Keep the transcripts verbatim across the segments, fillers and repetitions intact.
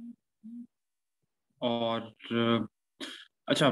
और अच्छा,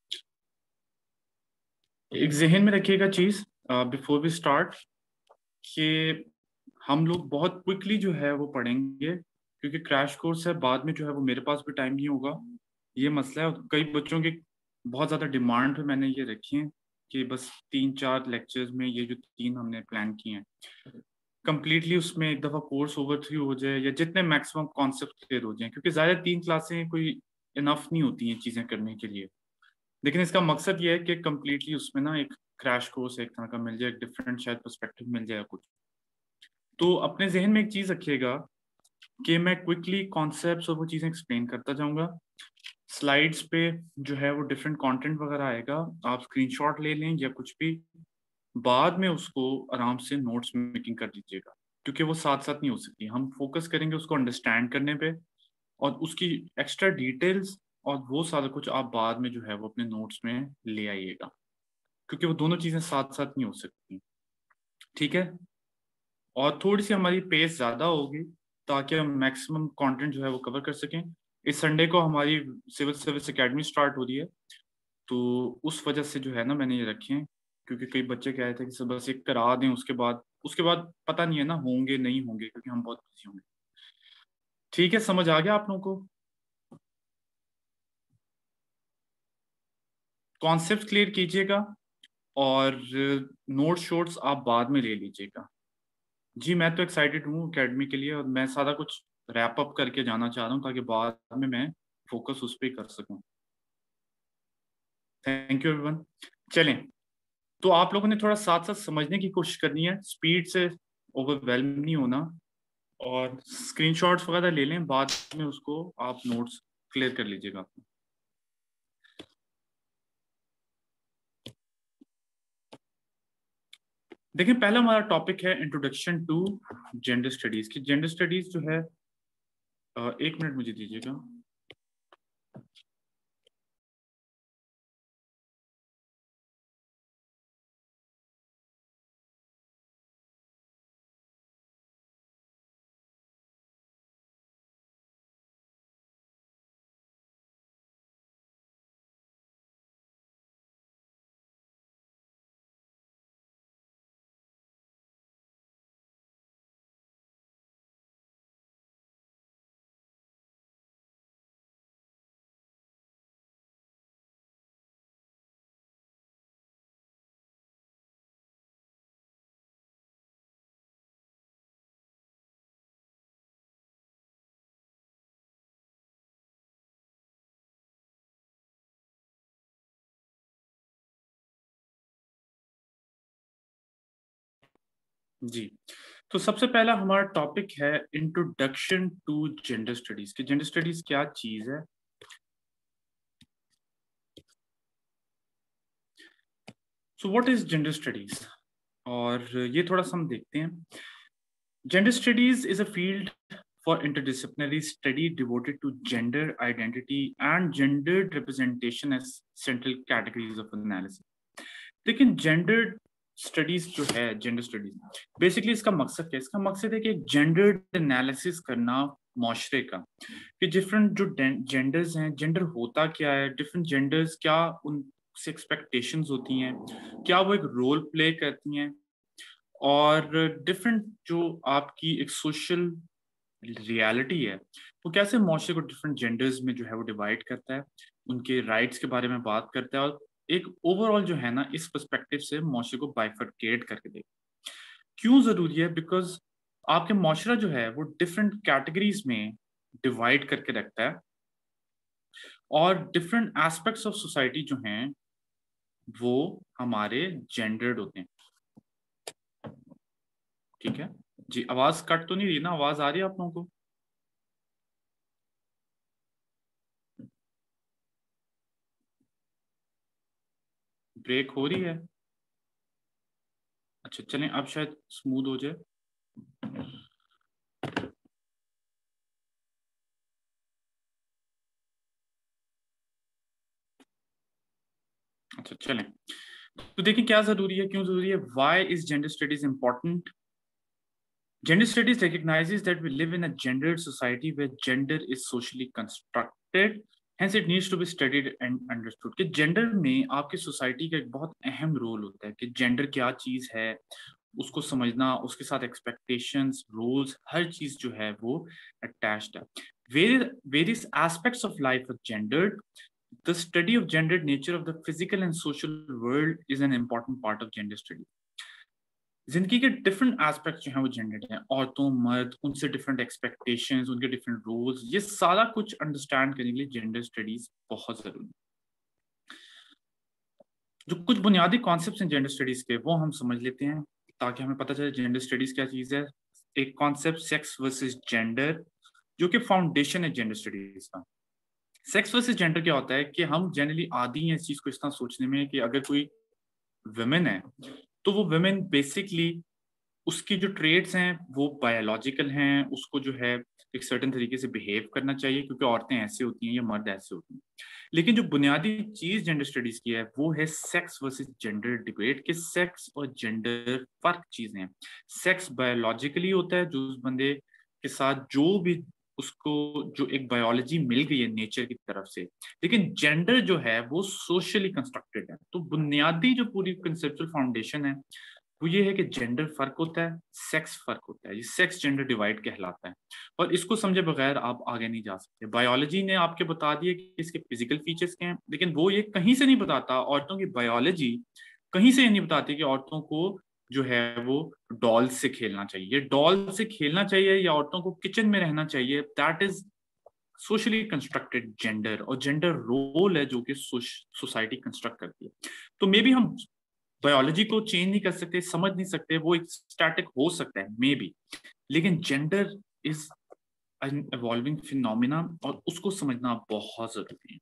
एक जहन में रखिएगा चीज बिफोर वी स्टार्ट, कि हम लोग बहुत क्विकली जो है वो पढ़ेंगे, क्योंकि क्रैश कोर्स है, बाद में जो है वो मेरे पास भी टाइम नहीं होगा। ये मसला है। कई बच्चों की बहुत ज्यादा डिमांड पे मैंने ये रखी है कि बस तीन चार लेक्चर्स में ये जो तीन हमने प्लान किए हैं कंप्लीटली उसमें एक दफा कोर्स ओवर थ्रू हो जाए, या जितने मैक्सिमम कॉन्सेप्ट क्लियर हो जाए, क्योंकि ज्यादा तीन क्लासें कोई इनफ नहीं होती हैं चीजें करने के लिए। लेकिन इसका मकसद ये है कि कंप्लीटली उसमें ना एक क्रैश कोर्स एक तरह का मिल जाए, एक डिफरेंट शायद पर्सपेक्टिव मिल जाए कुछ। तो अपने जहन में एक चीज रखिएगा कि मैं क्विकली कॉन्सेप्ट्स और वो चीजें एक्सप्लेन करता जाऊंगा। स्लाइड्स पे जो है वो डिफरेंट कंटेंट वगैरह आएगा, आप स्क्रीनशॉट ले लें या कुछ भी, बाद में उसको आराम से नोट्स मेकिंग कर लीजिएगा, क्योंकि वो साथ साथ नहीं हो सकती। हम फोकस करेंगे उसको अंडरस्टैंड करने पे, और उसकी एक्स्ट्रा डिटेल्स और वो सारा कुछ आप बाद में जो है वो अपने नोट्स में ले आइएगा, क्योंकि वो दोनों चीजें साथ साथ नहीं हो सकती। ठीक है? और थोड़ी सी हमारी पेस ज्यादा होगी ताकि हम मैक्सिमम कंटेंट जो है वो कवर कर सकें। इस संडे को हमारी सिविल सर्विस एकेडमी स्टार्ट हो रही है, तो उस वजह से जो है ना मैंने ये रखे हैं, क्योंकि कई बच्चे कह रहे थे कि सर बस एक करा दें, उसके बाद उसके बाद पता नहीं है ना होंगे नहीं होंगे, क्योंकि हम बहुत बिजी होंगे। ठीक है, समझ आ गया आप लोगों को? कॉन्सेप्ट क्लियर कीजिएगा, और नोट शोट्स आप बाद में ले लीजिएगा। जी, मैं तो एक्साइटेड हूँ एकेडमी के लिए, और मैं सारा कुछ रैप अप करके जाना चाह रहा हूँ ताकि बाद में मैं फोकस उस पर कर सकूँ। Thank you everyone. चलें, तो आप लोगों ने थोड़ा साथ साथ समझने की कोशिश करनी है, स्पीड से ओवरवेलम नहीं होना, और स्क्रीनशॉट्स वगैरह ले लें, बाद में उसको आप नोट्स क्लियर कर लीजिएगा। देखिए, पहला हमारा टॉपिक है इंट्रोडक्शन टू जेंडर स्टडीज की। जेंडर स्टडीज जो है, अ, एक मिनट मुझे दीजिएगा। जी, तो सबसे पहला हमारा टॉपिक है इंट्रोडक्शन टू जेंडर स्टडीज की। जेंडर स्टडीज क्या चीज है? So what is gender studies, और ये थोड़ा सा हम देखते हैं। Gender studies is a field for interdisciplinary study devoted to gender identity and gendered representation as central categories of analysis. लेकिन जेंडर स्टडीज जो है, जेंडर स्टडीज बेसिकली इसका मकसद क्या है? इसका मकसद है कि एक जेंडर्ड एनालिसिस करना माशरे का, कि डिफरेंट जो जेंडर्स हैं, जेंडर होता क्या है, डिफरेंट जेंडर्स क्या उनसे एक्सपेक्टेशंस होती हैं, क्या वो एक रोल प्ले करती हैं, और डिफरेंट जो आपकी एक सोशल रियलिटी है वो कैसे माशरे को डिफरेंट जेंडर्स में जो है वो डिवाइड करता है, उनके राइट्स के बारे में बात करता है, और एक ओवरऑल जो है ना इस पर्सपेक्टिव से माशरे को बाइफरकेट करके दे। क्यों जरूरी है? बिकॉज आपके माशरा जो है वो डिफरेंट कैटेगरीज में डिवाइड करके रखता है, और डिफरेंट एस्पेक्ट्स ऑफ सोसाइटी जो हैं वो हमारे जेंडर्ड होते हैं। ठीक है जी, आवाज कट तो नहीं रही ना? आवाज आ रही है आप लोगों को? ब्रेक हो रही है? अच्छा, चलें, अब शायद स्मूथ हो जाए। अच्छा, चलें, तो देखिए क्या जरूरी है, क्यों जरूरी है, why is gender studies important. Gender studies recognizes that we live in a gendered society where gender is socially constructed, hence it needs to be studied and understood. कि gender में आपकी society का एक बहुत अहम role होता है कि gender क्या चीज है, उसको समझना, उसके साथ expectations, roles, हर चीज जो है वो attached है. Various aspects of life are gendered. The study of gendered nature of the physical and social world is an important part of gender study. जिंदगी के डिफरेंट एस्पेक्ट्स जो हैं वो जेंडर्ड हैं, औरतों मर्द, उनसे डिफरेंट एक्सपेक्टेशंस, उनके डिफरेंट रोल्स, ये सारा कुछ अंडरस्टैंड करने के लिए जेंडर स्टडीज बहुत जरूरी है. जो कुछ बुनियादी कॉन्सेप्ट्स हैं जेंडर स्टडीज के वो हम समझ लेते हैं ताकि हमें पता चले जेंडर स्टडीज क्या चीज है. एक कॉन्सेप्ट सेक्स वर्सेस जेंडर, जो कि फाउंडेशन है जेंडर स्टडीज का. सेक्स वर्सेस जेंडर क्या होता है कि हम जनरली आदी हैं इस चीज को इस तरह सोचने में कि अगर कोई वुमेन है तो वो वुमेन बेसिकली उसकी जो ट्रेड्स हैं वो बायोलॉजिकल हैं, उसको जो है एक सर्टेन तरीके से बिहेव करना चाहिए क्योंकि औरतें ऐसे होती हैं या मर्द ऐसे होते हैं. लेकिन जो बुनियादी चीज जेंडर स्टडीज की है वो है सेक्स वर्सेस जेंडर डिबेट, कि सेक्स और जेंडर फर्क चीजें हैं. सेक्स बायोलॉजिकली होता है जो उस बंदे के साथ जो भी उसको जो एक बायोलॉजी मिल गई है नेचर की तरफ से, लेकिन जेंडर जो है वो सोशली कंस्ट्रक्टेड है. तो बुनियादी जो पूरी कंसेप्चुअल फाउंडेशन है वो ये है कि जेंडर फर्क होता है, सेक्स फर्क होता है. ये सेक्स जेंडर डिवाइड कहलाता है और इसको समझे बगैर आप आगे नहीं जा सकते. बायोलॉजी ने आपके बता दिया कि इसके फिजिकल फीचर्स क्या हैं, लेकिन वो ये कहीं से नहीं बताता. औरतों की बायोलॉजी कहीं से ये नहीं बताती कि औरतों को जो है वो डॉल से खेलना चाहिए, डॉल से खेलना चाहिए या औरतों को किचन में रहना चाहिए. That is socially constructed gender, और जेंडर रोल है जो कि सोसाइटी कंस्ट्रक्ट करती है. तो मे बी हम बायोलॉजी को चेंज नहीं कर सकते, समझ नहीं सकते, वो एक स्टैटिक हो सकता है मे बी, लेकिन gender is an evolving phenomena और उसको समझना बहुत जरूरी है.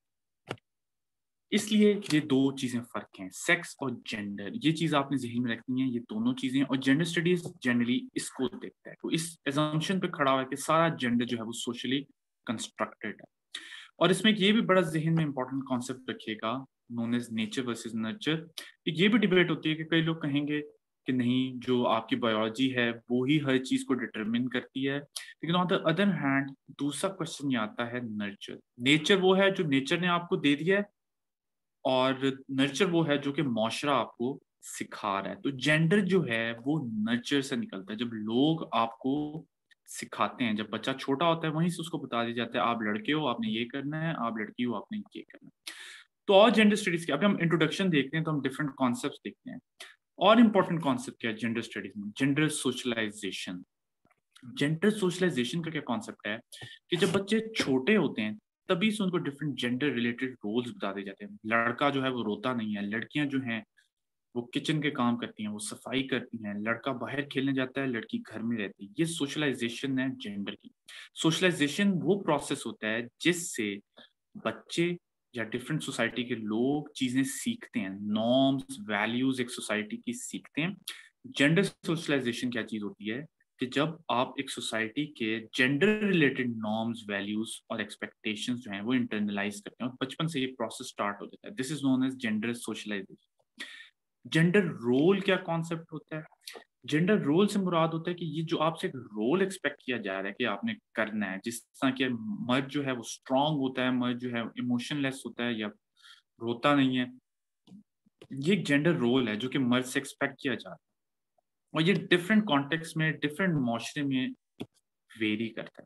इसलिए ये दो चीजें फर्क हैं, सेक्स और जेंडर. ये चीज आपने जहन में रखनी है, ये दोनों चीजें. और जेंडर स्टडीज जनरली इसको देखता है, तो इस एजम्पशन पे खड़ा हुआ है कि सारा जेंडर जो है वो सोशली कंस्ट्रक्टेड है. और इसमें ये भी बड़ा जहन में इंपॉर्टेंट कॉन्सेप्ट रखिएगा, known as nature versus nurture. ये भी डिबेट होती है कि कई लोग कहेंगे कि नहीं, जो आपकी बायोलॉजी है वो ही हर चीज को डिटरमिन करती है, लेकिन ऑन द अदर हैंड दूसरा क्वेश्चन ये आता है नर्चर. नेचर वो है जो नेचर ने आपको दे दिया है, और नर्चर वो है जो कि माशरा आपको सिखा रहा है. तो जेंडर जो है वो नर्चर से निकलता है. जब लोग आपको सिखाते हैं, जब बच्चा छोटा होता है वहीं से उसको बता दिया जाता है आप लड़के हो आपने ये करना है, आप लड़की हो आपने ये करना है. तो और जेंडर स्टडीज के अभी हम इंट्रोडक्शन देखते हैं तो हम डिफरेंट कॉन्सेप्ट देखते हैं. और इंपॉर्टेंट कॉन्सेप्ट क्या है जेंडर स्टडीज में? Gender socialisation. जेंडर सोशलाइजेशन का क्या कॉन्सेप्ट है कि जब बच्चे छोटे होते हैं तभी से उनको डिफरेंट जेंडर रिलेटेड रोल्स बता दिए जाते हैं. लड़का जो है वो रोता नहीं है, लड़कियां जो हैं वो किचन के काम करती हैं, वो सफाई करती हैं, लड़का बाहर खेलने जाता है, लड़की घर में रहती है. ये सोशलाइजेशन है जेंडर की. सोशलाइजेशन वो प्रोसेस होता है जिससे बच्चे या डिफरेंट सोसाइटी के लोग चीजें सीखते हैं, नॉर्म्स वैल्यूज एक सोसाइटी की सीखते हैं. जेंडर सोशलाइजेशन क्या चीज होती है कि जब आप एक सोसाइटी के जेंडर रिलेटेड नॉर्म्स वैल्यूज और एक्सपेक्टेशंस जो हैं वो इंटरनलाइज करते हैं और बचपन से ये प्रोसेस स्टार्ट हो जाता है. This is known as gender socialisation. Gender role क्या कॉन्सेप्ट होता है? जेंडर रोल से मुराद होता है कि ये जो आपसे एक रोल एक्सपेक्ट किया जा रहा है कि आपने करना है. जिस तरह के मर्द जो है वो स्ट्रांग होता है, मर्द जो है इमोशनलेस होता है या रोता नहीं है, ये एक जेंडर रोल है जो कि मर्द से एक्सपेक्ट किया जा रहा है. और ये डिफरेंट कॉन्टेक्स्ट में डिफरेंट माशरे में वेरी करता है.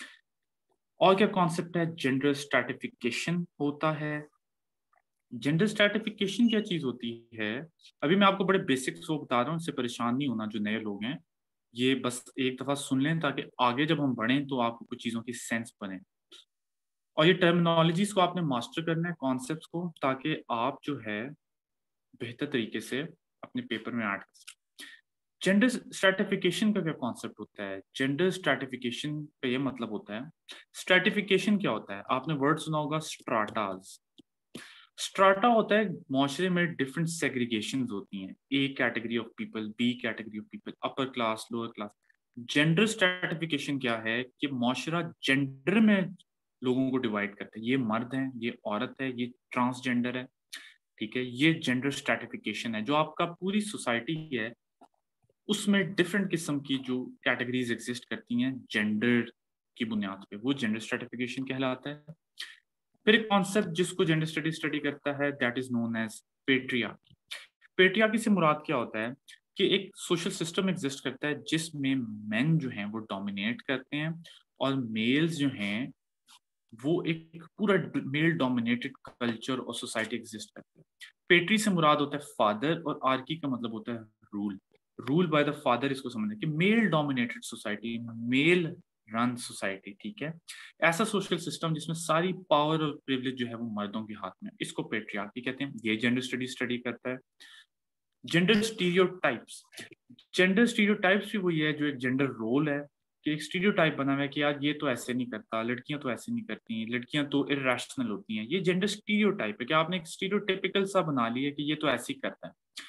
और क्या कॉन्सेप्ट है? जेंडर स्ट्रैटिफिकेशन होता है. जेंडर स्ट्रैटिफिकेशन क्या चीज होती है? अभी मैं आपको बड़े बेसिक्स वो बता रहा हूँ, इससे परेशान नहीं होना जो नए लोग हैं. ये बस एक दफा सुन लें ताकि आगे जब हम बढ़ें तो आपको कुछ चीजों की सेंस बने. और ये टर्मिनोलॉजीज को आपने मास्टर करना है, कॉन्सेप्ट्स को, ताकि आप जो है बेहतर तरीके से अपने पेपर में ऐड कर सकें. जेंडर स्ट्रैटिफिकेशन का क्या कॉन्सेप्ट होता है? जेंडर स्ट्रैटिफिकेशन का ये मतलब होता है, स्ट्रैटिफिकेशन क्या होता है? आपने वर्ड सुना होगा स्ट्राटास. स्ट्राटा होता है माशरे में डिफरेंट सेग्रीगेशन होती हैं, A category of people, B category of people, upper class, lower class. Gender stratification क्या है कि माशरा जेंडर में लोगों को डिवाइड करता है. ये मर्द है, ये औरत है, ये ट्रांसजेंडर है. ठीक है, ये जेंडर स्ट्रैटिफिकेशन है जो आपका पूरी सोसाइटी है उसमें डिफरेंट किस्म की जो कैटेगरीज एग्जिस्ट करती हैं जेंडर की बुनियाद पे, वो जेंडर स्ट्रेटिफिकेशन कहलाता है। फिर एक कॉन्सेप्ट जिसको जेंडर स्टडी स्टडी करता है, that is known as patriarchy. Patriarchy से मुराद क्या होता है कि एक सोशल सिस्टम एग्जिस्ट करता है जिसमें मेन जो हैं वो डोमिनेट करते हैं और मेल्स जो हैं वो एक पूरा मेल डोमिनेटेड कल्चर और सोसाइटी एग्जिस्ट करती है। पेट्री से मुराद होता है फादर और आर्की का मतलब होता है rule. Rule by the father इसको समझना कि male dominated society, male run society, ठीक है। ऐसा सोशल सिस्टम जिसमें सारी पावर और प्रिविलेज जो है वो मर्दों के हाथ में, इसको पेट्रियार्की कहते हैं। ये जेंडर स्टडी स्टडी करता है। जेंडर स्टीरियोटाइप्स, जेंडर स्टीरियोटाइप्स भी वही है जो एक जेंडर रोल है कि एक स्टीरियोटाइप बना हुआ है कि यार ये तो ऐसे नहीं करता, लड़कियां तो ऐसे नहीं करती, लड़कियां तो इरेशनल होती हैं। ये जेंडर स्टीरियोटाइप है कि आपने एक स्टीरियोटिपिकल सा बना लिया कि ये तो ऐसे ही करता है।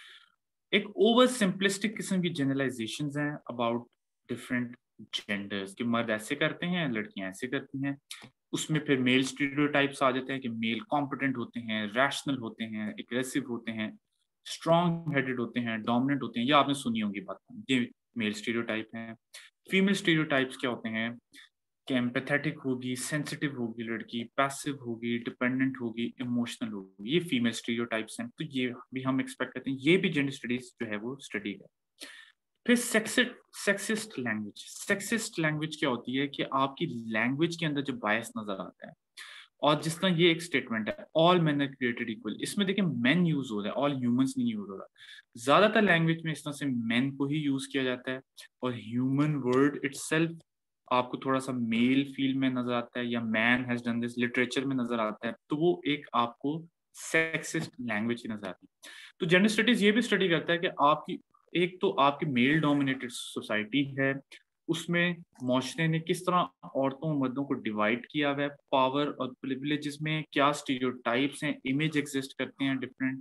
एक ओवर सिंपलिस्टिक किस्म की जनरलाइजेशंस हैं अबाउट डिफरेंट जेंडर्स कि मर्द ऐसे करते हैं, लड़कियां ऐसे करती हैं। उसमें फिर मेल स्टीरियोटाइप्स आ जाते हैं कि मेल कॉम्पिटेंट होते हैं, रैशनल होते हैं, एग्रेसिव होते हैं, स्ट्रॉन्ग हेडेड होते हैं, डोमिनेंट होते हैं। ये आपने सुनी होंगी बात, ये मेल स्टीरियोटाइप हैं। फीमेल स्टीरियोटाइप्स क्या होते हैं कि एम्पैथेटिक होगी, सेंसिटिव होगी लड़की, पैसिव होगी, डिपेंडेंट होगी, इमोशनल होगी। ये फीमेल स्टीरियोटाइप्स हैं, तो ये भी हम एक्सपेक्ट करते हैं। ये भी जेंडर स्टडीज जो है वो स्टडी है। फिर sexist sexist language. Sexist language क्या होती है कि आपकी लैंग्वेज के अंदर जो बायस नजर आता है, और जिस तरह ये एक स्टेटमेंट है all man are created equal, इसमें देखिए मैन यूज हो रहा है, ऑल ह्यूमंस नहीं यूज हो रहा। ज्यादातर लैंग्वेज में इस तरह से मैन को ही यूज किया जाता है, और ह्यूमन वर्ड इटसेल्फ आपको थोड़ा सा मेल फील में नजर आता है, या man has done this literature में नजर आता है, तो वो एक आपको सेक्सिस्ट लैंग्वेज की नजर आती है। तो जेंडर स्टडीज ये भी स्टडी करता है कि आपकी एक तो आपकी मेल डोमिनेटेड सोसाइटी है, उसमें माशरे ने किस तरह औरतों और मर्दों को डिवाइड किया हुआ है, पावर और प्रिविलेजेस में क्या स्टीरियोटाइप्स हैं, इमेज एग्जिस्ट करते हैं डिफरेंट,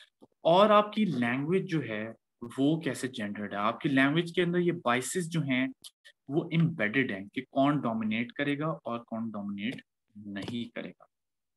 और आपकी लैंग्वेज जो है वो कैसे जेंडर्ड है। आपकी लैंग्वेज के अंदर ये बाइसेस जो हैं वो एम्बेडेड हैं कि कौन डोमिनेट करेगा और कौन डोमिनेट नहीं करेगा।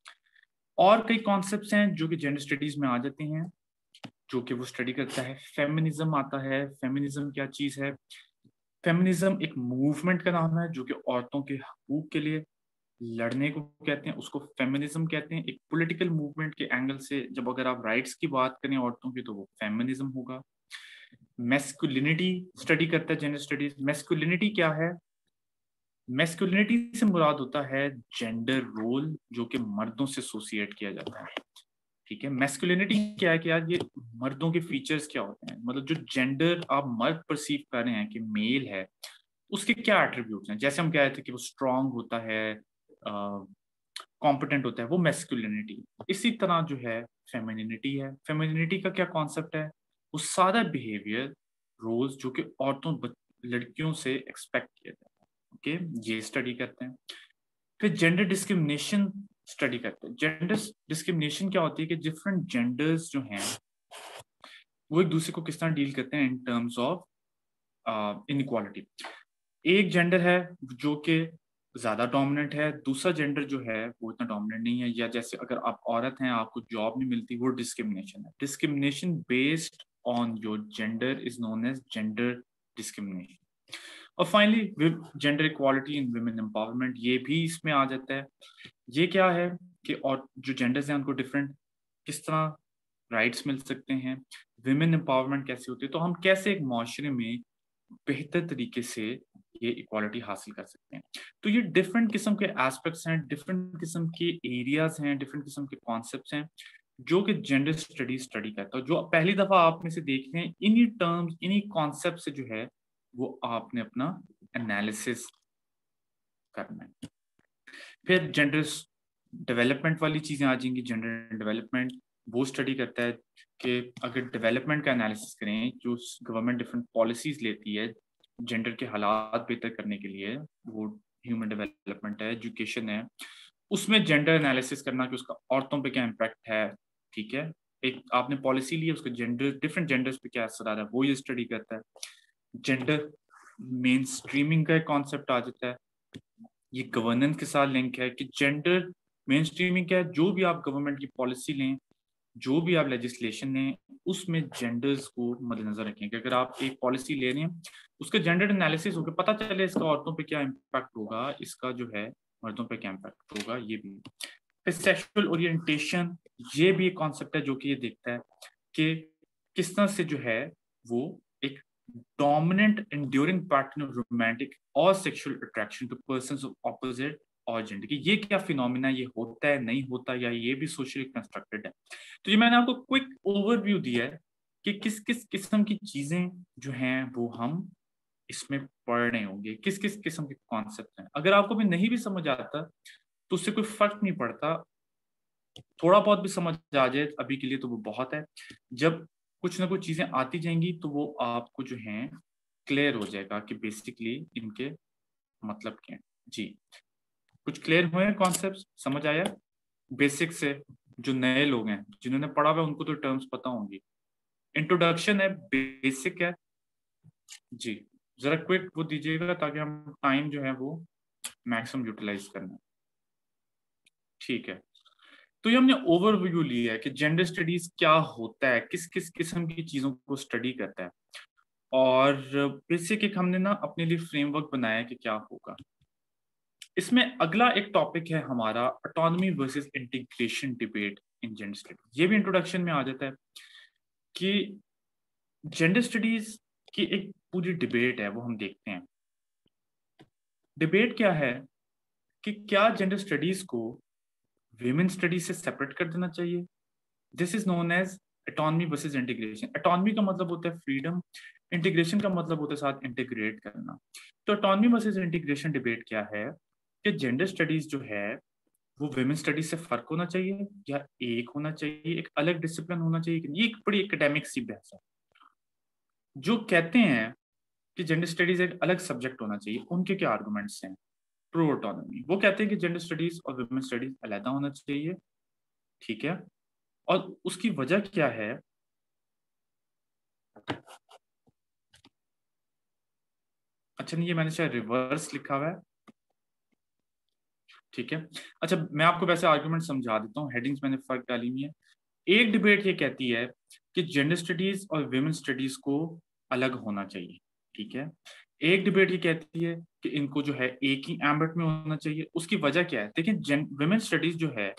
और कई कॉन्सेप्ट्स हैं जो कि जेंडर स्टडीज में आ जाते हैं, जो कि वो स्टडी करता है। फेमिनिज्म आता है। फेमिनिज्म क्या चीज है? फेमिनिज्म एक मूवमेंट का नाम है जो कि औरतों के हकूक के लिए लड़ने को कहते हैं, उसको फेमिनिज्म कहते हैं। एक पॉलिटिकल मूवमेंट के एंगल से जब अगर आप राइट्स की बात करें औरतों की, तो वो फेमिनिज्म होगा। मैस्कुलिनिटी स्टडी करता है जेंडर स्टडीज। मैस्कुलिनिटी क्या है? मैस्कुलिनिटी से मुराद होता है जेंडर रोल जो कि मर्दों से एसोसिएट किया जाता है, ठीक है। मैस्कुलिनिटी क्या है कि यार ये मर्दों के फीचर्स क्या होते हैं, मतलब जो जेंडर आप मर्द परसीव कर रहे हैं कि मेल है, उसके क्या एट्रीब्यूट्स हैं। जैसे हम कह रहे थे कि वो स्ट्रांग होता है, कॉम्पिटेंट होता है, वो मैस्कुलिनिटी। इसी तरह जो है फेमिनिटी है। फेमिनिटी का क्या कॉन्सेप्ट है? वो सारा बिहेवियर रोल्स जो कि औरतों लड़कियों से एक्सपेक्ट किए जाते हैं, ओके, ये स्टडी करते हैं। फिर जेंडर डिस्क्रिमिनेशन स्टडी करते हैं। जेंडर डिस्क्रिमिनेशन क्या होती है कि डिफरेंट जेंडर्स जो हैं वो एक दूसरे को किस तरह डील करते हैं इन टर्म्स ऑफ इनइक्वालिटी। एक जेंडर है जो कि ज्यादा डोमिनेंट है, दूसरा जेंडर जो है वो इतना डोमिनेंट नहीं है, या जैसे अगर आप औरत हैं आपको जॉब नहीं मिलती, वो डिस्क्रिमिनेशन है। Discrimination based on your gender is known as gender discrimination. और finally gender equality in women empowerment, ये भी इसमें आ जाता है। ये क्या है कि और जो जेंडर्स हैं उनको डिफरेंट किस तरह राइट्स मिल सकते हैं, वुमेन एम्पावरमेंट कैसे होती है, तो हम कैसे एक माशरे में बेहतर तरीके से ये इक्वालिटी हासिल कर सकते हैं। तो ये डिफरेंट किस्म के एस्पेक्ट्स हैं, डिफरेंट किस्म के एरियाज हैं, डिफरेंट किस्म के कॉन्सेप्ट्स हैं जो कि जेंडर स्टडी स्टडी करता है। जो पहली दफा आप में से देख रहे हैं, इन्हीं टर्म्स इन्हीं कॉन्सेप्ट से जो है वो आपने अपना एनालिसिस करना है। फिर जेंडर डेवलपमेंट वाली चीजें आ जाएंगी। जेंडर डेवलपमेंट वो स्टडी करता है कि अगर डेवलपमेंट का एनालिसिस करें, जो गवर्नमेंट डिफरेंट पॉलिसीज लेती है जेंडर के हालात बेहतर करने के लिए, वो ह्यूमन डेवलपमेंट है, एजुकेशन है, उसमें जेंडर एनालिसिस करना कि उसका औरतों पे क्या इम्पैक्ट है, ठीक है। एक आपने पॉलिसी ली है, उसका जेंडर डिफरेंट जेंडर्स पे क्या असर आ रहा है, वो ये स्टडी करता है। जेंडर मेन स्ट्रीमिंग का एक कॉन्सेप्ट आ जाता है, ये गवर्नेंस के साथ लिंक है कि जेंडर मेन स्ट्रीमिंग क्या है। जो भी आप गवर्नमेंट की पॉलिसी लें, जो भी आप लेजिस्लेशन ने उसमें जेंडर्स को मद्देनजर रखें कि अगर आप एक पॉलिसी ले रहे हैं उसका जेंडर एनालिसिस होकर पता चले इसका औरतों पे क्या इम्पैक्ट होगा, इसका जो है मर्दों पे क्या इम्पैक्ट होगा। ये भी फिर सेक्सुअल ओरिएंटेशन, ये भी एक कॉन्सेप्ट है जो कि ये देखता है कि किस तरह से जो है वो एक dominant enduring pattern of romantic और sexual attraction to persons of opposite और जेंडर की ये क्या फिनोमिना, ये होता है नहीं होता, या ये भी सोशली कंस्ट्रक्टेड है। तो ये मैंने आपको क्विक ओवरव्यू दिया है कि किस किस किस्म की चीजें जो हैं वो हम इसमें पढ़ रहे होंगे, किस किस किस्म के कॉन्सेप्ट हैं। अगर आपको भी नहीं भी समझ आता तो उससे कोई फर्क नहीं पड़ता, थोड़ा बहुत भी समझ आ जाए अभी के लिए तो वो बहुत है। जब कुछ ना कुछ चीजें आती जाएंगी तो वो आपको जो है क्लियर हो जाएगा कि बेसिकली इनके मतलब क्या है। जी, कुछ क्लियर हुए कॉन्सेप्ट, समझ आया बेसिक से? जो नए लोग हैं जिन्होंने पढ़ा हुआ है उनको तो टर्म्स पता होंगी। इंट्रोडक्शन है, बेसिक है। जी, जरा क्विक वो दीजिएगा ताकि हम टाइम जो है वो मैक्सिमम यूटिलाइज करना। ठीक है, तो ये हमने ओवरव्यू लिया है कि जेंडर स्टडीज क्या होता है, किस किस किस्म की चीजों को स्टडी करता है, और बेसिक एक हमने ना अपने लिए फ्रेमवर्क बनाया है कि क्या होगा। इसमें अगला एक टॉपिक है हमारा autonomy versus integration debate in gender studies. ये भी इंट्रोडक्शन में आ जाता है कि जेंडर स्टडीज की एक पूरी डिबेट है वो हम देखते हैं। डिबेट क्या है कि क्या जेंडर स्टडीज को विमेन स्टडीज से सेपरेट कर देना चाहिए। This is known as autonomy versus integration. Autonomy का मतलब होता है फ्रीडम, इंटीग्रेशन का मतलब होता है साथ इंटीग्रेट करना। तो ऑटोनॉमी वर्सेस इंटीग्रेशन डिबेट क्या है कि जेंडर स्टडीज जो है वो विमेन स्टडीज से फर्क होना चाहिए या एक होना चाहिए, एक अलग डिसिप्लिन होना चाहिए। ये एक बड़ी एकेडमिक सी बहस है। जो कहते हैं कि जेंडर स्टडीज एक अलग सब्जेक्ट होना चाहिए, उनके क्या आर्गुमेंट्स हैं प्रो ऑटोनॉमी। वो कहते हैं कि जेंडर स्टडीज और विमेन स्टडीज अलग होना चाहिए, ठीक है। और उसकी वजह क्या है, अच्छा नहीं ये मैंने शायद रिवर्स लिखा हुआ है, ठीक है। अच्छा मैं आपको वैसे आर्गुमेंट समझा देता हूँ, हेडिंग्स मैंने फर्क डाली हुई है। एक डिबेट ये कहती है कि जेंडर स्टडीज और विमेन स्टडीज को अलग होना चाहिए, ठीक है। एक डिबेट ये कहती है कि इनको जो है एक ही एम्बेट में होना चाहिए। उसकी वजह क्या है, देखिए विमेन स्टडीज जो है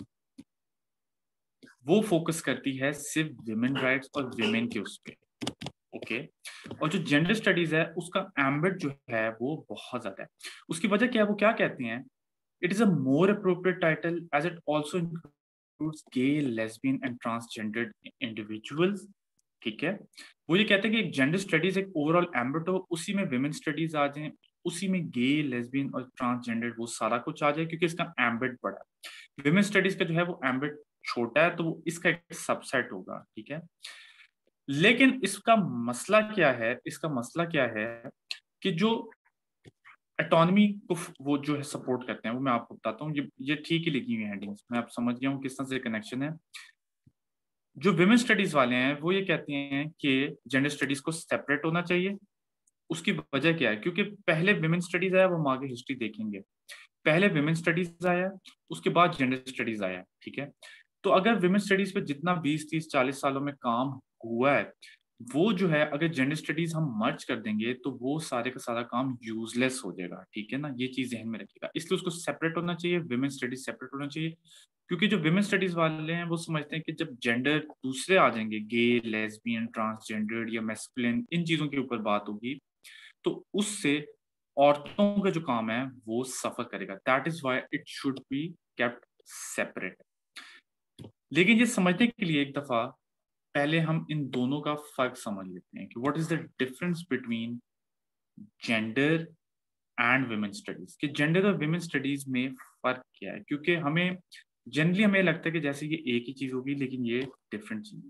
वो फोकस करती है सिर्फ विमेन राइट्स और विमेन के उस पे, ओके। और जो जेंडर स्टडीज है उसका एम्बेट जो है वो बहुत ज्यादा है। उसकी वजह क्या है, वो क्या कहते हैं, it is a more appropriate title as it also includes gay, lesbian and transgendered individuals, ठीक है। वो ये कहते हैं कि एक जेंडर स्टडीज एक ओवरऑल एम्बेट हो, उसी में विमेन स्टडीज आ जाए, उसी में गे, लेस्बियन और ट्रांसजेंडर वो सारा कुछ आ जाए, क्योंकि इसका एम्बेट बड़ा है। विमेन स्टडीज का जो है वो एम्बेट छोटा है, तो वो इसका एक सबसेट होगा, ठीक है। लेकिन इसका मसला क्या है, इसका मसला क्या है कि जो ऑटोनॉमी को वो जो है सपोर्ट करते हैं, वो मैं आपको बताता हूँ। ये ये ठीक ही लिखी हुई हेडिंग्स में, आप समझ गया हूँ किस तरह से कनेक्शन है। जो विमेन स्टडीज वाले हैं वो ये कहते हैं कि जेंडर स्टडीज को सेपरेट होना चाहिए। उसकी वजह क्या है, क्योंकि पहले विमेन स्टडीज आया, वो हम आगे हिस्ट्री देखेंगे, पहले विमेन स्टडीज आया उसके बाद जेंडर स्टडीज आया, ठीक है। तो अगर विमेन स्टडीज पे जितना बीस तीस चालीस सालों में काम हुआ है, वो जो है अगर जेंडर स्टडीज हम मर्ज कर देंगे तो वो सारे का सारा काम यूजलेस हो जाएगा, ठीक है ना। ये चीज ध्यान में रखिएगा, इसलिए उसको सेपरेट होना चाहिए, विमेन स्टडीज सेपरेट होना चाहिए। क्योंकि जो विमेन स्टडीज वाले हैं वो समझते हैं कि जब जेंडर दूसरे आ जाएंगे, गे, लेस्बियन, ट्रांसजेंडर्ड या मैस्कुलिन, इन चीजों के ऊपर बात होगी, तो उससे औरतों का जो काम है वो सफर करेगा। That is why it should be kept separate. लेकिन ये समझने के लिए एक दफा पहले हम इन दोनों का फर्क समझ लेते हैं कि what is the difference between gender and women studies, कि जेंडर और विमेन स्टडीज में फर्क क्या है। क्योंकि हमें जनरली हमें लगता है कि जैसे ये एक ही चीज होगी, लेकिन ये डिफरेंट चीज है।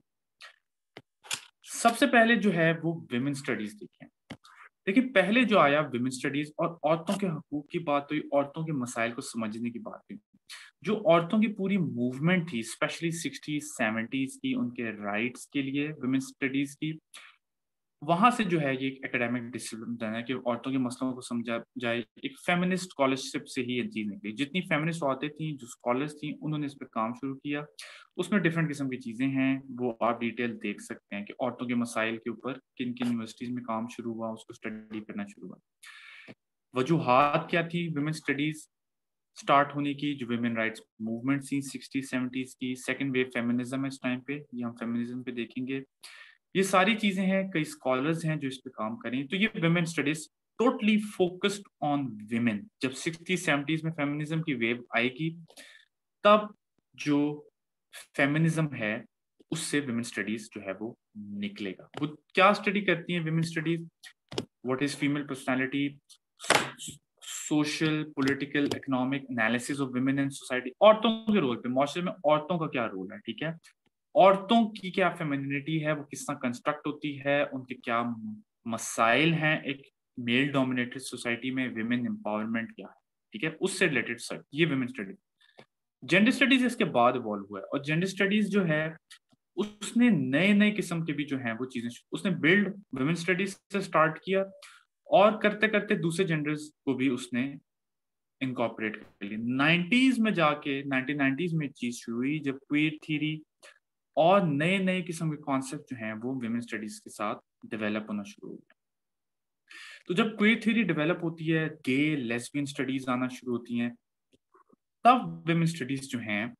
सबसे पहले जो है वो विमेन स्टडीज देखें। देखिए पहले जो आया विमेन स्टडीज, और औरतों के हकूक की बात हुई, औरतों के मसाइल को समझने की बात हुई। जो औरतों की पूरी मूवमेंट थी स्पेशली सिक्सटीज सेवेंटीज की, उनके राइट्स के लिए विमेन स्टडीज की, वहां से जो है ये एक एकेडमिक डिसिप्लिन है कि औरतों के मसलों को समझा जाए। एक फेमिनिस्ट स्कॉलरशिप से ही ये चीज निकली। जितनी फेमिनिस्ट औरतें थी, जो स्कॉलर्स थी, उन्होंने इस पर काम शुरू किया। उसमें डिफरेंट किस्म की चीजें हैं, वो आप डिटेल देख सकते हैं कि औरतों के मसाइल के ऊपर किन किन यूनिवर्सिटीज में काम शुरू हुआ, उसको स्टडी करना शुरू हुआ। वजूहात क्या थी विमेन स्टडीज स्टार्ट होने की? जो विमेन राइट्स मूवमेंट थी सिक्सटी सेवेंटीज की, सेकेंड वेव फेमिनिज्म है इस टाइम पे, ये हम फेमिनिज्म पे देखेंगे। ये सारी चीजें हैं, कई स्कॉलर्स हैं जो इस पे काम करें। तो ये women studies totally focused on women. जब सिक्सटी सेवेंटीज में फेमिनिज्म की वेव आएगी, तब जो फेमिनिज्म है उससे विमेन स्टडीज जो है वो निकलेगा। वो क्या स्टडी करती है women studies? What is female personality, social political economic analysis of women in society. औरतों के रोल पे, माशरे में औरतों का क्या रोल है, ठीक है, औरतों की क्या फेमिनिटी है, वो किस तरह कंस्ट्रक्ट होती है, उनके क्या मसाइल हैं एक मेल डोमिनेटेड सोसाइटी में, विमेन एम्पावरमेंट क्या है, ठीक है, उससे रिलेटेड सर ये विमेन स्टडीज। जेंडर स्टडीज इसके बाद इवॉल्व हुआ है, और जेंडर स्टडीज जो है उसने नए नए किस्म के भी जो है वो चीजें उसने बिल्ड विमेन स्टडीज से स्टार्ट किया, और करते करते दूसरे जेंडर्स को भी उसने इनकॉर्पोरेट कर लिया। नाइन्टीज में जाके नाइनटीन नाइन्टीज में चीज शुरू हुई, जब क्वीर थ्योरी और नए नए किस्म के कॉन्सेप्ट जो हैं वो विमेन स्टडीज के साथ डेवलप होना शुरू हो गया। तो जब क्वीर थ्योरी डेवलप होती है, गे लेस्बियन स्टडीज आना शुरू होती हैं, तब विमेन स्टडीज जो हैं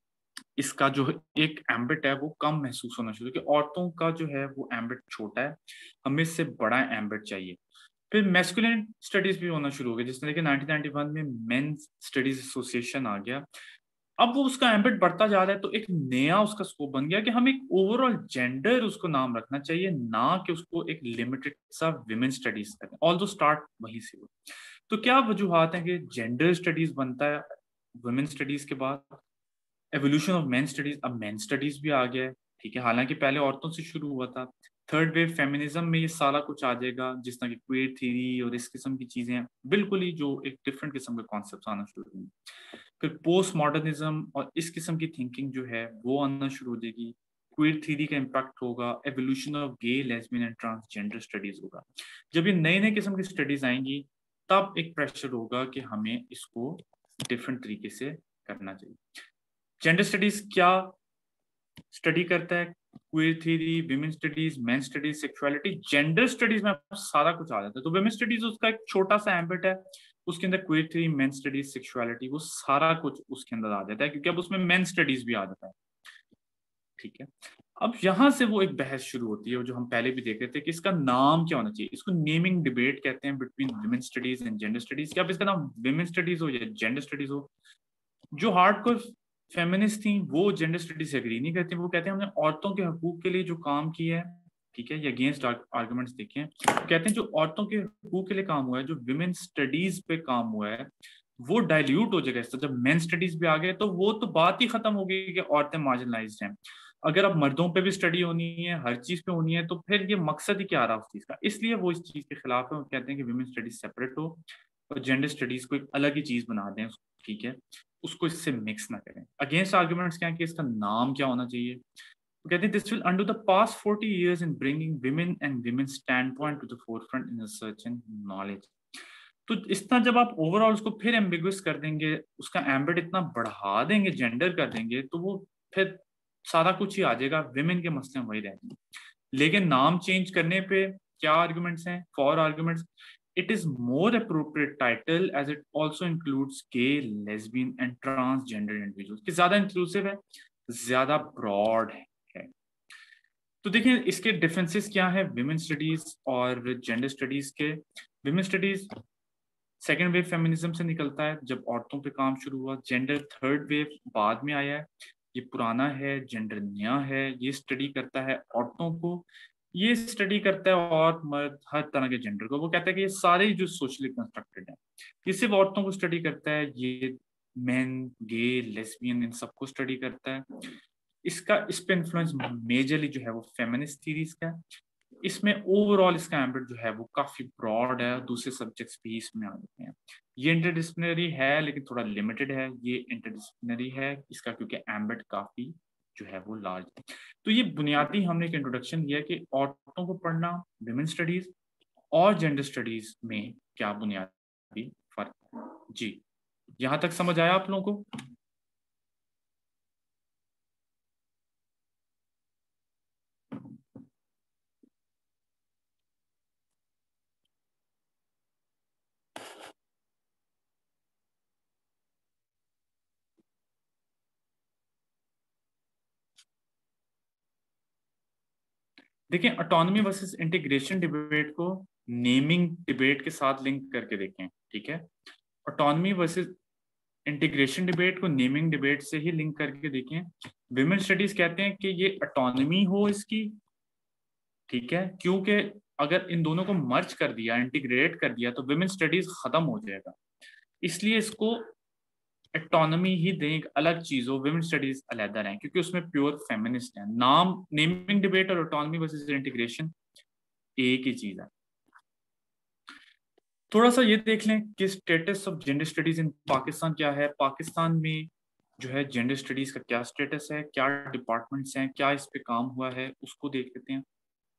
इसका जो एक एम्बिट है वो कम महसूस होना शुरू, कि औरतों का जो है वो एम्बिट छोटा है, हमें इससे बड़ा एम्बिट चाहिए। फिर मैस्कुलिन स्टडीज भी होना शुरू हो गया, जिसने देखिए नाइनटीन नाइंटी वन में मेंस स्टडीज एसोसिएशन आ गया। अब वो उसका एम्बिट बढ़ता जा रहा है, तो एक नया उसका स्कोप बन गया कि हम एक ओवरऑल जेंडर उसको नाम रखना चाहिए, ना कि उसको एक लिमिटेड सा विमेन स्टडीज करें, ऑल्दो स्टार्ट वहीं से हो। तो क्या वजूहत है कि जेंडर स्टडीज बनता है वुमेन स्टडीज के बाद? एवोल्यूशन ऑफ मेन स्टडीज, अब मेन स्टडीज भी आ गया है, ठीक है, हालांकि पहले औरतों से शुरू हुआ था। थर्ड वेव फेमिनिज्म में ये सारा कुछ आ जाएगा, जिस तरह की क्वेयर थ्योरी और इस किस्म की चीजें, बिल्कुल ही जो एक डिफरेंट किस्म के कॉन्सेप्ट आना शुरू होंगे। फिर पोस्ट मॉडर्निज्म और इस किस्म की थिंकिंग जो है वो आना शुरू हो जाएगी। क्वेयर थ्योरी का इम्पैक्ट होगा, evolution of gay lesbian and transgender studies होगा। जब ये नए नए किस्म की स्टडीज आएंगी, तब एक प्रेशर होगा कि हमें इसको डिफरेंट तरीके से करना चाहिए। जेंडर स्टडीज क्या स्टडी करता है? Queer theory, women studies, men studies, sexuality. Gender studies में सारा कुछ आ जाता है। तो विमेन स्टडीज उसका एक छोटा सा एम्बिट है, उसके अंदर queer theory, men studies, sexuality, वो सारा कुछ उसके अंदर आ जाता है, क्योंकि अब उसमें मेन स्टडीज भी आ जाता है, ठीक है। अब यहां से वो एक बहस शुरू होती है जो हम पहले भी देख रहे थे कि इसका नाम क्या होना चाहिए। इसको नेमिंग डिबेट कहते हैं between women studies and gender studies. क्या अब इसका नाम विमेन स्टडीज हो या जेंडर स्टडीज हो? जो हार्डकोर फेमिनिस्ट थी वो जेंडर स्टडीज से एग्री नहीं करती, वो कहते हैं हमने औरतों के हकूक के लिए जो काम किया है, ठीक है, ये अगेंस्ट आर्गुमेंट्स देखे हैं, कहते हैं जो औरतों के हकूक के लिए काम हुआ है, जो विमेन स्टडीज पे काम हुआ है, वो डाइल्यूट हो जाएगा। तो जब मेन स्टडीज भी आ गए तो वो तो बात ही खत्म हो गई कि औरतें मार्जिनलाइज्ड हैं। अगर अब मर्दों पे भी स्टडी होनी है, हर चीज पे होनी है, तो फिर ये मकसद ही क्या आ रहा है उस चीज का? इसलिए वो इस चीज के खिलाफ है, वो कहते हैं कि विमेन स्टडीज सेपरेट हो और जेंडर स्टडीज को एक अलग ही चीज बना दें, ठीक है, उसको इससे मिक्स ना करें। अगेंस्ट आर्गुमेंट्स क्या है कि इसका नाम क्या होना चाहिए? तो कहते हैं this will undo the past forty years in bringing women and women standpoint to the forefront in research and knowledge. तो इस तरह जब आप ओवरऑल उसको फिर एम्बिगुअस कर देंगे, उसका एम्बिट इतना बढ़ा देंगे, जेंडर कर देंगे, तो वो फिर सारा कुछ ही आ जाएगा, विमेन के मसले वही रहेंगे। लेकिन नाम चेंज करने पे क्या आर्गुमेंट्स हैं? For arguments, it is more appropriate title as it also includes gay, lesbian and transgender individuals, कि ज्यादा इंक्लूसिव है, ज्यादा ब्रॉड है। तो देखिए इसके डिफरेंसेस क्या है विमेन स्टडीज और जेंडर स्टडीज के। Women studies second wave feminism से निकलता है, जब औरतों पे काम शुरू हुआ। जेंडर थर्ड वेव बाद में आया है, ये पुराना है, जेंडर नया है, ये स्टडी करता है औरतों को, ये स्टडी करता है और मर्द, हर तरह के जेंडर को। वो कहता है कि ये सारे जो सोशली कंस्ट्रक्टेड हैं, ये सिर्फ औरतों को स्टडी करता है, ये मेन, गे, लेस्बियन, इन सबको स्टडी करता है। इसका इस पे इन्फ्लुएंस मेजरली जो है वो फेमिनिस्ट थीरीज का है। इसमें ओवरऑल इसका एम्बिट जो है वो काफी ब्रॉड है, दूसरे सब्जेक्ट्स भी इसमें आ जाते हैं। ये इंटरडिसिप्लिनरी है लेकिन थोड़ा लिमिटेड है, ये इंटरडिसिप्लिनरी है इसका, क्योंकि एम्बिट काफी जो है वो लार्ज है। तो ये बुनियादी हमने एक इंट्रोडक्शन दिया कि औरतों को पढ़ना विमेन स्टडीज और जेंडर स्टडीज में क्या बुनियादी फर्क है। जी, यहां तक समझ आया आप लोगों को? देखिए, ऑटोनॉमी वर्सेस इंटीग्रेशन डिबेट को नेमिंग डिबेट के साथ लिंक करके देखें, ठीक है? ऑटोनॉमी वर्सेस इंटीग्रेशन डिबेट को नेमिंग डिबेट से ही लिंक करके देखें। विमेन स्टडीज कहते हैं कि ये ऑटोनॉमी हो इसकी, ठीक है, क्योंकि अगर इन दोनों को मर्ज कर दिया, इंटीग्रेट कर दिया, तो विमेन स्टडीज खत्म हो जाएगा। इसलिए इसको ऑटोनॉमी ही दें, एक अलग चीज हो, विमेन स्टडीज अलहदा रहें, क्योंकि उसमें प्योर फेमिनिस्ट है। नाम नेमिंग डिबेट और ऑटोनॉमी वर्सेस इंटीग्रेशन एक ही चीज है। थोड़ा सा ये देख लें कि status of gender studies in Pakistan क्या है। पाकिस्तान में जो है जेंडर स्टडीज का क्या स्टेटस है, क्या डिपार्टमेंट्स हैं, क्या इस पे काम हुआ है, उसको देख लेते हैं।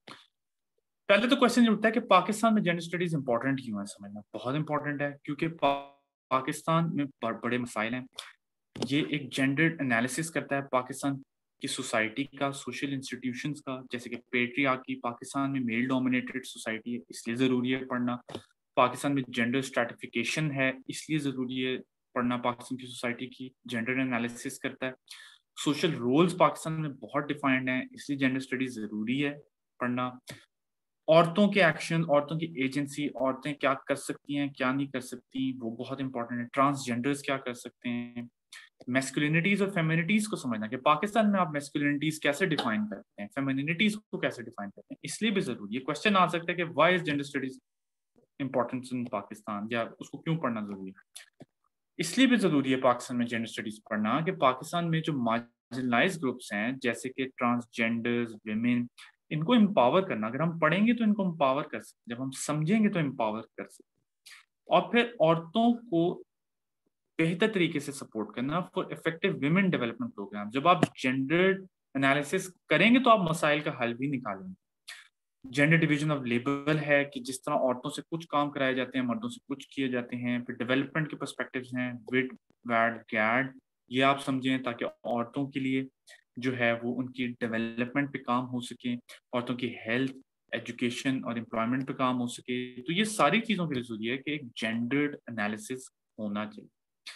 पहले तो क्वेश्चन ये उठता है कि पाकिस्तान में जेंडर स्टडीज इंपॉर्टेंट क्यों है। समझना बहुत इंपॉर्टेंट है, क्योंकि पा, पाकिस्तान में बड़े मसाइल हैं। ये एक जेंडर एनालिसिस करता है पाकिस्तान की सोसाइटी का, सोशल इंस्टीट्यूशंस का, जैसे कि पेट्रियार्की। पाकिस्तान में मेल डोमिनेटेड सोसाइटी है, इसलिए जरूरी है पढ़ना। पाकिस्तान में जेंडर स्ट्रैटिफिकेशन है, इसलिए जरूरी है पढ़ना। पाकिस्तान की सोसाइटी की जेंडर एनालिसिस करता है। सोशल रोल्स पाकिस्तान में बहुत डिफाइंड हैं, इसलिए जेंडर स्टडीज जरूरी है पढ़ना। औरतों के एक्शन, औरतों की एजेंसी, औरतें क्या कर सकती हैं, क्या नहीं कर सकती, वो बहुत इंपॉर्टेंट है। ट्रांसजेंडर्स क्या कर सकते हैं। मैस्कुलिनिटीज और फेमिनिटीज को समझना कि पाकिस्तान में आप मैस्कुलिनिटीज कैसे डिफाइन करते हैं, फेमिनिटीज को कैसे डिफाइन करते हैं, इसलिए भी जरूरी है। क्वेश्चन आ सकता है कि why is gender studies importance in Pakistan, या उसको क्यों पढ़ना जरूरी है। इसलिए भी जरूरी है पाकिस्तान में जेंडर स्टडीज पढ़ना कि पाकिस्तान में जो मार्जिनलाइज ग्रुप्स हैं, जैसे कि ट्रांसजेंडर्स, विमेन, इनको एम्पावर करना। अगर हम पढ़ेंगे तो इनको एम्पावर कर सकते, जब हम समझेंगे तो एम्पावर कर सकते। और फिर औरतों को बेहतर तरीके से सपोर्ट करना for effective women development program. जब आप जेंडर एनालिसिस करेंगे तो आप मसाइल का हल भी निकालेंगे। जेंडर डिवीजन ऑफ लेबर है कि जिस तरह औरतों से कुछ काम कराए जाते हैं, मर्दों से कुछ किए जाते हैं। फिर डेवलपमेंट के पर्सपेक्टिव्स हैं, विड, वैड, गैड, ये आप समझें ताकि औरतों के लिए जो है वो उनकी डेवलपमेंट पे काम हो सके, औरतों की हेल्थ, एजुकेशन और एम्प्लॉयमेंट पे काम हो सके। तो ये सारी चीज़ों के लिए जरूरी है कि एक जेंडर्ड एनालिसिस होना चाहिए।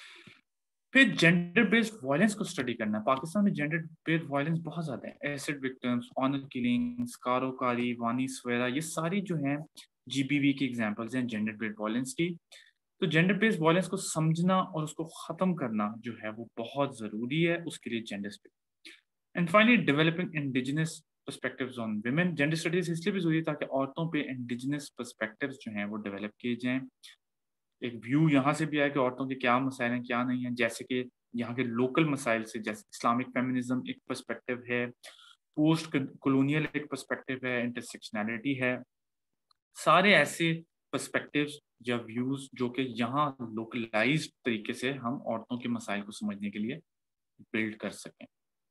फिर जेंडर बेस्ड वायलेंस को स्टडी करना है। पाकिस्तान में जेंडर बेस्ड वायलेंस बहुत ज्यादा है। Acid victims, honour killings, karo kari, vani swara, ये सारी जो हैं जीबीवी की एग्जांपल्स हैं जेंडर बेस्ड वायलेंस की। तो जेंडर बेस्ड वायलेंस को समझना और उसको खत्म करना जो है वो बहुत जरूरी है, उसके लिए gender study. And finally developing indigenous perspectives on women. Gender studies इसलिए भी जरूरी है ताकि औरतों पे इंडिजिनस पर्सपेक्टिव्स जो हैं वो डेवलप किए जाएं। एक व्यू यहाँ से भी आया कि औरतों के क्या मसाइल हैं, क्या नहीं है, जैसे कि यहाँ के लोकल मसाइल से, जैसे इस्लामिक फेमिनिज्म एक पर्सपेक्टिव है, पोस्ट कॉलोनियल एक पर्सपेक्टिव है, इंटरसेक्शनैलिटी है। सारे ऐसे पर्सपेक्टिव्स या व्यूज जो कि यहाँ लोकलाइज्ड तरीके से हम औरतों के मसाइल को समझने के लिए बिल्ड कर सकें।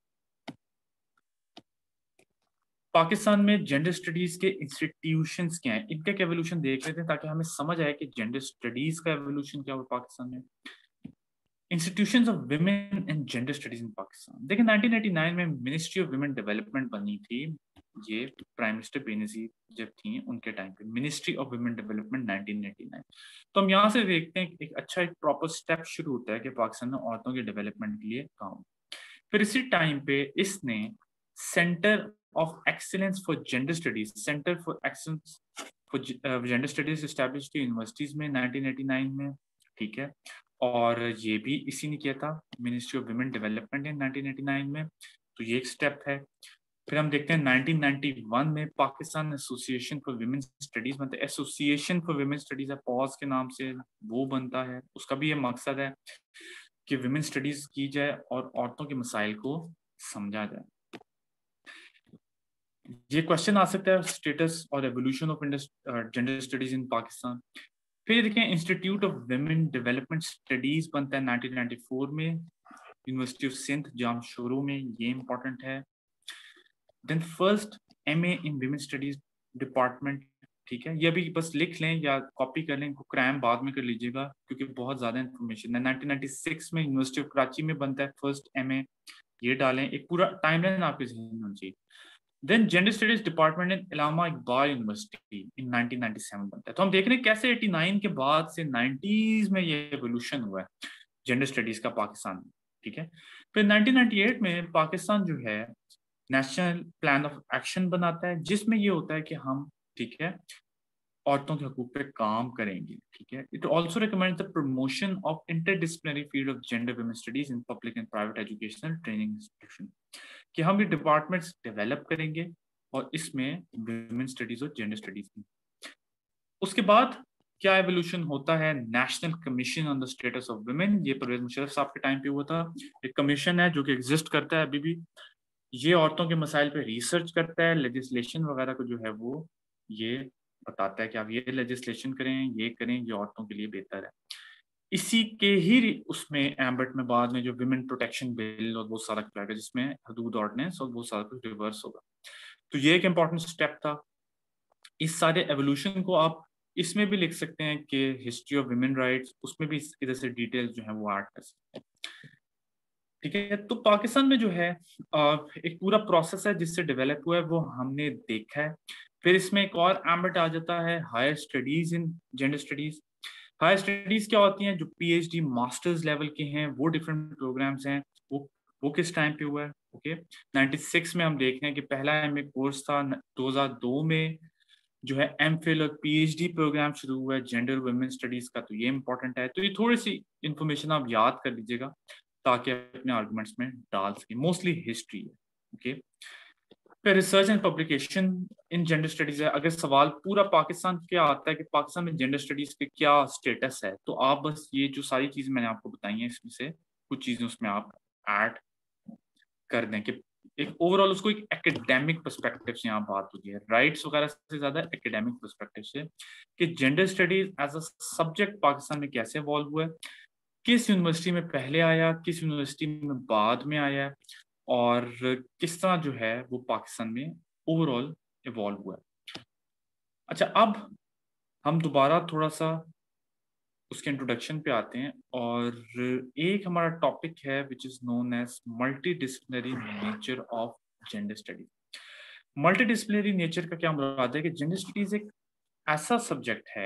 पाकिस्तान में जेंडर स्टडीज के इंस्टीट्यूशंस क्या हैं, इनका एवोल्यूशन देख लेते हैं ताकि हमें समझ आए कि जेंडर स्टडीज का एवोल्यूशन क्या हुआ पाकिस्तान में। Institutions of women and gender studies in Pakistan. देखिए, नाइनटीन एटी नाइन में मिनिस्ट्री ऑफ विमेन डेवलपमेंट बनी थी। ये प्राइम मिनिस्टर बेनजीर जब थी उनके टाइम पे ministry of women development nineteen eighty nine. तो हम यहाँ से देखते हैं एक अच्छा एक प्रॉपर स्टेप शुरू होता है कि पाकिस्तान में औरतों के डेवलपमेंट के लिए काम। फिर इसी टाइम पे इसने centre of excellence for gender studies, centre for excellence for gender studies establish की यूनिवर्सिटीज में नाइनटीन एटी नाइन में, ठीक है। और ये भी इसी ने किया था, ministry of women development in nineteen eighty nine में। तो ये एक स्टेप है। फिर हम देखते हैं नाइनटीन नाइंटी वन में Pakistan association for women studies बनता है। एसोसिएशन फॉर विमेन स्टडीज है, पॉज के नाम से वो बनता है। उसका भी ये मकसद है कि विमेन स्टडीज की जाए और औरतों के मसाइल को समझा जाए। ये क्वेश्चन आ सकता है, स्टेटस और evolution of gender studies in Pakistan. फिर देखें institute of women development studies बनता है नाइनटीन नाइंटी फोर में। यूनिवर्सिटी ऑफ सिंध जामशोरो में, ये इंपॉर्टेंट है। Then first MA in women studies department, ठीक है, ये भी बस लिख लें या कॉपी कर लें, इनको क्रैम बाद में कर लीजिएगा क्योंकि बहुत ज्यादा इन्फॉर्मेशन है। नाइनटीन नाइंटी सिक्स में यूनिवर्सिटी ऑफ कराची में बनता है फर्स्ट एमए, ये डालें, एक पूरा टाइमलाइन आपके ज़हन में होनी चाहिए। Then gender studies department in Allama Iqbal university in nineteen ninety seven बनता है। तो हम देख रहे हैं कैसे एटी नाइन के बाद से नाइंटीज़ में ये एवोल्यूशन हुआ है जेंडर स्टडीज का पाकिस्तान में, ठीक है। फिर नाइनटीन नाइंटी एट में पाकिस्तान जो है नेशनल प्लान ऑफ एक्शन बनाता है, जिसमें ये होता है कि हम, ठीक है, औरतों के हकूक पे काम करेंगे, ठीक है। It also recommend the promotion of interdisciplinary field of gender women studies in public and private educational training institution, कि हम ये डिपार्टमेंट्स डेवलप करेंगे और इसमें वुमेन स्टडीज और जेंडर स्टडीज में। उसके बाद क्या एवोल्यूशन होता है, national commission on the status of women, ये परवेज मुशर्रफ साहब के टाइम पे हुआ था। एक कमीशन है जो कि एग्जिस्ट करता है अभी भी, ये औरतों के मसाइल पे रिसर्च करता है, लेजिस्लेशन वगैरह को जो है वो ये बताता है कि आप ये लेजिस्लेशन करें, ये करें, ये औरतों के लिए बेहतर है। इसी के ही उसमें एम्बट में बाद में जो विमेन प्रोटेक्शन बिल और वो सारा आएगा जिसमें हदूद ऑर्डिनेंस और वो सारा कुछ रिवर्स होगा। तो ये एक इम्पॉर्टेंट स्टेप था। इस सारे एवोल्यूशन को आप इसमें भी लिख सकते हैं कि हिस्ट्री ऑफ विमेन राइट्स, उसमें भी इधर से डिटेल्स जो है वो ऐड कर सकते हैं, ठीक है। तो पाकिस्तान में जो है एक पूरा प्रोसेस है जिससे डेवलप हुआ है, वो हमने देखा है। फिर इसमें एक और एम्बट आ जाता है higher studies in gender studies. Higher studies क्या होती हैं, जो पीएचडी मास्टर्स लेवल के हैं, वो डिफरेंट प्रोग्राम्स हैं। वो वो किस टाइम पे हुआ है, ओके, नाइंटी सिक्स में हम देख रहे हैं कि पहला एमए कोर्स था। दो हज़ार दो में जो है एमफिल और पीएचडी प्रोग्राम शुरू हुआ है जेंडर वुमेन स्टडीज का, तो ये इंपॉर्टेंट है। तो ये थोड़ी सी इंफॉर्मेशन आप याद कर लीजिएगा ताकि अपने आर्गुमेंट्स में डाल सकें। मोस्टली हिस्ट्री है, ओके। फिर research and publication in gender studies है। अगर सवाल पूरा पाकिस्तान के आता है कि पाकिस्तान में जेंडर स्टडीज के क्या स्टेटस है, तो आप बस ये जो सारी चीजें मैंने आपको बताई हैं इसमें से कुछ चीजें उसमें आप ऐड कर दें कि एक ओवरऑल उसको एक एकेडमिक पर्सपेक्टिव से यहाँ बात होती है, राइट्स वगैरह से ज्यादा एकेडमिक पर्सपेक्टिव से, कि gender studies as a subject Pakistan में कैसे इवॉल्व हुआ है, किस यूनिवर्सिटी में पहले आया, किस यूनिवर्सिटी में बाद में आया, और किस तरह जो है वो पाकिस्तान में ओवरऑल इवॉल्व हुआ है। अच्छा, अब हम दोबारा थोड़ा सा उसके इंट्रोडक्शन पे आते हैं, और एक हमारा टॉपिक है which is known as multi disciplinary nature of gender studies. Multi disciplinary nature का क्या मुराद है कि जेंडर स्टडीज एक ऐसा सब्जेक्ट है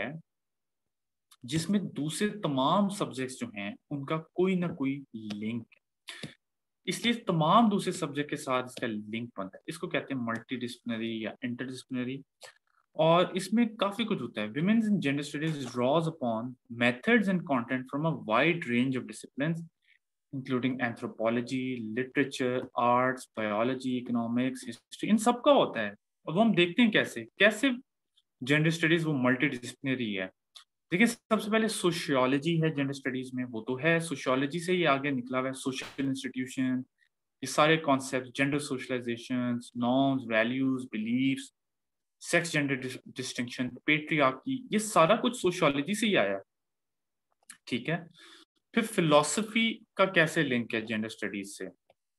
जिसमें दूसरे तमाम सब्जेक्ट्स जो हैं उनका कोई ना कोई लिंक है, इसलिए तमाम दूसरे सब्जेक्ट के साथ इसका लिंक बनता है। इसको कहते हैं मल्टी डिसिप्लिनरी या इंटरडिसिप्लिनरी। और इसमें काफी कुछ होता है। Women's in gender studies draws upon methods and content from a wide range of disciplines including anthropology, literature, arts, biology, economics, history, इन सबका होता है। और वो हम देखते हैं कैसे कैसे जेंडर स्टडीज वो मल्टी डिसिप्लिनरी है। देखिए, सबसे पहले सोशियोलॉजी है जेंडर स्टडीज में, वो तो है, सोशियोलॉजी से ही आगे निकला हुआ है सोशल इंस्टीट्यूशन, ये सारे concept, gender socialization, norms, values, beliefs, sex gender distinction, patriarchy, ये सारा कुछ सोशियोलॉजी से ही आया, ठीक है। फिर फिलोसफी का कैसे लिंक है जेंडर स्टडीज से,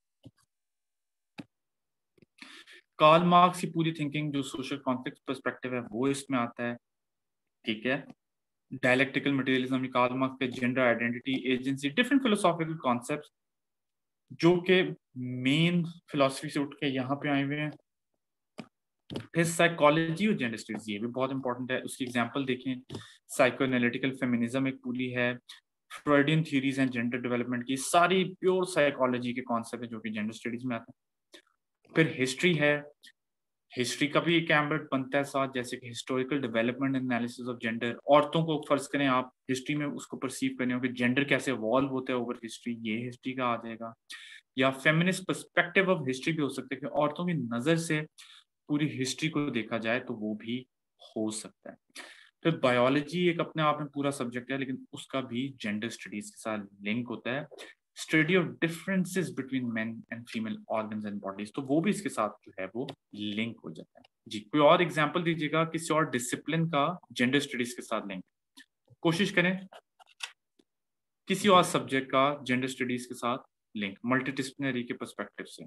कार्ल मार्क्स की पूरी थिंकिंग जो सोशल कॉन्फ्लिक्ट पर्सपेक्टिव है वो इसमें आता है, ठीक है। डायलेक्टिकल मटेरियलिज्म, कार्ल मार्क्स के gender identity, agency, different philosophical concepts जो कि मेन फिलोसफी से उठ के यहाँ पे आए हुए हैं। फिर साइकोलॉजी और जेंडर स्टडीज, ये भी बहुत इंपॉर्टेंट है। उसकी एग्जांपल देखें, साइको एनालिटिकल फेमिनिज्म एक पूरी है, Freudian theories and gender development की, सारी प्योर साइकोलॉजी के कॉन्सेप्ट है जो कि जेंडर स्टडीज में आते हैं। फिर हिस्ट्री है, हिस्ट्री का भी एक एम्बेट बनता है साथ, जैसे कि historical development analysis of gender. औरतों को फर्ज करें आप हिस्ट्री में उसको परसीव करने हो कि जेंडर कैसे इवॉल्व होता है ओवर हिस्ट्री, ये हिस्ट्री का आ जाएगा। या फेमिनिस्ट पर्सपेक्टिव ऑफ हिस्ट्री भी हो सकता है कि औरतों की नजर से पूरी हिस्ट्री को देखा जाए, तो वो भी हो सकता है। फिर बायोलॉजी एक अपने आप में पूरा सब्जेक्ट है, लेकिन उसका भी जेंडर स्टडीज के साथ लिंक होता है। Study of differences between men and female organs and bodies, तो वो भी इसके साथ जो है वो लिंक हो जाता है। जी, कोई और एग्जांपल दीजिएगा किसी और डिसिप्लिन का जेंडर स्टडीज के साथ लिंक, कोशिश करें किसी और सब्जेक्ट का जेंडर स्टडीज के साथ। लिंक मल्टीडिसिप्लिनरी के पर्सपेक्टिव से।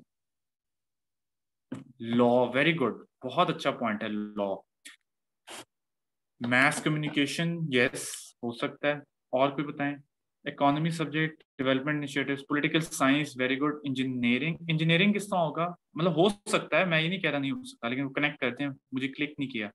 लॉ, वेरी गुड, बहुत अच्छा पॉइंट है लॉ। मैथ कम्युनिकेशन, यस हो सकता है। और कोई बताएं? Economy subject, development initiatives, political science, very good. Engineering, engineering किस तरह होगा? मतलब हो सकता है, मैं ये नहीं कह रहा नहीं हो सकता, लेकिन वो कनेक्ट करते हैं, मुझे क्लिक नहीं किया।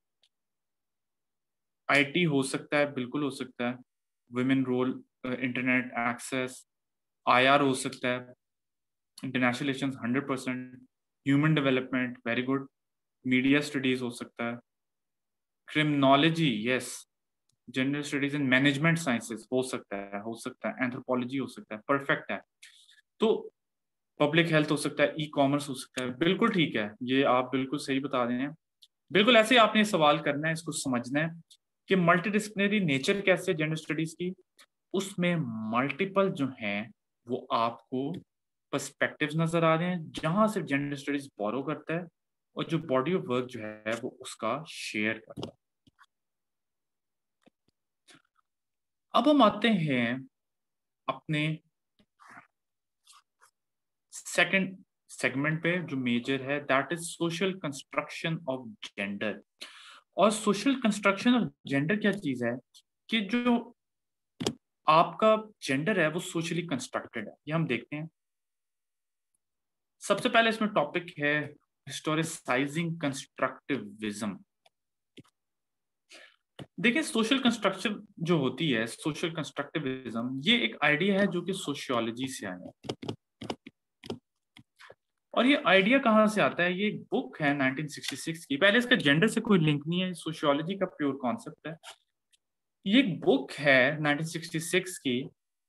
आईटी हो सकता है, बिल्कुल हो सकता है। Women role, internet access, IR हो सकता है। International relations hundred percent. Human development, very good. Media studies हो सकता है। Criminology, yes. General studies and management sciences हो सकता है, हो सकता है। एंथ्रोपोलॉजी हो सकता है, परफेक्ट है। तो पब्लिक हेल्थ हो सकता है, ई कॉमर्स हो सकता है, बिल्कुल ठीक है, ये आप बिल्कुल सही बता रहे हैं। बिल्कुल ऐसे ही आपने सवाल करना है, इसको समझना है कि मल्टीडिसिप्लिनरी नेचर कैसे जेंडर स्टडीज की। उसमें मल्टीपल जो हैं वो आपको पर्सपेक्टिव्स नजर आ रहे हैं, जहां से जेंडर स्टडीज बोरो करता है और जो बॉडी ऑफ वर्क जो है वो उसका शेयर करता है। अब हम आते हैं अपने सेकंड सेगमेंट पे, जो मेजर है, that is social construction of gender. और सोशल कंस्ट्रक्शन ऑफ जेंडर क्या चीज है कि जो आपका जेंडर है वो सोशली कंस्ट्रक्टेड है, ये हम देखते हैं। सबसे पहले इसमें टॉपिक है हिस्टोरिसाइजिंग कंस्ट्रक्टिविज्म। देखिए, सोशल कंस्ट्रक्शन जो होती है, सोशल कंस्ट्रक्टिविज्म, ये एक आइडिया है जो कि सोशियोलॉजी से आया है। और ये आइडिया कहाँ से आता है? ये एक बुक है नाइनटीन सिक्सटी सिक्स की। पहले इसका जेंडर से कोई लिंक नहीं है, सोशियोलॉजी का प्योर कॉन्सेप्ट है। ये एक बुक है नाइनटीन सिक्सटी सिक्स की,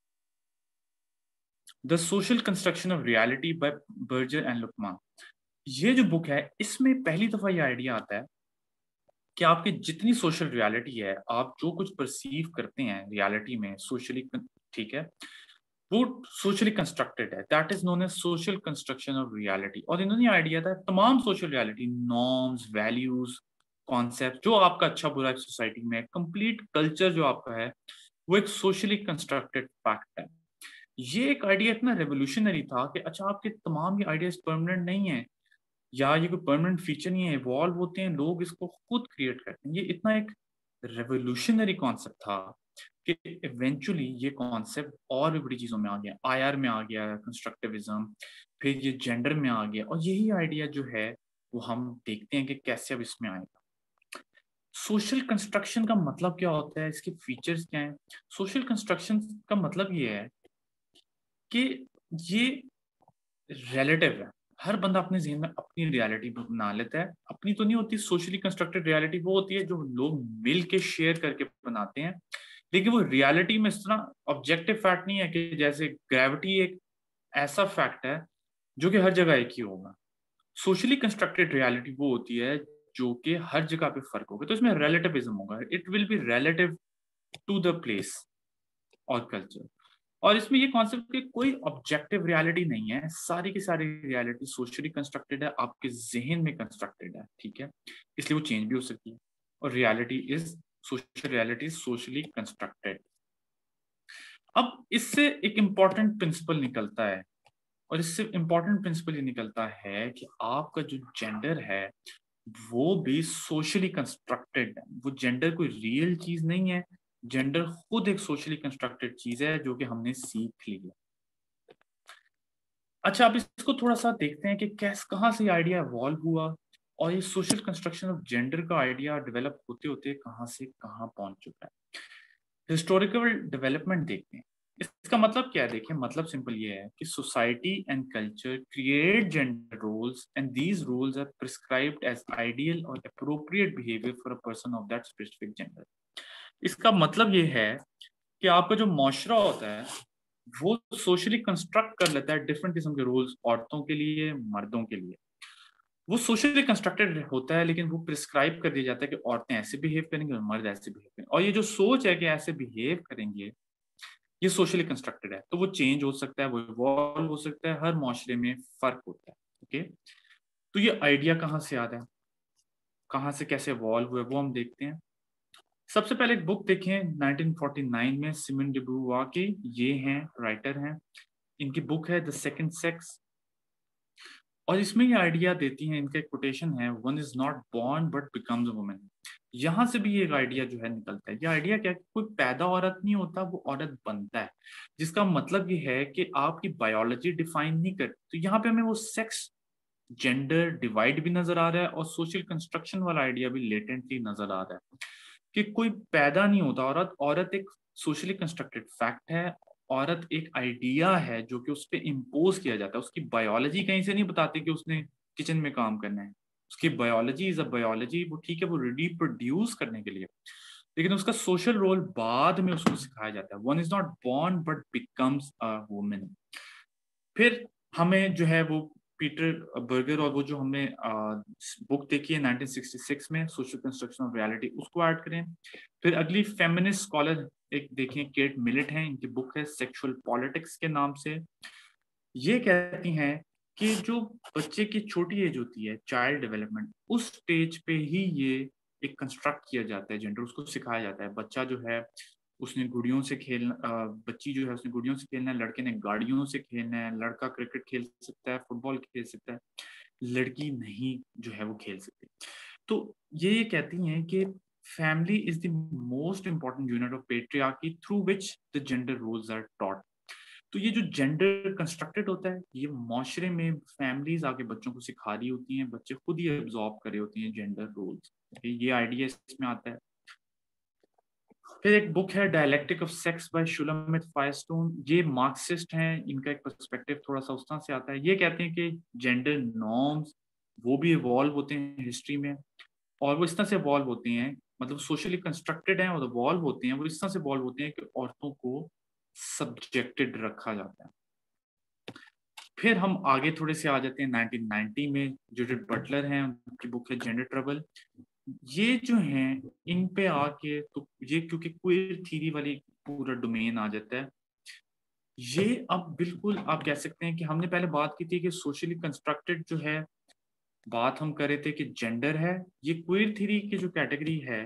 the social construction of reality by Berger and Luckmann. ये जो बुक है, इसमें पहली दफा ये आइडिया आता है कि आपकी जितनी सोशल रियलिटी है, आप जो कुछ परसीव करते हैं रियलिटी में सोशली, ठीक है, वो सोशली कंस्ट्रक्टेड है। That is known as social construction of reality. और इन्होंने आइडिया था तमाम social reality, norms, values, concept, जो आपका अच्छा बुरा सोसाइटी में, कंप्लीट कल्चर जो आपका है, वो एक सोशली कंस्ट्रक्टेड फैक्ट है। ये एक आइडिया इतना रेवोल्यूशनरी था कि अच्छा, आपके तमाम ये आइडियाज परमानेंट नहीं है, या ये कोई परमानेंट फीचर नहीं है, इवॉल्व होते हैं, लोग इसको खुद क्रिएट करते हैं। ये इतना एक रेवोल्यूशनरी कॉन्सेप्ट था कि इवेंचुअली ये कॉन्सेप्ट और भी बड़ी चीजों में आ गया, आईआर में आ गया, कंस्ट्रक्टिविज्म, फिर ये जेंडर में आ गया, और यही आइडिया जो है वो हम देखते हैं कि कैसे अब इसमें आएगा। सोशल कंस्ट्रक्शन का मतलब क्या होता है, इसके फीचर्स क्या हैं? सोशल कंस्ट्रक्शन का मतलब ये है कि ये रिलेटिव है। हर बंदा अपने जहन में अपनी रियलिटी बना लेता है। अपनी तो नहीं होती, सोशली कंस्ट्रक्टेड रियलिटी वो होती है जो लोग मिल के शेयर करके बनाते हैं। लेकिन वो रियलिटी में इस तरह ऑब्जेक्टिव फैक्ट नहीं है कि जैसे ग्रेविटी एक ऐसा फैक्ट है जो कि हर जगह एक ही होगा। सोशली कंस्ट्रक्टेड रियलिटी वो होती है जो कि हर जगह पे फर्क होगा, तो इसमें रिलेटिविज्म होगा। It will be relative to the place और कल्चर। और इसमें ये कॉन्सेप्ट की कोई ऑब्जेक्टिव रियलिटी नहीं है, सारी की सारी रियलिटी सोशली कंस्ट्रक्टेड है, आपके जहन में कंस्ट्रक्टेड है, ठीक है, इसलिए वो चेंज भी हो सकती है। और reality is social reality socially constructed. अब इससे एक इंपॉर्टेंट प्रिंसिपल निकलता है, और इससे इंपॉर्टेंट प्रिंसिपल ये निकलता है कि आपका जो जेंडर है वो भी सोशली कंस्ट्रक्टेड है। वो जेंडर कोई रियल चीज नहीं है, जेंडर खुद एक सोशली कंस्ट्रक्टेड चीज है जो कि हमने सीख ली है। अच्छा, अब इसको थोड़ा सा देखते हैं कि कैस कहाँ से आइडिया इवॉल्व हुआ, और ये सोशल कंस्ट्रक्शन ऑफ जेंडर का आइडिया डेवलप होते होते कहाँ से कहाँ पहुंच चुका है। हिस्टोरिकल डेवलपमेंट देखते हैं। इसका मतलब क्या है? देखिए, मतलब सिंपल ये है कि society and culture create gender roles and these roles are prescribed as ideal और appropriate behaviour for a person of that specific gender. इसका मतलब ये है कि आपका जो मुआशरा होता है वो सोशली कंस्ट्रक्ट कर लेता है डिफरेंट किस्म के रूल्स, औरतों के लिए, मर्दों के लिए। वो सोशली कंस्ट्रक्टेड होता है, लेकिन वो प्रिस्क्राइब कर दिया जाता है कि औरतें ऐसे बिहेव करेंगे और मर्द ऐसे बिहेव करेंगे। और ये जो सोच है कि ऐसे बिहेव करेंगे, ये सोशली कंस्ट्रक्टेड है, तो वो चेंज हो सकता है, वो इवॉल्व हो सकता है, हर माशरे में फर्क होता है। ओके, तो ये आइडिया कहाँ से आता है, कहाँ से कैसे इवॉल्व हुए, वो हम देखते हैं। सबसे पहले एक बुक देखें नाइनटीन फोर्टी नाइन में, सिमन डे ब्यूवार की, ये हैं राइटर हैं, इनकी बुक है द सेकंड सेक्स, और इसमें ये आइडिया देती हैं, इनका एक कोटेशन है, one is not born but becomes a woman. यहाँ से भी ये एक आइडिया जो है निकलता है। ये आइडिया क्या है, कोई पैदा औरत नहीं होता, वो औरत बनता है, जिसका मतलब ये है कि आपकी बायोलॉजी डिफाइन नहीं करती। तो यहाँ पे हमें वो सेक्स जेंडर डिवाइड भी नजर आ रहा है और सोशल कंस्ट्रक्शन वाला आइडिया भी लेटेंटली नजर आ रहा है कि कोई पैदा नहीं होता औरत, औरत एक सोशली कंस्ट्रक्टेड फैक्ट है। औरत एक आइडिया है जो कि उस पर इम्पोज किया जाता है। उसकी बायोलॉजी कहीं से नहीं बताती कि उसने किचन में काम करना है। उसकी बायोलॉजी इज अ बायोलॉजी, वो ठीक है, वो रिप्रोड्यूस करने के लिए, लेकिन उसका सोशल रोल बाद में उसको सिखाया जाता है। One is not born but becomes a woman. फिर हमें जो है वो पीटर बर्गर और वो जो हमने बुक देखी है नाइनटीन सिक्सटी सिक्स में, सोशल कंस्ट्रक्शन ऑफ रियलिटी, उसको ऐड करें। फिर अगली फेमिनिस्ट स्कॉलर एक देखें, केट मिलेट हैं, इनकी बुक है सेक्सुअल पॉलिटिक्स के नाम से। ये कहती हैं कि जो बच्चे की छोटी एज होती है, चाइल्ड डेवलपमेंट, उस स्टेज पे ही ये एक कंस्ट्रक्ट किया जाता है जेंडर, उसको सिखाया जाता है। बच्चा जो है उसने गुड़ियों से खेलना, बच्ची जो है उसने गुड़ियों से खेलना है, लड़के ने गाड़ियों से खेलना है, लड़का क्रिकेट खेल सकता है, फुटबॉल खेल सकता है, लड़की नहीं जो है वो खेल सकती। तो ये ये कहती हैं कि family is the most important unit of patriarchy through which the gender roles are taught. तो ये जो जेंडर कंस्ट्रक्टेड होता है, ये माशरे में फैमिलीज आके बच्चों को सिखा रही होती हैं, बच्चे खुद ही एब्जॉर्ब कर रहे होते हैं जेंडर रोल्स। ये आइडिया इसमें आता है। फिर एक बुक है dialectic of sex by Shulamith Firestone. ये मार्क्सिस्ट हैं, इनका एक पर्सपेक्टिव थोड़ा सा उस तरह से आता है। ये कहते हैं कि जेंडर नॉर्म्स वो भी इवॉल्व होते हैं हिस्ट्री में, और वो इस तरह से इवॉल्व होते हैं, मतलब सोशली कंस्ट्रक्टेड हैं और इवॉल्व होते हैं, वो इस तरह से इवॉल्व होते हैं कि औरतों को सब्जेक्टेड रखा जाता है। फिर हम आगे थोड़े से आ जाते हैं नाइनटीन नाइंटी में, जूडिथ बटलर हैं, उनकी बुक है जेंडर ट्रबल। ये जो हैं इन पे आके, तो ये क्योंकि क्वीर थ्योरी वाली पूरा डोमेन आ जाता है। ये अब बिल्कुल आप कह सकते हैं कि हमने पहले बात की थी कि सोशली कंस्ट्रक्टेड जो है, बात हम कर रहे थे कि जेंडर है, ये क्वीर थ्योरी की जो कैटेगरी है,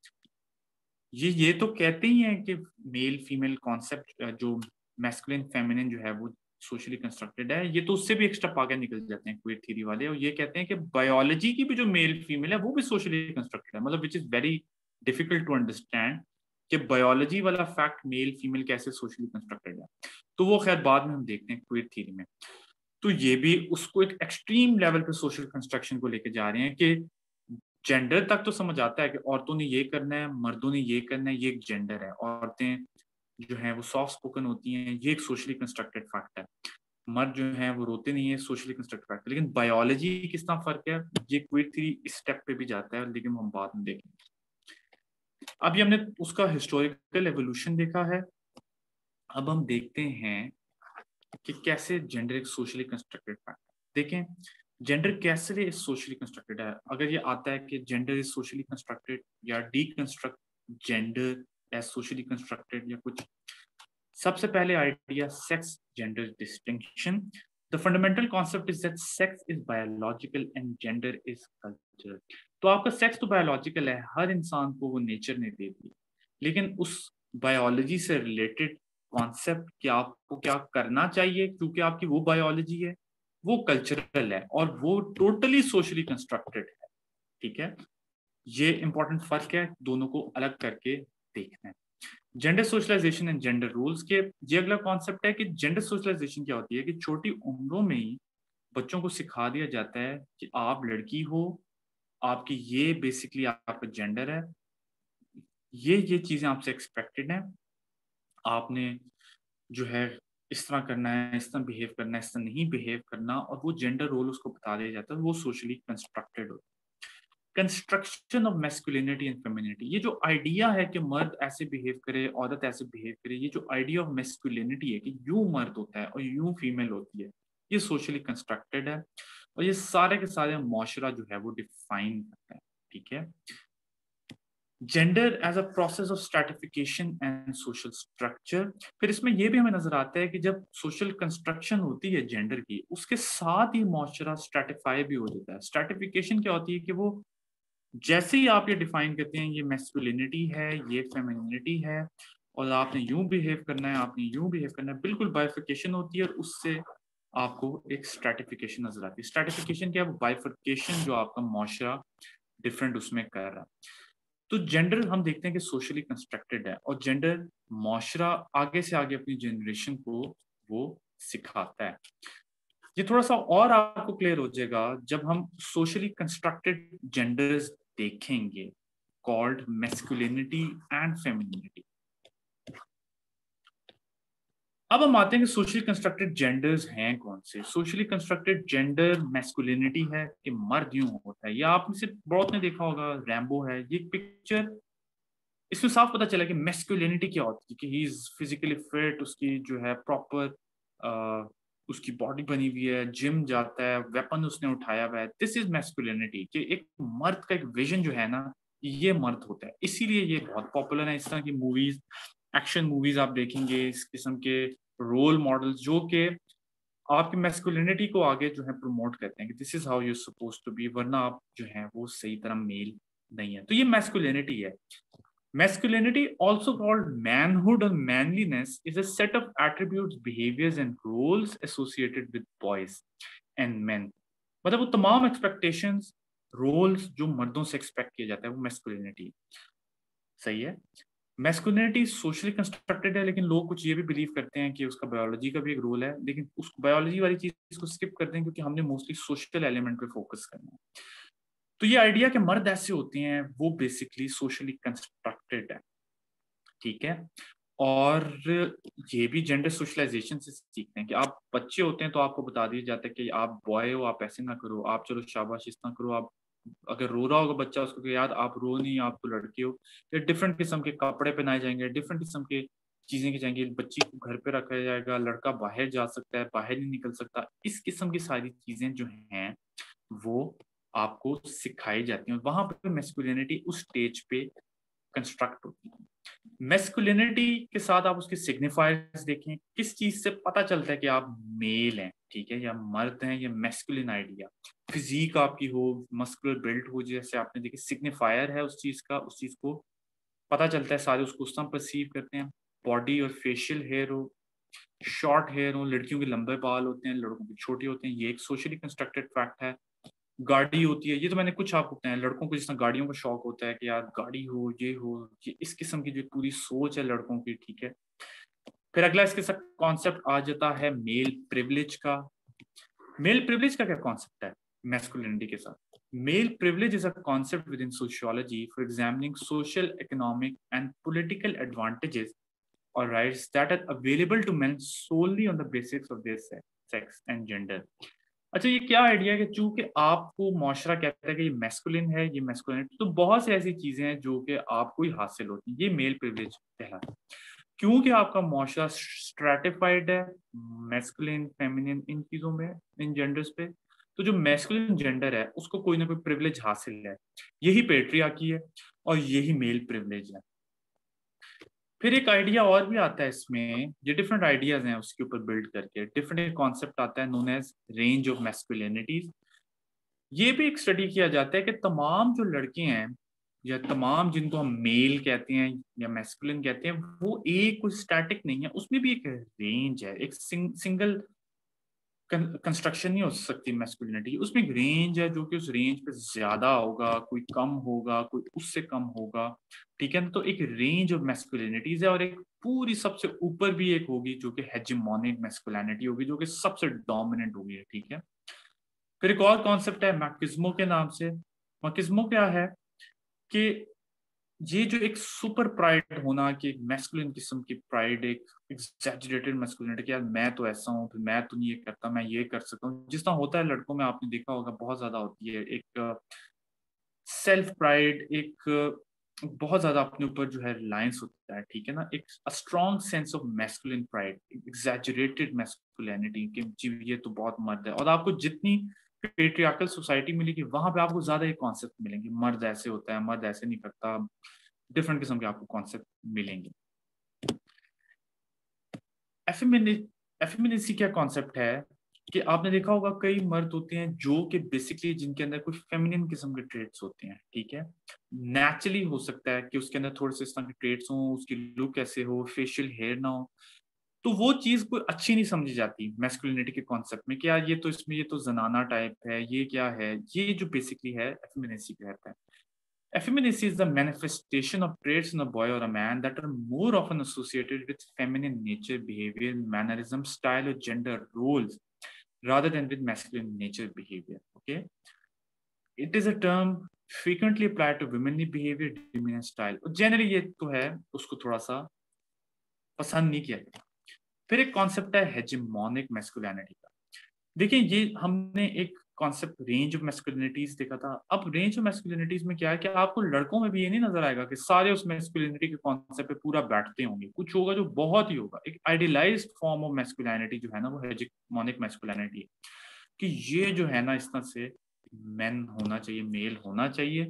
ये ये तो कहते ही हैं कि मेल फीमेल कॉन्सेप्ट जो मैस्कुलिन फेमिनिन जो है वो सोशली कंस्ट्रक्टेड है। ये तो उससे भी एक्स्ट्रा आगे निकल जाते हैं क्वीर थ्योरी वाले, और ये कहते हैं कि बायोलॉजी की भी जो मेल फीमेल है वो भी सोशली कंस्ट्रक्टेड है, मतलब which is very difficult to understand कि बायोलॉजी वाला फैक्ट मेल फीमेल कैसे सोशली कंस्ट्रक्टेड है। तो वो खैर बाद में हम देखते हैं क्वीर थ्योरी में। तो ये भी उसको एक एक्सट्रीम लेवल पे सोशल कंस्ट्रक्शन को लेके जा रहे हैं कि जेंडर तक तो समझ आता है कि औरतों ने ये करना है, मर्दों ने ये करना है, ये एक जेंडर है। औरतें जो है वो सॉफ्ट स्पोकन होती हैं, ये एक सोशली कंस्ट्रक्टेड फैक्ट है। मर्द जो है वो रोते नहीं है, सोशली कंस्ट्रक्टेड फैक्ट है। लेकिन बायोलॉजी किस तरह फर्क है, ये क्वीर थ्योरी इस स्टेप पे भी जाता है, लेकिन हम बाद में देखेंगे। अभी हमने उसका हिस्टोरिकल एवोल्यूशन देखा है, अब हम देखते हैं कि कैसे जेंडर एक सोशली कंस्ट्रक्टेड फैक्ट है। देखें जेंडर कैसे सोशली कंस्ट्रक्टेड है। अगर ये आता है कि जेंडर इज सोशली कंस्ट्रक्टेड या deconstruct gender as socially constructed या कुछ, सबसे पहले idea sex gender distinction. The fundamental concept is that sex is biological and gender is cultural. तो आपका सेक्स तो बायोलॉजिकल है, हर इंसान को वो नेचर ने दे दी, लेकिन उस बायोलॉजी से रिलेटेड कॉन्सेप्ट कि आपको क्या करना चाहिए क्योंकि आपकी वो बायोलॉजी है, वो कल्चरल है और वो टोटली सोशली कंस्ट्रक्टेड है। ठीक है, ये इंपॉर्टेंट फर्क है, दोनों को अलग करके देखना है। Gender socialization and gender rules के ये अगला कॉन्सेप्ट है कि जेंडर सोशलाइजेशन क्या होती है कि छोटी उम्रों में ही बच्चों को सिखा दिया जाता है कि आप लड़की हो, आपकी ये बेसिकली आपका जेंडर है, ये ये चीजें आपसे एक्सपेक्टेड है, आपने जो है इस तरह करना है, इस तरह बिहेव करना है, इस तरह नहीं बिहेव करना, और वो जेंडर रोल उसको बता दिया जाता है, वो सोशली कंस्ट्रक्टेड होता है। Construction of masculinity and femininity, ये जो आइडिया है कि मर्द ऐसे बिहेव करे, औरत ऐसे बिहेव करे, ये जो आइडिया ऑफ मैस्कुलिनिटी है कि यूं मर्द होता है और यूं फीमेल होती है, ये सोशली कंस्ट्रक्टेड है और ये सारे के सारे मुआशरा जो है वो डिफाइन करता है। ठीक है, gender as a process of stratification and social structure. फिर इसमें यह भी हमें नजर आता है कि जब सोशल कंस्ट्रक्शन होती है जेंडर की, उसके साथ ही मुआशरा स्ट्रैटिफाई भी हो जाता है। स्ट्रैटिफिकेशन क्या होती है कि वो जैसे ही आप ये डिफाइन करते हैं ये मैस्कुलिनिटी है, ये फेमिनिटी है, और आपने यूं बिहेव करना है, आपने यूं बिहेव करना है, बिल्कुल बाइफिकेशन होती है और उससे आपको एक स्ट्रैटिफिकेशन नजर आती है। स्ट्रैटिफिकेशन क्या है? बाइफिकेशन जो आपका मुआशरा डिफरेंट उसमें कर रहा है। तो जेंडर हम देखते हैं कि सोशली कंस्ट्रक्टेड है और जेंडर मुआशरा आगे से आगे अपनी जनरेशन को वो सिखाता है। ये थोड़ा सा और आपको क्लियर हो जाएगा जब हम सोशली कंस्ट्रक्टेड जेंडर्स देखेंगे, कॉल्ड मैस्कुलिनिटी एंड फेमिनिटी। अब हम आते हैं कि सोशली कंस्ट्रक्टेड जेंडर्स हैं कौन से। सोशली कंस्ट्रक्टेड जेंडर मैस्कुलिनिटी है कि मर्द यूं होता है, या आपने से बहुत ने देखा होगा रैम्बो है, ये पिक्चर, इसमें साफ पता चला कि मैस्कुलिनिटी क्या होती है, कि ही इज फिजिकली फिट, उसकी जो है प्रॉपर उसकी बॉडी बनी हुई है, जिम जाता है, वेपन उसने उठाया हुआ है। दिस इज मैस्कुलिनिटी, कि एक मर्द का एक विजन जो है ना, ये मर्द होता है। इसीलिए ये बहुत पॉपुलर है। इस तरह की मूवीज, एक्शन मूवीज आप देखेंगे, इस किस्म के रोल मॉडल्स जो कि आपकी मैस्कुलिनिटी को आगे जो है प्रमोट करते हैं कि this is how you suppose to be, वरना आप जो है वो सही तरह मेल नहीं है। तो ये मैस्कुलिनिटी है। Masculinity, also called manhood or manliness, is a set of attributes, behaviors, and roles associated with boys and men. मतलब वो तमाम एक्सपेक्टेशंस, रोल्स जो मर्दों से एक्सपेक्ट किया जाता है, वो मैस्कुलिनिटी सही है। मैस्कुलिनिटी सोशली कंस्ट्रक्टेड है, लेकिन लोग कुछ ये भी बिलीव करते हैं कि उसका बायोलॉजी का भी एक रोल है, लेकिन उस बायोलॉजी वाली चीज को स्किप करते हैं क्योंकि हमने मोस्टली सोशल एलिमेंट पे फोकस करना है। तो ये आइडिया कि मर्द ऐसे होते हैं वो बेसिकली सोशली कंस्ट्रक्टेड है, ठीक है। और ये भी जेंडर सोशलाइजेशन से सीखते हैं कि आप बच्चे होते हैं तो आपको बता दिया जाता है कि आप बॉय हो, आप ऐसे ना करो, आप चलो शाबाश इस ना करो, आप अगर रो रहा होगा बच्चा उसको कि यार आप रो नहीं, आप तो लड़के हो। या डिफरेंट किस्म के कपड़े पहनाए जाएंगे, डिफरेंट किस्म के चीजें की जाएंगी, बच्ची को घर पे रखा जाएगा, लड़का बाहर जा सकता है, बाहर नहीं निकल सकता। इस किस्म की सारी चीजें जो हैं वो आपको सिखाई जाती हैं। वहां पर मैस्कुलिनिटी उस स्टेज पे कंस्ट्रक्ट होती है। मैस्कुलिनिटी के साथ आप उसके सिग्निफायर्स देखें, किस चीज से पता चलता है कि आप मेल हैं, ठीक है, या मर्द हैं, या मैस्कुलिन आइडिया। फिजिक आपकी हो, मस्कुलर बिल्ट हो, जैसे आपने देखी, सिग्निफायर है उस चीज का, उस चीज को पता चलता है, सारे उसको उस तरह परसीव करते हैं। बॉडी और फेशियल हेयर हो, शॉर्ट हेयर हो, लड़कियों के लंबे बाल होते हैं, लड़कों के छोटे होते हैं, ये एक सोशली कंस्ट्रक्टेड फैक्ट है। गाड़ी होती है, ये तो मैंने कुछ आपको बताया। लड़कों को जिस तरह गाड़ियों का शौक होता है कि यार गाड़ी हो, ये हो, ये इस किस्म की जो पूरी सोच है लड़कों की, ठीक है। फिर अगला इसके साथ कॉन्सेप्ट आ जाता है मेल प्रिविलेज का। मेल प्रिविलेज का क्या कॉन्सेप्ट है मैस्कुलिनिटी के साथ? Male privilege is a concept within sociology for examining social, economic, and political advantages or rights that are available to men solely on the basis of their sex, sex and gender. अच्छा, ये क्या idea है कि चूंकि आपको मुआशरा कहता है कि ये मैस्कुलिन है, ये मैस्कुलिन, तो बहुत सी ऐसी चीजें हैं जो कि आपको ही हासिल होती हैं, ये मेल प्रिविलेज कहलाता है। क्योंकि आपका मुआशरा स्ट्रेटिफाइड है मैस्कुलिन, फेमिनिन, इन चीजों में, इन जेंडर्स पे। तो जो मैस्कुलिन जेंडर है उसको कोई ना कोई प्रिविलेज हासिल है, यही पेट्रियार्की है और यही मेल प्रिविलेज है। फिर एक आइडिया और भी आता है इसमें, ये डिफरेंट आइडियाज हैं उसके ऊपर बिल्ड करके, डिफरेंट कॉन्सेप्ट आता है known as range of masculinities. ये भी एक स्टडी किया जाता है कि तमाम जो लड़के हैं या तमाम जिनको हम मेल कहते हैं या मैस्कुलिन कहते हैं, वो एक कोई स्टैटिक नहीं है, उसमें भी एक रेंज है, एक सिंग, सिंगल कंस्ट्रक्शन नहीं हो सकती मैस्कुलिनिटी, उसमें एक रेंज है जो कि उस रेंज पे ज्यादा होगा, कोई कम होगा, कोई उससे कम होगा, ठीक है। तो एक रेंज ऑफ मैस्कुलिनिटीज है और एक पूरी सबसे ऊपर भी एक होगी जो कि हेजेमोनिक मैस्कुलिनिटी होगी, जो कि सबसे डोमिनेंट होगी, ठीक है। फिर एक और कॉन्सेप्ट है मैकिज्मो के नाम से। मैकिज्मो क्या है कि ये जो एक सुपर प्राइड होना, कि एक मैस्कुलिन किस्म की प्राइड, एक एग्जैजरेटेड मैस्कुलिनिटी कि यार मैं तो ऐसा हूँ, फिर मैं तो नहीं ये करता, मैं ये कर सकता हूँ, जिस तरह होता है लड़कों में, आपने देखा होगा बहुत ज्यादा होती है। एक सेल्फ प्राइड, एक अ, बहुत ज्यादा अपने ऊपर जो है रिलायंस होता है, ठीक है ना, एक strong sense of masculine pride, exaggerated masculinity कि जी ये तो बहुत मर्द है। और आपको जितनी पेट्रियार्कल सोसाइटी मिलेगी वहां पे आपको ज्यादा ये कॉन्सेप्ट मिलेंगे, मर्द ऐसे होता है, मर्द ऐसे नहीं करता, डिफरेंट किस्म के आपको कॉन्सेप्ट मिलेंगे। एफेमिनिसी क्या कॉन्सेप्ट है कि आपने देखा होगा कई मर्द होते हैं जो कि बेसिकली जिनके अंदर कुछ फेमिनिन किस्म के ट्रेट्स होते हैं, ठीक है। नेचुरली हो सकता है कि उसके अंदर थोड़े से इस तरह के ट्रेट्स हों, उसकी लुक ऐसे हो, फेशियल हेयर ना हो, तो वो चीज कोई अच्छी नहीं समझी जाती मैस्कुलिनिटी के कॉन्सेप्ट में कि यार ये तो इसमें ये तो जनाना टाइप है, ये क्या है, ये जो बेसिकली है एफेमिनेसी कहता है। Effeminacy is the manifestation of traits in a boy or a man that are more often associated with feminine nature, behavior, mannerism, style, or gender roles rather than with masculine nature behavior. Okay, it is a term frequently applied to womanly behavior, demeanor, style. और generally ये तो है, उसको थोड़ा सा पसंद नहीं किया जाता। फिर एक कॉन्सेप्ट है हेजेमोनिक मैस्कुलिनिटी का। देखिए ये हमने एक कॉन्सेप्ट रेंज ऑफ मैस्कुलिनिटीज देखा था। अब रेंज ऑफ मैस्कुलिनिटीज में क्या है कि आपको लड़कों में भी ये नहीं नजर आएगा कि सारे उस मैस्कुलिनिटी के कॉन्सेप्ट पे पूरा बैठते होंगे, कुछ होगा जो बहुत ही होगा। एक आइडियलाइज्ड फॉर्म ऑफ मैस्कुलिनिटी जो है ना वो हेजेमोनिक मैस्कुलिनिटी है, कि ये जो है ना इस तरह से मैन होना चाहिए, मेल होना चाहिए,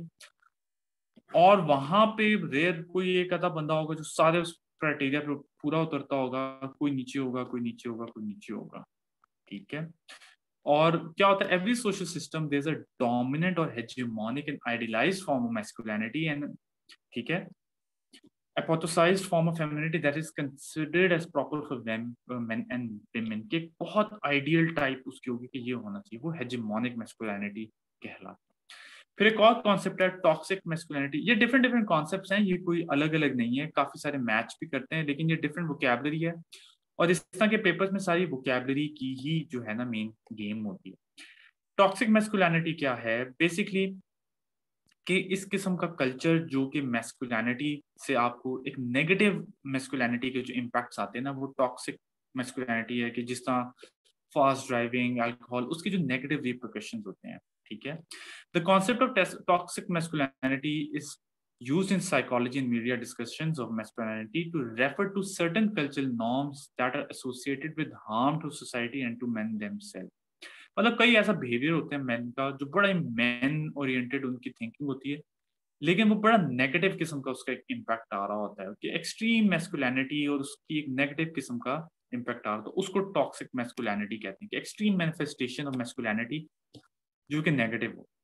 और वहां पे रेयर कोई एक आधा बंदा होगा जो सारे उस क्राइटेरिया पे पूरा उतरता होगा, कोई नीचे होगा, कोई नीचे होगा, कोई नीचे होगा, ठीक है। और क्या होता है, every social system there is a dominant और hegemonic and idealized form of masculinity and, ठीक है, hypothesized form of femininity that is considered as proper for men, uh, men and women के एक बहुत आइडियल टाइप उसकी होगी कि ये होना चाहिए, वो हेजेमोनिक मैस्कुलिनिटी कहलाता है। फिर एक और कॉन्सेप्ट है टॉक्सिक मैस्कुलिनिटी। ये डिफरेंट डिफरेंट कॉन्सेप्ट्स हैं, ये कोई अलग अलग नहीं है, काफी सारे मैच भी करते हैं, लेकिन ये डिफरेंट वोकैबुलरी है, और इस तरह के पेपर्स में सारी वोकैबुलरी की ही जो है ना मेन गेम होती है। टॉक्सिक मैस्कुलिनिटी क्या है, बेसिकली कि इस किस्म का कल्चर जो कि मैस्कुलिनिटी से आपको एक नेगेटिव मैस्कुलिनिटी के जो इम्पैक्ट्स आते हैं ना, वो टॉक्सिक मैस्कुलिनिटी है, कि जिस तरह फास्ट ड्राइविंग, अल्कोहल, उसके जो नेगेटिव रिपरकशंस होते हैं, ठीक है। The concept of toxic masculinity is used in psychology and media discussions of masculinity to refer to certain cultural norms that are associated with harm to society and to men themselves. मतलब कई ऐसा behaviour होते हैं man का जो बड़ा ही man oriented उनकी थिंकिंग होती है, लेकिन वो बड़ा नेगेटिव किस्म का उसका एक इम्पैक्ट आ रहा होता है कि एक्सट्रीम मैस्कुलिनिटी और उसकी एक नेगेटिव किस्म का इम्पैक्ट आ रहा होता है, उसको टॉक्सिक मैस्कुलिनिटी कहते हैं, कि एक्सट्रीम मैनिफेस्टेशन ऑफ मैस्कुलिनिटी जो कि नेगेटिव हो।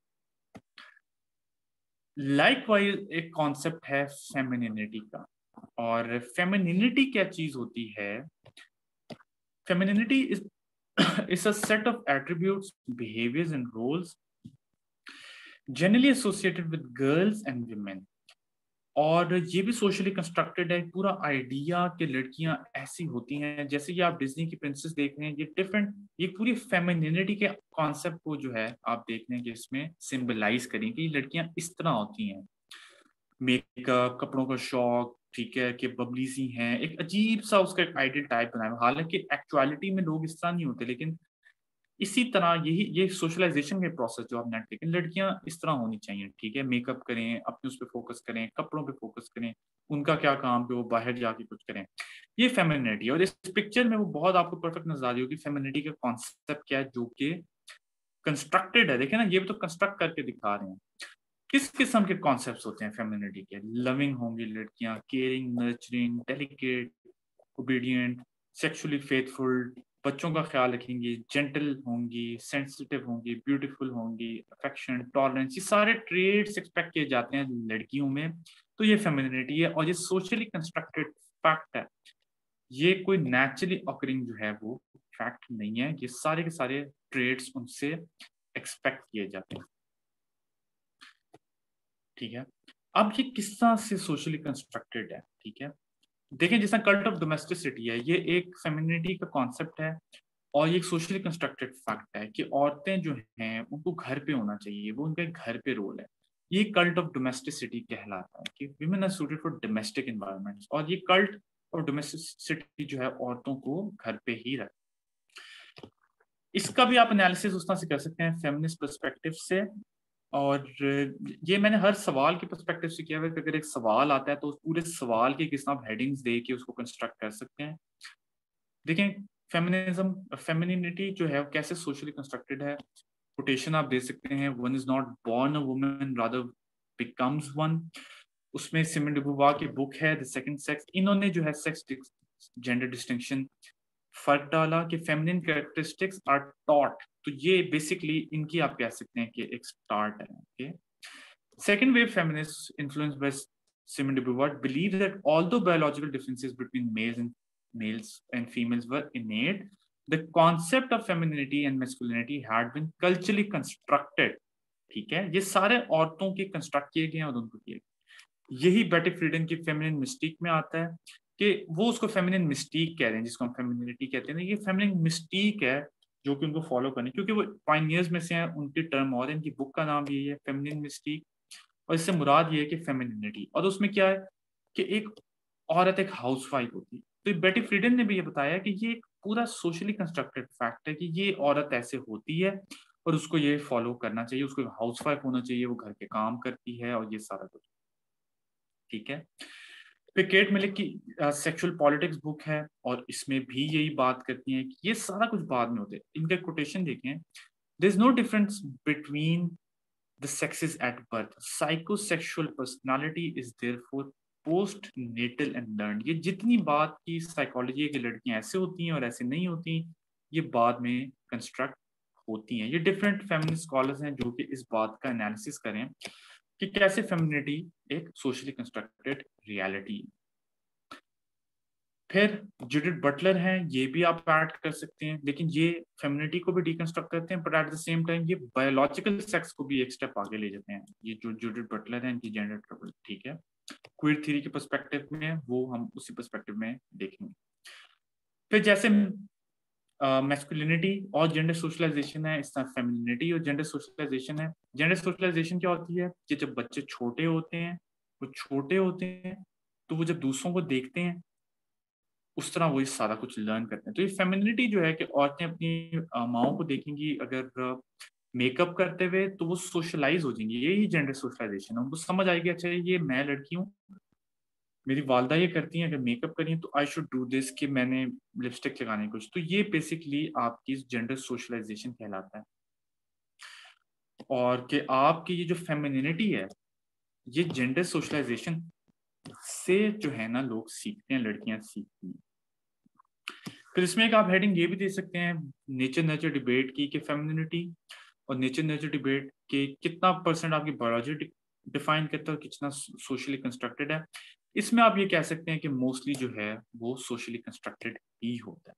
लाइकवाइज एक कॉन्सेप्ट है फेमिनिनिटी का, और फेमिनिनिटी क्या चीज होती है, femininity is is a set of attributes, behaviours and roles generally associated with girls and women, और ये भी सोशली कंस्ट्रक्टेड है, पूरा आइडिया कि लड़कियां ऐसी होती हैं, जैसे ये आप डिज्नी की प्रिंसेस देख रहे हैं, ये डिफरेंट, ये पूरी फेमिनिनिटी के कॉन्सेप्ट को जो है आप देख रहे हैं कि इसमें सिंबलाइज करें कि लड़कियां इस तरह होती हैं, मेकअप, कपड़ों का शौक, ठीक है, कि बबली सी हैं, एक अजीब सा उसका एक आइडियल टाइप बनाया, हालांकि एक्चुअलिटी में लोग इस तरह नहीं होते, लेकिन इसी तरह यही ये सोशलाइजेशन के प्रोसेस जो आप नेट देखें, लड़कियां इस तरह होनी चाहिए, ठीक है, मेकअप करें, अपने उस पर फोकस करें, कपड़ों पे फोकस करें, उनका क्या काम कि वो बाहर जाके कुछ करें, ये फेमिनिटी। और इस पिक्चर में वो बहुत आपको परफेक्ट नजर आ रही होगी फेमिनिटी का कॉन्सेप्ट क्या है, जो कि कंस्ट्रक्टेड है। देखे ना, ये भी तो कंस्ट्रक्ट करके दिखा रहे हैं। किस किस्म के कॉन्सेप्ट होते हैं फेमिनिटी के, लविंग होंगी लड़कियां, caring, nurturing, delicate, obedient, sexually faithful, बच्चों का ख्याल रखेंगी, जेंटल होंगी, सेंसिटिव होंगी, ब्यूटीफुल होंगी, अफेक्शन, टॉलरेंस, ये सारे ट्रेड्स एक्सपेक्ट किए जाते हैं लड़कियों में, तो ये फेमिनिटी है, और ये सोशली कंस्ट्रक्टेड फैक्ट है, ये कोई नेचुरली ऑकरिंग जो है वो फैक्ट नहीं है, ये सारे के सारे ट्रेड्स उनसे एक्सपेक्ट किए जाते हैं, ठीक है। अब ये किस तरह से सोशली कंस्ट्रक्टेड है, ठीक है, देखें, जैसा कल्ट ऑफ डोमेस्टिसिटी है, ये एक फेमिनिटी का कॉन्सेप्ट है, और ये एक सोशली कंस्ट्रक्टेड फैक्ट है कि औरतें जो हैं उनको घर पे होना चाहिए, वो उनका एक घर पे रोल है। ये कल्ट ऑफ डोमेस्टिसिटी कहलाता है कि women are suited for domestic environments, और ये कल्ट ऑफ डोमेस्टिसिटी जो है औरतों को घर पे ही रखता है। इसका भी आप एनालिसिस उस तरह से कर सकते हैं फेमिनिस्ट पर्सपेक्टिव से, और ये मैंने हर सवाल के पर्सपेक्टिव से किया हुआ है कि अगर एक सवाल आता है तो उस पूरे सवाल के किस तरह हेडिंग्स दे के उसको कंस्ट्रक्ट कर सकते हैं। देखें, फेमिनिज्म, फेमिनिटी जो है वो कैसे सोशली कंस्ट्रक्टेड है, कोटेशन आप दे सकते हैं, one is not born a woman rather becomes one. उसमें सिमन डे beauvoir की बुक है द सेकंड सेक्स, इन्होंने जो है सेक्स जेंडर डिस्टिंक्शन फर्क डाला कि फेमिनिन कैरेक्टरिस्टिक्स आर टॉट, तो ये बेसिकली इनकी आप कह सकते हैं कि एक स्टार्ट है। Okay, second wave feminists influenced by Simone de Beauvoir believe that although biological differences between males and males and females were innate, the concept of femininity and masculinity had been culturally constructed। ठीक है, ये सारे औरतों के construct किए गए हैं और उनको किए गए। यही बेटी फ्रीडन की फेमिनिन मिस्टीक में आता है कि वो उसको फेमिनिन मिस्टीक कह रहे हैं, जिसको हम फेमिनिटी कहते हैं। ये फेमिनिन मिस्टीक है जो कि उनको फॉलो करनी, क्योंकि वो पायनियर्स में से हैं, उनकी टर्म और इनकी बुक का नाम यही है, फेमिनिन मिस्टीक। और इससे मुराद ये है कि फेमिनिटी, और उसमें क्या है कि एक औरत एक हाउसवाइफ होती है। तो बेटी फ्रीडन ने भी ये बताया कि ये एक पूरा सोशली कंस्ट्रक्टेड फैक्ट है कि ये औरत ऐसे होती है और उसको ये फॉलो करना चाहिए, उसको हाउसवाइफ होना चाहिए, वो घर के काम करती है और ये सारा कुछ। ठीक है, फिर केट मिलिक की सेक्सुअल पॉलिटिक्स बुक है और इसमें भी यही बात करती हैं कि ये सारा कुछ बाद में होते हैं। इनके कोटेशन देखें, there is no difference between the sexes at birth. Psychosexual personality is therefore postnatal and learned। ये जितनी बात की साइकोलॉजी है कि लड़कियां ऐसे होती हैं और ऐसे नहीं होती, ये बाद में कंस्ट्रक्ट होती हैं। ये डिफरेंट फेमिनिस्ट स्कॉलर्स हैं जो कि इस बात का एनालिसिस करें कि कैसे फेमिनिटी एक सोशली कंस्ट्रक्टेड रियलिटी है। फिर जूडिथ बटलर हैं, ये भी आप ऐड कर सकते हैं, लेकिन ये फेमिनिटी को भी डिकंस्ट्रक्ट करते हैं, but at the same time ये बायोलॉजिकल सेक्स को भी एक स्टेप आगे ले जाते हैं। ये जो जूडिथ बटलर है, इनकी जेंडर ट्रबल, ठीक है, क्वीर थ्योरी के पर्सपेक्टिव में, वो हम उसी पर्सपेक्टिव में देखेंगे। फिर जैसे मैस्कुलिनिटी uh, और जेंडर सोशलाइजेशन है, इस तरह फेमिनिटी और जेंडर सोशलाइजेशन है। जेंडर सोशलाइजेशन क्या होती है कि जब बच्चे छोटे होते हैं, वो छोटे होते हैं तो वो जब दूसरों को देखते हैं उस तरह वो ये सारा कुछ लर्न करते हैं। तो ये फेमिनिटी जो है कि औरतें अपनी माओ को देखेंगी अगर मेकअप करते हुए तो वो सोशलाइज हो जाएंगी, यही जेंडर सोशलाइजेशन है। उनको समझ आएगी अच्छा ये मैं लड़की हूँ, मेरी वालदा ये करती हैं, अगर मेकअप करी तो आई शुड डू दिस, कि मैंने लिपस्टिक लगाने कुछ। तो ये बेसिकली आपकी जेंडर सोशलाइजेशन कहलाता है। और कि आपकी ये जो फेमिनिटी है ये जेंडर सोशलाइजेशन से जो है ना लोग सीखते हैं, लड़कियां सीखती हैं। फिर इसमें एक आप हेडिंग ये भी दे सकते हैं नेचर नेचर डिबेट की, कि फेमिनिटी और नेचर नेचर डिबेट के कितना परसेंट आपकी बायोलॉजी डिफाइन करता है और कितना सोशली कंस्ट्रक्टेड है। इसमें आप ये कह सकते हैं कि मोस्टली जो है वो सोशली कंस्ट्रक्टेड ही होता है।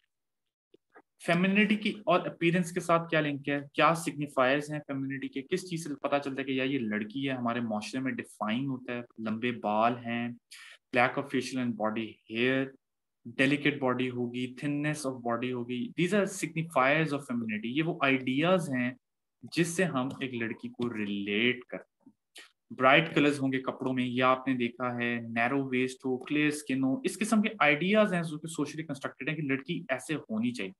फेमिनिटी की और अपीयरेंस के साथ क्या लिंक है, क्या सिग्निफायर्स हैं फेमिनिटी के, किस चीज से पता चलता है कि यार ये लड़की है, हमारे माशरे में डिफाइन होता है। लंबे बाल हैं, lack of facial and body hair, delicate body होगी, थिननेस ऑफ बॉडी होगी, these are signifiers of femininity. ये वो आइडियाज हैं जिससे हम एक लड़की को रिलेट करते हैं। ब्राइट कलर्स होंगे कपड़ों में, या आपने देखा है नैरो वेस्ट हो, क्लियर स्किन हो, इस किस्म के आइडियाज हैं जो कि सोशली कंस्ट्रक्टेड है कि लड़की ऐसे होनी चाहिए।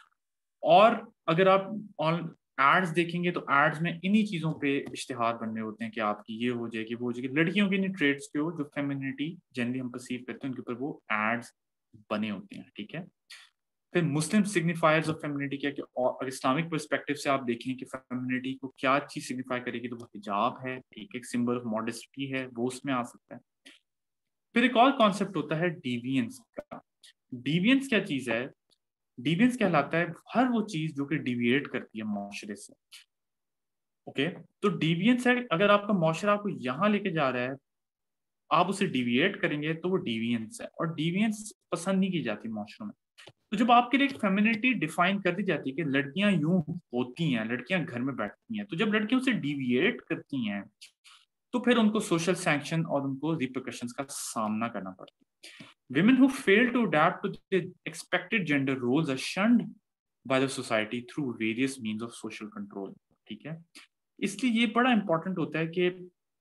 और अगर आप एड्स देखेंगे तो एड्स में इन्हीं चीजों पे इश्तिहार बन रहे होते हैं कि आपकी ये हो जाएगी वो हो जाएगी। लड़कियों के इन ट्रेड्स के हो जो फेमिनिटी जनरली हम परसीव करते हैं उनके ऊपर वो एड्स बने होते हैं। ठीक है, फिर मुस्लिम सिग्निफायर्स ऑफ फेमिनिटी क्या, कि और इस्लामिक पर्सपेक्टिव से आप देखें कि फेमिनिटी को क्या चीज सिग्निफाई करेगी, तो वो हिजाब है, ठीक है, सिंबल ऑफ मॉडेस्टी है, वो उसमें आ सकता है। फिर एक और कॉन्सेप्ट होता है डिवियंस का। डिवियंस क्या चीज है, डिवियंस कहलाता है हर वो चीज जो कि डिविएट करती है माशरे से। ओके, तो डिवियंस है अगर आपका माशरा आपको यहाँ लेके जा रहा है, आप उसे डिविएट करेंगे तो वो डिवियंस है, और डिवियंस पसंद नहीं की जाती माशरों में। तो जब आपके लिए एक फेमिनिटी डिफाइन कर दी जाती है कि लड़कियां यूं होती हैं, लड़कियां घर में बैठती हैं, तो जब लड़कियां उसे डिविएट करती हैं तो फिर उनको सोशल सैंक्शन और उनको रिपरकशंस का सामना करना पड़ता है। Women who fail to adapt to the expected gender roles are shunned by the society through various means of social control। ठीक है, इसलिए ये बड़ा इंपॉर्टेंट होता है कि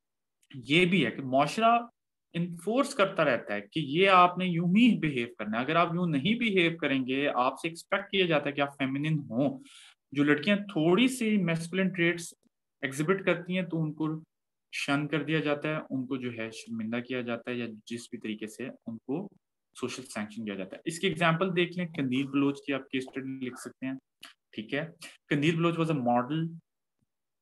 ये भी है कि माशरा इन्फोर्स करता रहता है कि ये आपने यूं ही बिहेव करना है। अगर आप यूं नहीं बिहेव करेंगे, आपसे एक्सपेक्ट किया जाता है कि आप फेमिनिन हो। जो लड़कियां थोड़ी सी मैस्कुलिन ट्रेट्स एग्जिबिट करती हैं तो उनको शन कर दिया जाता है, उनको जो है शर्मिंदा किया जाता है, या जिस भी तरीके से उनको सोशल सैंक्शन किया जाता है। इसकी एग्जांपल देख लें, कंदील बलोच की आप केस स्टडी लिख सकते हैं। ठीक है, Qandeel Baloch was a model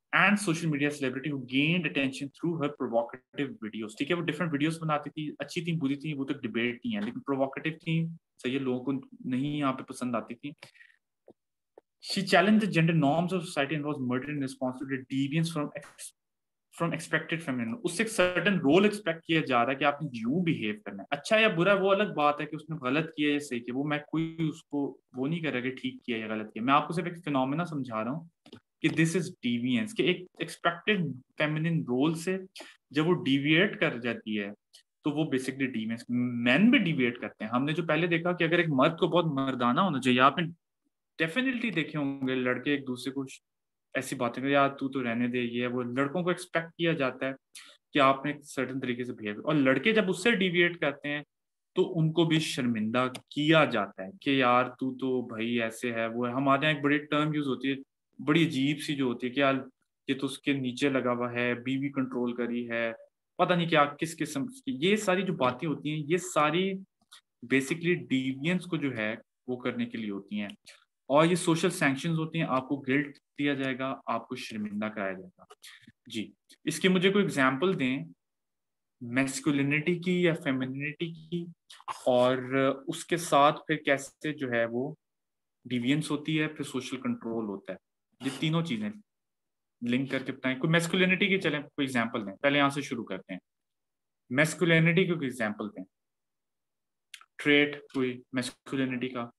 and social media celebrity who gained attention through her provocative videos. ठीक है, वो डिफरेंट वीडियोस बनाती थी, अच्छी थी बुरी थी वो तो डिबेट नहीं है, लेकिन प्रोवोकेटिव थी, सही है, लोगों को नहीं यहाँ पे पसंद आती थी। She challenged the gender norms of society and was murdered in response to the deviance from ex- from expected feminine। उससे एक सर्टन रोल एक्सपेक्ट किया जा रहा है कि आपने यूं बिहेव करना है, अच्छा या बुरा वो अलग बात है कि उसने गलत किया या सही किया, वो मैं कोई उसको वो नहीं कर रहा कि ठीक किया या गलत किया, मैं आपको सिर्फ एक फिनोमेना समझा रहा हूँ कि दिस इज डिवियंस, कि एक एक्सपेक्टेड फेमिनिन रोल से जब वो डिविएट कर जाती है तो वो बेसिकली डिवियंस। मैन भी डिविएट करते हैं, हमने जो पहले देखा कि अगर एक मर्द को बहुत मर्दाना होना चाहिए, आपने डेफिनेटली देखे होंगे लड़के एक दूसरे को ऐसी बातें करें, यार तू तो रहने दे, ये वो लड़कों को एक्सपेक्ट किया जाता है कि आपने एक सर्टेन तरीके से बिहेव, और लड़के जब उससे डिविएट करते हैं तो उनको भी शर्मिंदा किया जाता है कि यार तू तो भाई ऐसे है वो है। हमारे यहाँ एक बड़ी टर्म यूज होती है, बड़ी अजीब सी जो होती है कि यार ये तो उसके नीचे लगा हुआ है, बीवी कंट्रोल करी है, पता नहीं क्या किस किस्म की, ये सारी जो बातें होती हैं ये सारी बेसिकली डिवियंस को जो है वो करने के लिए होती हैं, और ये सोशल सैंक्शंस होती हैं, आपको गिल्ट दिया जाएगा, आपको शर्मिंदा कराया जाएगा। जी, इसके मुझे कोई एग्जांपल दें मैस्कुलिनिटी की या फेमिनिटी की, और उसके साथ फिर कैसे जो है वो डिवियंस होती है, फिर सोशल कंट्रोल होता है, ये तीनों चीजें लिंक करके बताएं। कोई मैस्कुलिनिटी की चलें कोई एग्जांपल दें, पहले यहाँ से शुरू करते हैं, मैस्कुलिनिटी को कोई एग्जांपल दें, ट्रेट कोई मैस्कुलिनिटी का।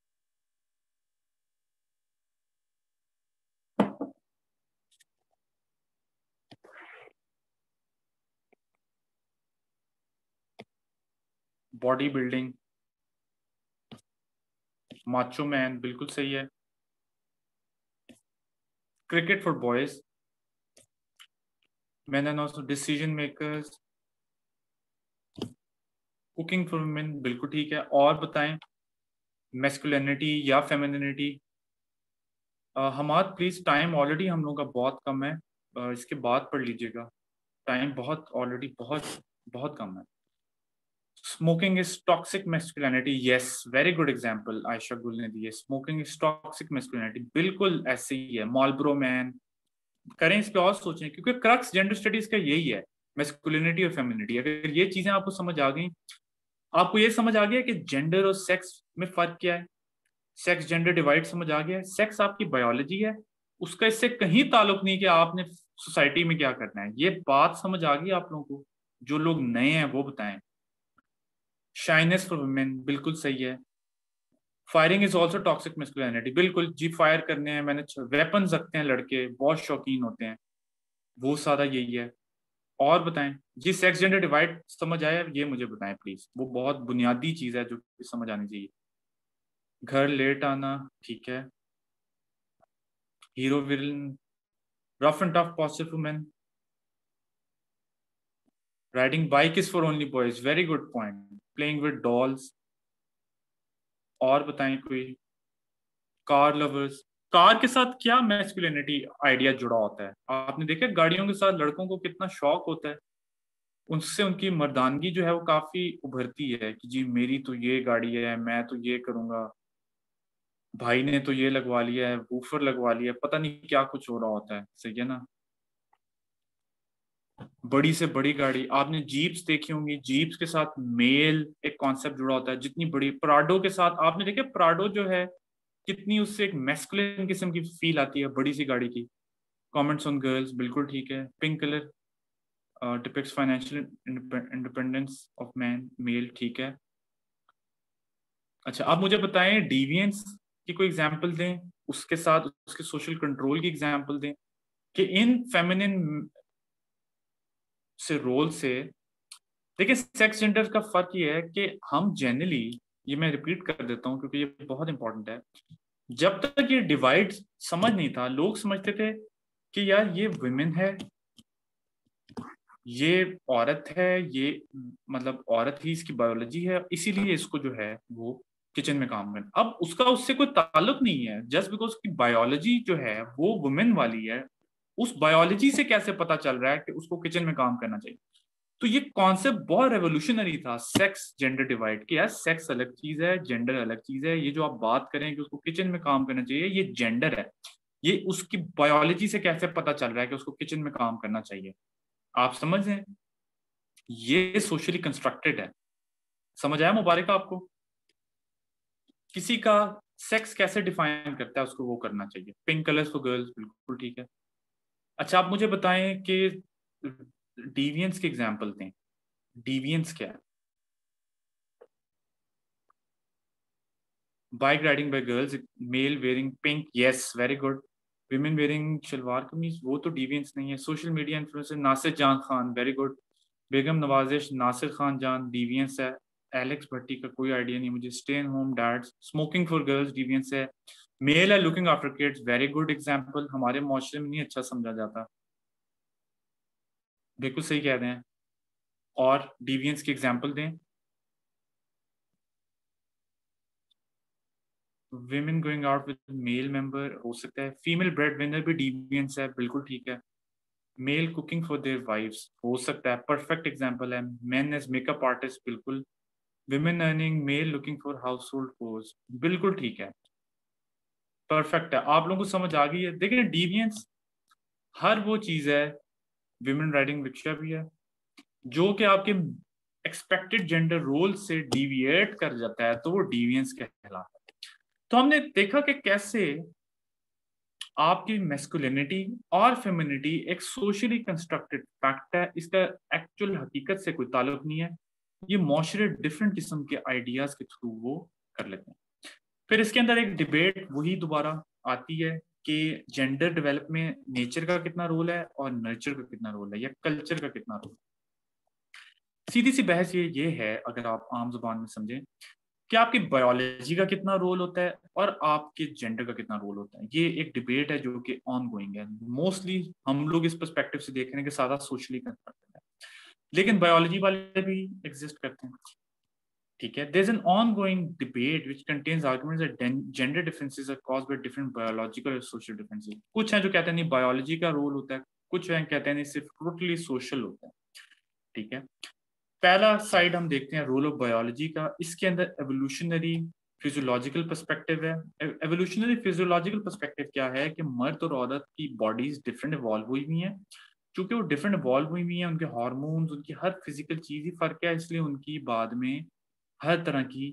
बॉडी बिल्डिंग, माचो मैन, बिल्कुल सही है। Cricket for boys, men and also decision makers, cooking for women, बिल्कुल ठीक है। और बताएं मैस्कुलिनिटी या फेमिनिटी। हमारा प्लीज टाइम ऑलरेडी हम लोगों का बहुत कम है, uh, इसके बाद पढ़ लीजिएगा, टाइम बहुत ऑलरेडी बहुत बहुत कम है। Smoking is toxic masculinity, yes very good example Ayesha Gul ने दी है, स्मोकिंग इज टॉक्सिक मैस्कुलिनिटी, बिल्कुल ऐसे ही है। मार्लबोरो मैन, करें इस पे और सोचें, क्योंकि क्रक्स जेंडर स्टडीज का यही है, मैस्कुलिनिटी और फेमिनिटी। अगर ये चीजें आपको समझ आ गई, आपको ये समझ आ गया कि जेंडर और सेक्स में फर्क क्या है, सेक्स जेंडर डिवाइड समझ आ गया है, सेक्स आपकी बायोलॉजी है, उसका इससे कहीं ताल्लुक नहीं कि आपने सोसाइटी में क्या करना है, ये बात समझ आ गई आप लोगों को? जो लोग नए हैं वो बताएं। शाइनेस फॉर वुमेन, बिल्कुल सही है। Firing is also toxic masculinity, बिल्कुल जी, फायर करने हैं, मैंने वेपन रखते हैं लड़के, बहुत शौकीन होते हैं, वो सारा यही है। और बताएं जी, सेक्स जेंडर डिवाइड समझ आया, ये मुझे बताएं प्लीज, वो बहुत बुनियादी चीज है जो समझ आनी चाहिए। घर लेट आना, ठीक है। Hero villain, rough and tough possible women, riding bike is for only boys, very good point, playing with dolls. और बताएं कोई, कार लवर्स, कार के साथ क्या मैस्कुलिनिटी आइडिया जुड़ा होता है? आपने देखा गाड़ियों के साथ लड़कों को कितना शौक होता है, उनसे उनकी मर्दानगी जो है वो काफी उभरती है कि जी मेरी तो ये गाड़ी है, मैं तो ये करूंगा, भाई ने तो ये लगवा लिया है, वूफर लगवा लिया है, पता नहीं क्या कुछ हो रहा होता है, सही है ना। बड़ी से बड़ी गाड़ी, आपने जीप्स देखी होंगी, जीप्स के साथ मेल एक कॉन्सेप्ट जुड़ा होता है, जितनी बड़ी प्राडो के साथ, आपने देखा प्राडो जो है कितनी उससे एक मैस्कुलिन किस्म की फील आती है बड़ी सी गाड़ी की। कमेंट्स ऑन गर्ल्स, बिल्कुल ठीक है। Pink colour depicts financial independence of man, male, ठीक है। अच्छा, आप मुझे बताएं डिवियंस की कोई एग्जांपल दें, उसके साथ उसके सोशल कंट्रोल की एग्जांपल दें, कि इन फेमिनिन से रोल से, देखिए सेक्स जेंडर का फर्क ये है कि हम जनरली, ये मैं रिपीट कर देता हूँ क्योंकि ये बहुत इंपॉर्टेंट है, जब तक ये डिवाइड समझ नहीं था, लोग समझते थे कि यार ये वुमेन है, ये औरत है, ये मतलब औरत ही इसकी बायोलॉजी है, इसीलिए इसको जो है वो किचन में काम करना। अब उसका उससे कोई ताल्लुक नहीं है, जस्ट बिकॉज की बायोलॉजी जो है वो वुमेन वाली है, उस बायोलॉजी से कैसे पता चल रहा है कि उसको किचन में काम करना चाहिए। तो ये कॉन्सेप्ट बहुत रेवोल्यूशनरी था, सेक्स जेंडर डिवाइड, कि यार सेक्स अलग चीज है, जेंडर अलग चीज है, ये जो आप बात करें कि उसको किचन में काम करना चाहिए, ये जेंडर है। ये उसकी बायोलॉजी से कैसे पता चल रहा है कि उसको किचन में काम करना चाहिए? आप समझ रहे हैं? ये सोशली कंस्ट्रक्टेड है। समझ आया मुबारक आपको? किसी का सेक्स कैसे डिफाइन करता है उसको वो करना चाहिए। पिंक कलर्स फॉर गर्ल्स, बिल्कुल ठीक है। अच्छा, आप मुझे बताएं कि डिविएंस के एग्जांपल दें। डिविएंस क्या है? Bike riding by girls, male wearing pink, yes very good. Women wearing shalwar kameez, वो तो डिविएंस नहीं है। Social media influencer Nasir Jan Khan, very good. Begum Nawazish, Nasir Khan Jan, deviance है। एलेक्स भट्टी का कोई आइडिया नहीं मुझे। Stay in home dads, smoking for girls, deviance है। मेल है looking after kids, very good example, हमारे मुआशरे में नहीं अच्छा समझा जाता। बिल्कुल सही कह रहे हैं। और डिविएंस की एग्जांपल दें। Women going out with male member हो सकता है। फीमेल ब्रेड विनर भी डिविएंस है, बिल्कुल ठीक है। Male cooking for their wives हो सकता है, परफेक्ट एग्जांपल है। मेन एज मेकअप आर्टिस्ट, बिल्कुल। Women earning, male looking for household chores, बिल्कुल ठीक है, परफेक्ट है। आप लोगों को समझ आ गई है? देखिए डिविएंस हर वो चीज है, विमेन राइडिंग रिक्शा भी है, जो कि आपके एक्सपेक्टेड जेंडर रोल से डिविएट कर जाता है, तो वो डिविएंस कहलाता है। तो हमने देखा कि कैसे आपकी मैस्कुलिनिटी और फेमिनिटी एक सोशली कंस्ट्रक्टेड फैक्ट है, इसका एक्चुअल हकीकत से कोई ताल्लुक नहीं है। ये मुआशरे डिफरेंट किस्म के आइडियाज के थ्रू वो कर लेते हैं। फिर इसके अंदर एक डिबेट वही दोबारा आती है कि जेंडर डेवलप में नेचर का कितना रोल है और नर्चर का कितना रोल है या कल्चर का कितना रोल है। सीधी सी बहस ये ये है, अगर आप आम जुबान में समझें, कि आपकी बायोलॉजी का कितना रोल होता है और आपके जेंडर का कितना रोल होता है। ये एक डिबेट है जो कि ऑन गोइंग है। मोस्टली हम लोग इस पर्सपेक्टिव से देख रहे हैं कि सारा सोशली कंस्ट्रक्टेड है, लेकिन बायोलॉजी वाले भी एग्जिस्ट करते हैं। ठीक है, there is an ongoing debate which contends arguments that gender differences are caused by different biological और सोशल डिफरेंसेस। कुछ हैं जो कहते हैं नहीं बायोलॉजी का रोल होता है, कुछ हैं कहते हैं नहीं सिर्फ टोटली सोशल होता है। ठीक है, पहला साइड हम देखते हैं रोल ऑफ बायोलॉजी का। इसके अंदर एवोल्यूशनरी फिजियोलॉजिकल पर्सपेक्टिव है। एवोल्यूशनरी फिजियोलॉजिकल पर्सपेक्टिव क्या है कि मर्द और औरत की बॉडीज डिफरेंट इवॉल्व हुई हुई हैं। चूंकि वो डिफरेंट इवॉल्व हुई हुई हैं, उनके हार्मोन्स, उनकी हर फिजिकल चीज ही फर्क है, इसलिए उनकी बाद में हर तरह की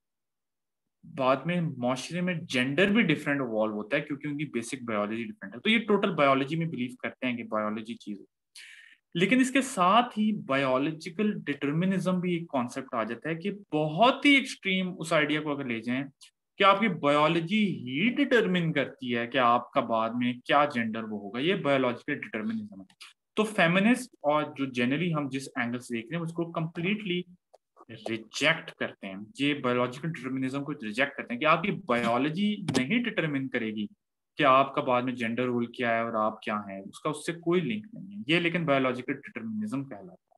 बाद में माशरे में जेंडर भी डिफरेंट इवॉल्व होता है, क्योंकि उनकी बेसिक बायोलॉजी डिफरेंट है। तो ये टोटल बायोलॉजी में बिलीव करते हैं कि बायोलॉजी चीज है। लेकिन इसके साथ ही बायोलॉजिकल डिटर्मिनिज्म भी एक कॉन्सेप्ट आ जाता है कि बहुत ही एक्सट्रीम उस आइडिया को अगर ले जाएं कि आपकी बायोलॉजी ही डिटर्मिन करती है कि आपका बाद में क्या जेंडर वो होगा, ये बायोलॉजिकल डिटर्मिनिज्म है। तो फेमिनिस्ट और जो जनरली हम जिस एंगल से देख रहे हैं उसको कंप्लीटली रिजेक्ट करते हैं। ये बायोलॉजिकल डिटर्मिनिज्म को रिजेक्ट करते हैं कि आपकी बायोलॉजी नहीं डिटरमिन करेगी कि आपका बाद में जेंडर रोल क्या है और आप क्या हैं, उसका उससे कोई लिंक नहीं है ये, लेकिन बायोलॉजिकल डिटर्मिनिज्म कहलाता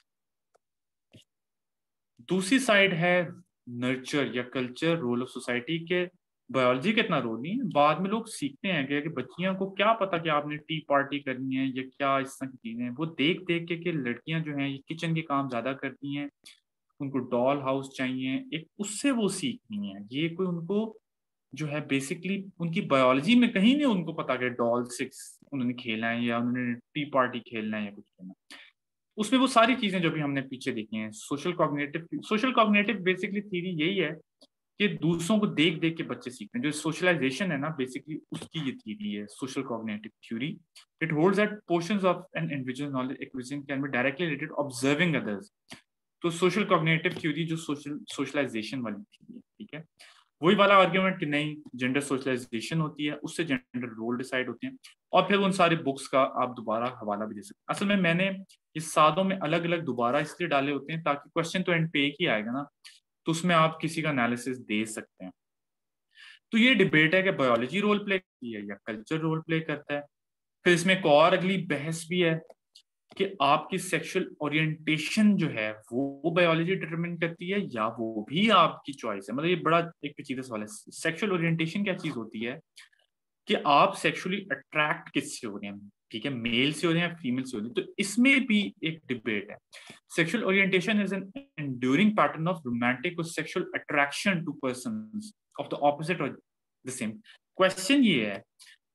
है। दूसरी साइड है नर्चर या कल्चर रोल ऑफ सोसाइटी के। बायोलॉजी का इतना रोल नहीं है, बाद में लोग सीखते हैं कि, कि बच्चियों को क्या पता कि आपने टी पार्टी करनी है या क्या इस तरह की चीजें, वो देख देख के कि लड़कियां जो हैं ये किचन के काम ज्यादा करती हैं, उनको डॉल हाउस चाहिए, एक उससे वो सीखनी है। ये कोई उनको जो है बेसिकली उनकी बायोलॉजी में कहीं नहीं उनको पता कि डॉल सिक्स उन्होंने खेलना है या उन्होंने टी पार्टी खेलना है या कुछ खेलना है। उसमें वो सारी चीजें जो भी हमने पीछे देखी हैं। Social cognitive social cognitive basically theory यही है कि दूसरों को देख देख के बच्चे सीखते हैं। जो सोशलाइजेशन है ना, बेसिकली उसकी ये थ्योरी है, social cognitive theory. It holds that portions of an individual knowledge acquisition can be directly related observing others. तो सोशल कॉग्निटिव थ्योरी जो सोशल सोशलाइजेशन वाली थ्योरी है, ठीक है, वही वाला आर्ग्यूमेंट कि नहीं जेंडर सोशलाइजेशन होती है, उससे जेंडर रोल डिसाइड होते हैं। और फिर उन सारे बुक्स का आप दोबारा हवाला भी दे सकते हैं। असल में मैंने इस सादों में अलग अलग दोबारा इसलिए डाले होते हैं ताकि क्वेश्चन तो एंड पे एक ही आएगा ना, तो उसमें आप किसी का एनालिसिस दे सकते हैं। तो ये डिबेट है कि बायोलॉजी रोल प्ले करती है या कल्चर रोल प्ले करता है। फिर इसमें एक और अगली बहस भी है कि आपकी सेक्सुअल ओरिएंटेशन जो है वो बायोलॉजी डिटरमिन करती है या वो भी आपकी चॉइस है। मतलब ये बड़ा एक पेचीदा सवाल है। सेक्सुअल ओरिएंटेशन क्या चीज होती है कि आप सेक्सुअली अट्रैक्ट किससे हो रहे हैं, ठीक है, मेल से हो रहे हैं फीमेल से हो रहे हैं। तो इसमें भी एक डिबेट है। Sexual orientation is an enduring pattern of romantic और sexual attraction to persons of the opposite और द सेम। क्वेश्चन ये है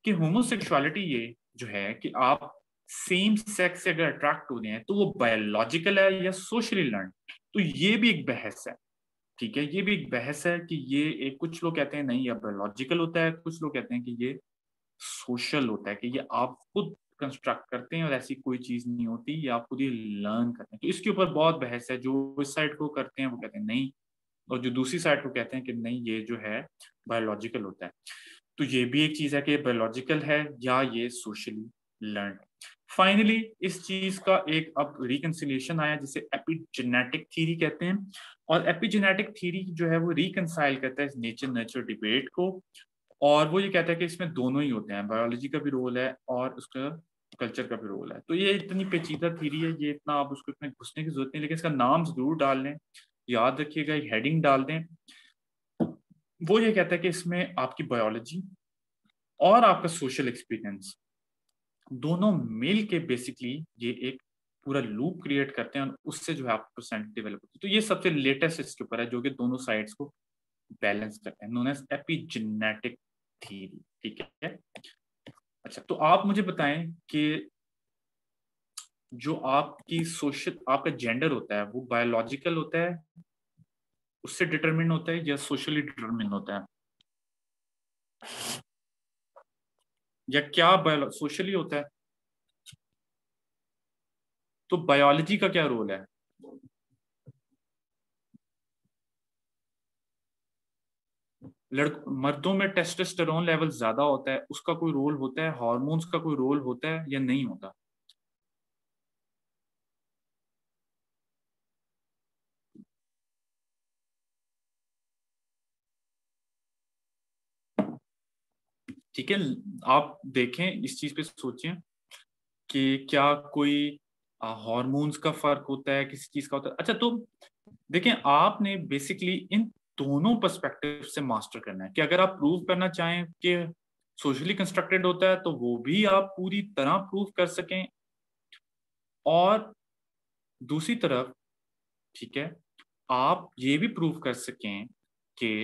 कि होमोसेक्सुअलिटी ये जो है कि आप सेम सेक्स से अगर अट्रैक्ट हो रहे हैं तो वो बायोलॉजिकल है या सोशली लर्न, तो ये भी एक बहस है। ठीक है, ये भी एक बहस है कि ये एक, कुछ लोग कहते हैं नहीं ये बायोलॉजिकल होता है, कुछ लोग कहते हैं कि ये सोशल होता है, कि ये आप खुद कंस्ट्रक्ट करते हैं और ऐसी कोई चीज नहीं होती, ये आप खुद ही लर्न करते हैं। तो इसके ऊपर बहुत बहस है। जो इस साइड को करते हैं वो कहते हैं नहीं, और जो दूसरी साइड को कहते हैं कि नहीं ये जो है बायोलॉजिकल होता है। तो ये भी एक चीज है कि बायोलॉजिकल है या ये सोशली लर्न। फाइनली इस चीज का एक अब रिकंसिलिएशन आया जिसे एपिजेनेटिक थ्योरी कहते हैं, और एपिजेनेटिक थ्योरी जो है वो रिकंसाइल करता है इस नेचर नर्चर डिबेट को, और वो ये कहता है कि इसमें दोनों ही होते हैं, बायोलॉजी का भी रोल है और उसका कल्चर का भी रोल है। तो ये इतनी पेचीदा थ्योरी है, ये इतना आप उसको इतने घुसने की जरूरत नहीं, लेकिन इसका नाम जरूर डाल लें, याद रखिएगा, एक हेडिंग डाल दें। वो ये कहता है कि इसमें आपकी बायोलॉजी और आपका सोशल एक्सपीरियंस दोनों मिल के बेसिकली ये एक पूरा लूप क्रिएट करते हैं और उससे जो है आपको पर्सेंट डेवलप होती है। तो ये सबसे लेटेस्ट इसके ऊपर है जो कि दोनों साइड्स को बैलेंस करते हैं, नोन एज एपिजेनेटिक थ्योरी। ठीक है, अच्छा तो आप मुझे बताएं कि जो आपकी सोशल आपका जेंडर होता है वो बायोलॉजिकल होता है, उससे डिटरमिन होता है, या सोशली डिटरमिन होता है, या क्या बायो सोशली होता है? तो बायोलॉजी का क्या रोल है? लड़क मर्दों में टेस्टोस्टेरोन लेवल ज्यादा होता है, उसका कोई रोल होता है? हार्मोन्स का कोई रोल होता है या नहीं होता? ठीक है, आप देखें इस चीज पे सोचें कि क्या कोई हार्मोन्स का फर्क होता है, किसी चीज का होता है। अच्छा तो देखें, आपने बेसिकली इन दोनों पर्सपेक्टिव से मास्टर करना है कि अगर आप प्रूव करना चाहें कि सोशली कंस्ट्रक्टेड होता है तो वो भी आप पूरी तरह प्रूव कर सकें, और दूसरी तरफ ठीक है आप ये भी प्रूव कर सकें कि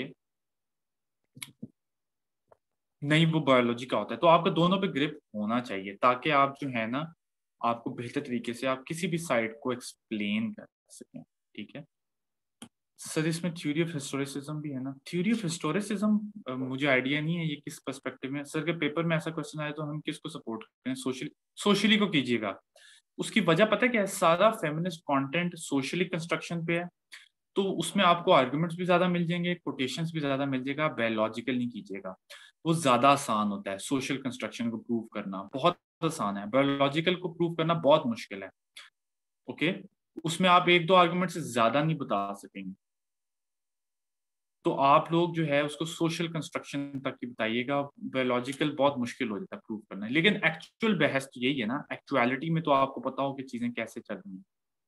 नहीं वो बायोलॉजी का होता है। तो आपका दोनों पे ग्रिप होना चाहिए ताकि आप जो है ना आपको बेहतर तरीके से आप किसी भी साइड को एक्सप्लेन कर सकें। ठीक है सर, इसमें थ्योरी ऑफ हिस्टोरिसिज्म भी है ना? थ्योरी ऑफ हिस्टोरिसिज्म मुझे आइडिया नहीं है ये किस पर्सपेक्टिव में। सर के पेपर में ऐसा क्वेश्चन आया तो हम किसको सपोर्ट करते हैं? सोशली सोशली को कीजिएगा। उसकी वजह पता है क्या है? सारा फेमिनिस्ट कंटेंट सोशली कंस्ट्रक्शन पे है, तो उसमें आपको आर्गुमेंट्स भी ज्यादा मिल जाएंगे, कोटेशंस भी ज्यादा मिल जाएगा। बायोलॉजिकल नहीं कीजिएगा, वो ज्यादा आसान होता है। सोशल कंस्ट्रक्शन को प्रूव करना बहुत आसान है, बायोलॉजिकल को प्रूव करना बहुत मुश्किल है। ओके, उसमें आप एक दो आर्गुमेंट से ज्यादा नहीं बता सकेंगे। तो आप लोग जो है उसको सोशल कंस्ट्रक्शन तक ही बताइएगा, बायोलॉजिकल बहुत मुश्किल हो जाता है प्रूव करना। लेकिन एक्चुअल बहस तो यही है ना, एक्चुअलिटी में तो आपको पता हो कि चीजें कैसे चल रही हैं।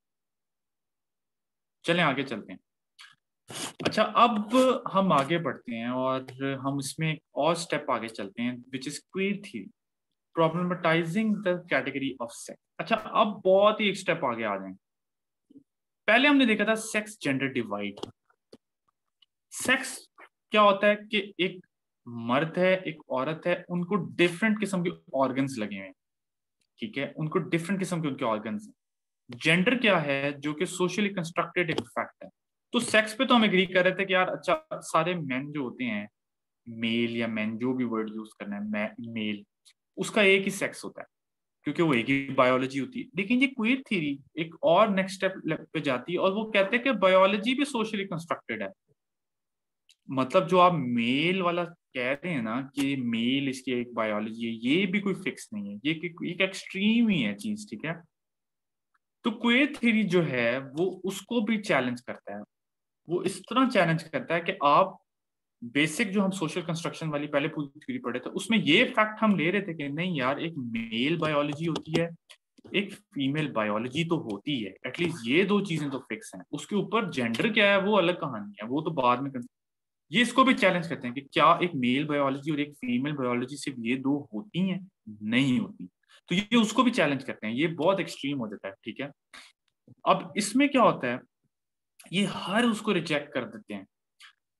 चलें आगे चलते हैं। अच्छा अब हम आगे बढ़ते हैं और हम इसमें एक और स्टेप आगे चलते हैं which is queer theory, problematizing the category of sex. अच्छा अब बहुत ही एक स्टेप आगे आ जाएं। पहले हमने देखा था सेक्स जेंडर डिवाइड। सेक्स क्या होता है कि एक मर्द है एक औरत है, उनको डिफरेंट किस्म के ऑर्गन्स लगे हुए हैं। ठीक है, उनको डिफरेंट किस्म के उनके ऑर्गन्स हैं। जेंडर क्या है? जो कि सोशली कंस्ट्रक्टेड एक फैक्ट है। तो सेक्स पे तो हम एग्री कर रहे थे कि यार अच्छा सारे मेन जो होते हैं, मेल या मैन जो भी वर्ड यूज करना है, मेल, उसका एक ही सेक्स होता है क्योंकि वो एक ही बायोलॉजी होती है। लेकिन ये क्वीर थ्योरी एक और नेक्स्ट स्टेप पे जाती है और वो कहते हैं कि बायोलॉजी भी सोशली कंस्ट्रक्टेड है। मतलब जो आप मेल वाला कह रहे हैं ना कि मेल इसकी एक बायोलॉजी है, ये भी कोई फिक्स नहीं है, ये एक एक्सट्रीम ही है चीज। ठीक है, तो क्वेर थ्योरी जो है वो उसको भी चैलेंज करता है। वो इस तरह चैलेंज करता है कि आप बेसिक जो हम सोशल कंस्ट्रक्शन वाली पहले पूरी थ्योरी पढ़े थे उसमें ये फैक्ट हम ले रहे थे कि नहीं यार एक मेल बायोलॉजी होती है, एक फीमेल बायोलॉजी तो होती है, एटलीस्ट ये दो चीजें तो फिक्स हैं। उसके ऊपर जेंडर क्या है वो अलग कहानी है, वो तो बाद में। ये इसको भी चैलेंज करते हैं कि क्या एक मेल बायोलॉजी और एक फीमेल बायोलॉजी सिर्फ ये दो होती हैं? नहीं होती। तो ये उसको भी चैलेंज करते हैं, ये बहुत एक्सट्रीम हो जाता है। ठीक है, अब इसमें क्या होता है, ये हर उसको रिजेक्ट कर देते हैं।